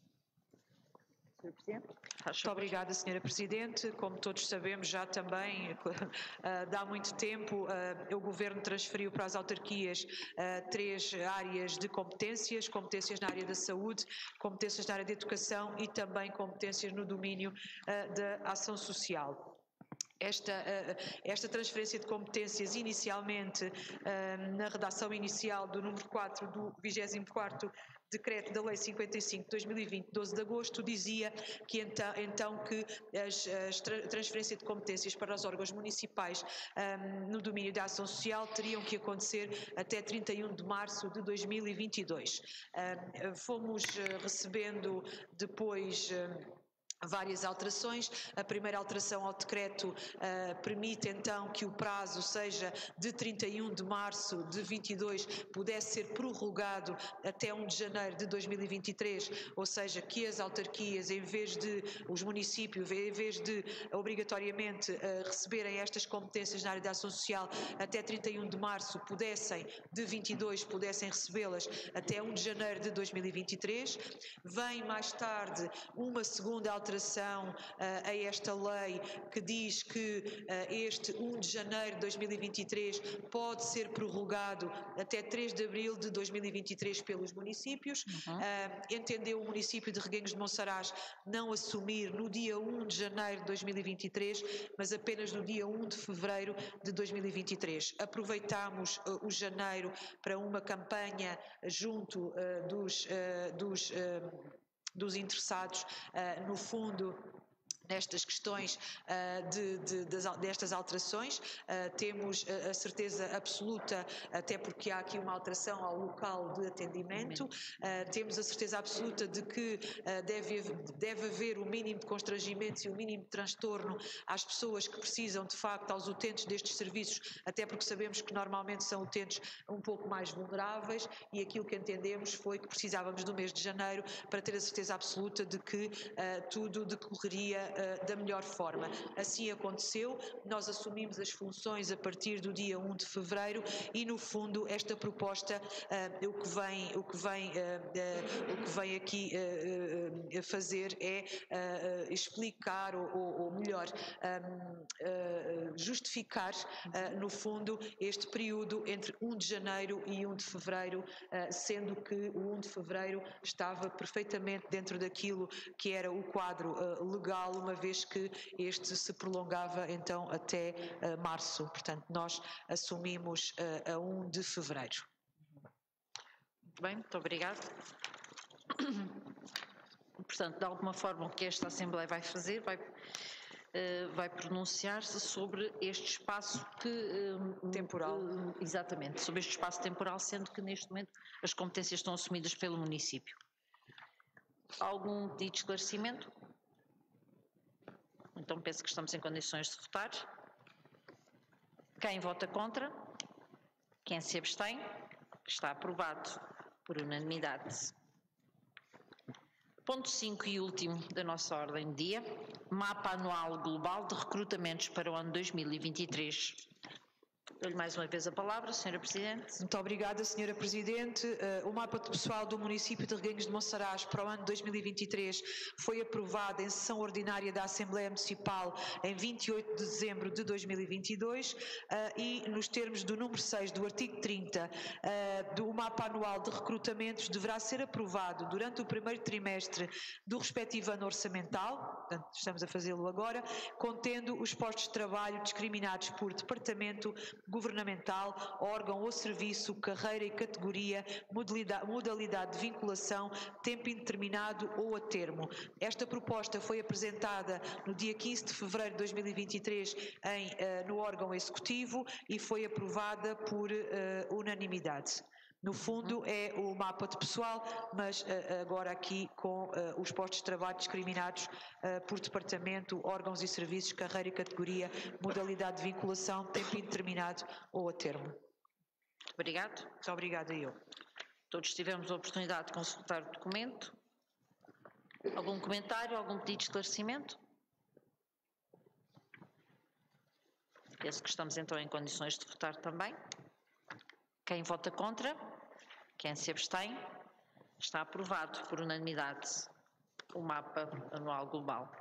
Muito obrigada, Sra. Presidente. Como todos sabemos, já também, há muito tempo, o Governo transferiu para as autarquias 3 áreas de competências na área da saúde, competências na área da educação e também competências no domínio da ação social. Esta transferência de competências, inicialmente, na redação inicial do número 4 do 24º Decreto da Lei 55 de 2020, 12 de agosto, dizia que então que a transferência de competências para os órgãos municipais no domínio da ação social teriam que acontecer até 31 de março de 2022. Fomos recebendo depois várias alterações. A primeira alteração ao decreto permite então que o prazo seja de 31 de março de 22, pudesse ser prorrogado até 1 de janeiro de 2023, ou seja, que as autarquias, os municípios, em vez de obrigatoriamente receberem estas competências na área da ação social até 31 de março, de 22, pudessem recebê-las até 1 de janeiro de 2023. Vem mais tarde uma segunda alteração a esta lei que diz que este 1 de janeiro de 2023 pode ser prorrogado até 3 de abril de 2023 pelos municípios. Entendeu o município de Reguengos de Monsaraz não assumir no dia 1 de janeiro de 2023, mas apenas no dia 1 de fevereiro de 2023. Aproveitámos o janeiro para uma campanha junto dos interessados, no fundo, nestas questões destas alterações. Temos a certeza absoluta, até porque há aqui uma alteração ao local de atendimento, temos a certeza absoluta de que deve haver o mínimo de constrangimentos e o mínimo de transtorno às pessoas que precisam, de facto, aos utentes destes serviços, até porque sabemos que normalmente são utentes um pouco mais vulneráveis, e aquilo que entendemos foi que precisávamos do mês de janeiro para ter a certeza absoluta de que tudo decorreria da melhor forma. Assim aconteceu, nós assumimos as funções a partir do dia 1 de fevereiro e, no fundo, esta proposta, o que vem aqui fazer é explicar, ou melhor, justificar, no fundo, este período entre 1 de janeiro e 1 de fevereiro, sendo que o 1 de fevereiro estava perfeitamente dentro daquilo que era o quadro legal, uma vez que este se prolongava então até março. Portanto, nós assumimos a 1 de fevereiro. Muito bem, muito obrigado. Portanto, de alguma forma, o que esta Assembleia vai fazer, vai pronunciar-se sobre este espaço temporal. Exatamente, sobre este espaço temporal, sendo que neste momento as competências estão assumidas pelo município. Algum pedido de esclarecimento? Então penso que estamos em condições de votar. Quem vota contra? Quem se abstém? Está aprovado por unanimidade. Ponto 5 e último da nossa ordem de dia. Mapa Anual Global de Recrutamentos para o ano 2023. Dou-lhe mais uma vez a palavra, Sra. Presidente. Muito obrigada, Sra. Presidente. O mapa pessoal do município de Reguengos de Monsaraz para o ano 2023 foi aprovado em sessão ordinária da Assembleia Municipal em 28 de dezembro de 2022 e nos termos do número 6 do artigo 30 do mapa anual de recrutamentos deverá ser aprovado durante o primeiro trimestre do respectivo ano orçamental, portanto estamos a fazê-lo agora, contendo os postos de trabalho discriminados por departamento governamental, órgão ou serviço, carreira e categoria, modalidade de vinculação, tempo indeterminado ou a termo. Esta proposta foi apresentada no dia 15 de fevereiro de 2023 no órgão executivo e foi aprovada por unanimidade. No fundo é o mapa de pessoal, mas agora aqui com os postos de trabalho discriminados por departamento, órgãos e serviços, carreira e categoria, modalidade de vinculação, tempo indeterminado ou a termo. Obrigado. Muito obrigada eu. Todos tivemos a oportunidade de consultar o documento. Algum comentário, algum pedido de esclarecimento? Penso que estamos então em condições de votar também. Quem vota contra? Quem se abstém? Está aprovado por unanimidade o mapa anual global.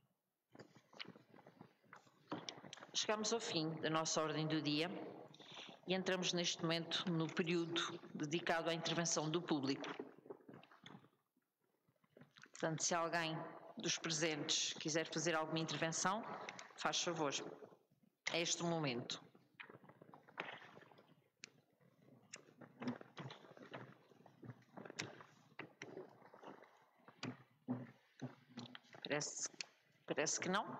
Chegamos ao fim da nossa ordem do dia e entramos neste momento no período dedicado à intervenção do público. Portanto, se alguém dos presentes quiser fazer alguma intervenção, faz favor. É este o momento. Parece que não.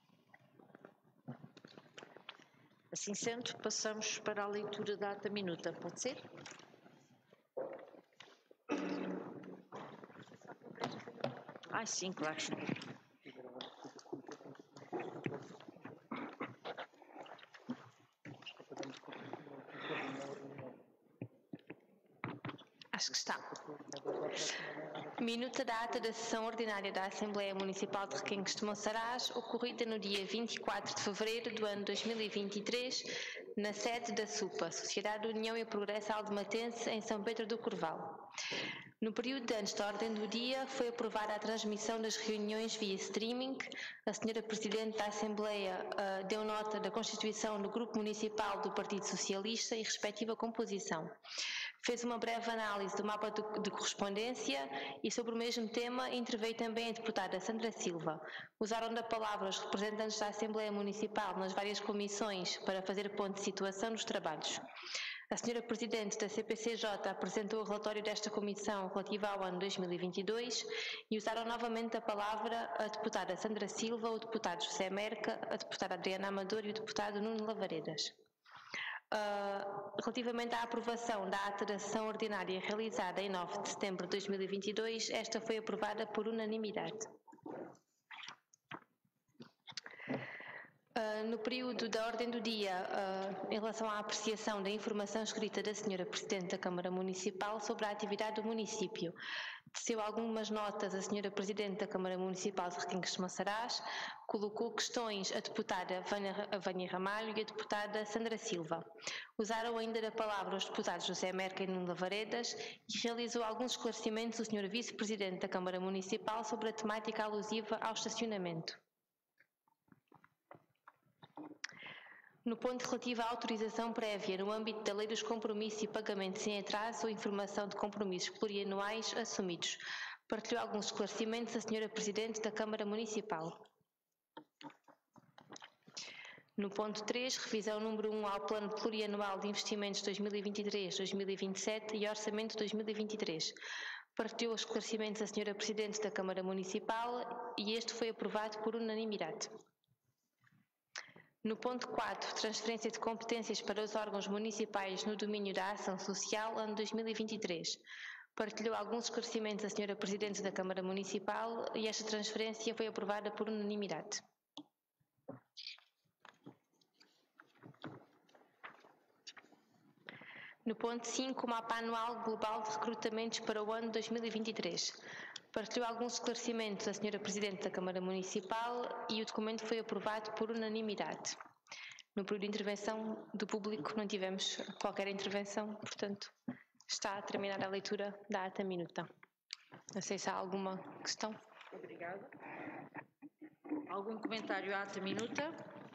Assim sendo, passamos para a leitura da ata minuta. Pode ser? Sim, claro. Acho que está. Minuta da ata da sessão ordinária da Assembleia Municipal de Requengos de Monsaraz, ocorrida no dia 24 de fevereiro do ano 2023, na sede da SUPA, Sociedade de União e Progresso Aldomatense, em São Pedro do Corval. No período de antes da ordem do dia, foi aprovada a transmissão das reuniões via streaming. A Sra. Presidente da Assembleia deu nota da constituição do Grupo Municipal do Partido Socialista e respectiva composição. Fez uma breve análise do mapa de correspondência e sobre o mesmo tema interveio também a deputada Sandra Silva. Usaram da palavra os representantes da Assembleia Municipal nas várias comissões para fazer ponto de situação dos trabalhos. A Sra. Presidente da CPCJ apresentou o relatório desta comissão relativa ao ano 2022 e usaram novamente a palavra a deputada Sandra Silva, o deputado José Merca, a deputada Adriana Amador e o deputado Nuno Lavaredas. Relativamente à aprovação da ata da sessão ordinária realizada em 9 de setembro de 2022, esta foi aprovada por unanimidade. No período da ordem do dia, em relação à apreciação da informação escrita da Sra. Presidente da Câmara Municipal sobre a atividade do município, teceu algumas notas a Sra. Presidente da Câmara Municipal de Requengos de Monsaraz, colocou questões a deputada Vânia Ramalho e a deputada Sandra Silva. Usaram ainda da palavra os deputados José Merca e Nuno Lavaredas e realizou alguns esclarecimentos o Sr. Vice-Presidente da Câmara Municipal sobre a temática alusiva ao estacionamento. No ponto relativo à autorização prévia no âmbito da Lei dos Compromissos e Pagamentos sem atraso ou informação de compromissos plurianuais assumidos, partilhou alguns esclarecimentos a Sra. Presidente da Câmara Municipal. No ponto 3, revisão número 1 ao Plano Plurianual de Investimentos 2023-2027 e Orçamento 2023. Partilhou os esclarecimentos a Sra. Presidente da Câmara Municipal e este foi aprovado por unanimidade. No ponto 4, transferência de competências para os órgãos municipais no domínio da ação social, ano 2023. Partilhou alguns esclarecimentos a Sra. Presidente da Câmara Municipal e esta transferência foi aprovada por unanimidade. No ponto 5, o mapa anual global de recrutamentos para o ano 2023. Partilhou alguns esclarecimentos a Sra. Presidente da Câmara Municipal e o documento foi aprovado por unanimidade. No período de intervenção do público não tivemos qualquer intervenção, portanto está terminada a leitura da ata minuta. Não sei se há alguma questão. Obrigada. Algum comentário à ata minuta?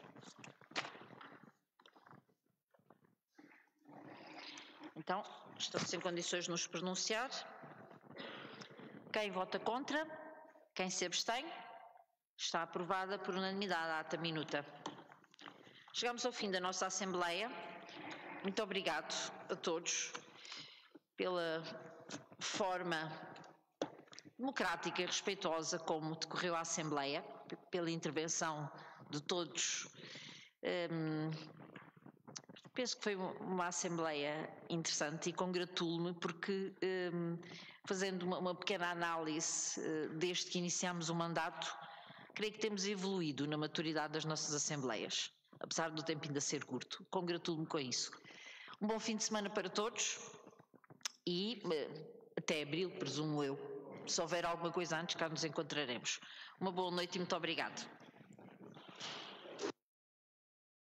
Então, estamos em condições de nos pronunciar. Quem vota contra? Quem se abstém? Está aprovada por unanimidade a ata minuta. Chegamos ao fim da nossa Assembleia. Muito obrigado a todos pela forma democrática e respeitosa como decorreu a Assembleia, pela intervenção de todos. Penso que foi uma Assembleia interessante e congratulo-me porque, fazendo uma pequena análise desde que iniciámos o mandato, creio que temos evoluído na maturidade das nossas Assembleias, apesar do tempo ainda ser curto. Congratulo-me com isso. Um bom fim de semana para todos e até abril, presumo eu. Se houver alguma coisa antes, cá nos encontraremos. Uma boa noite e muito obrigado.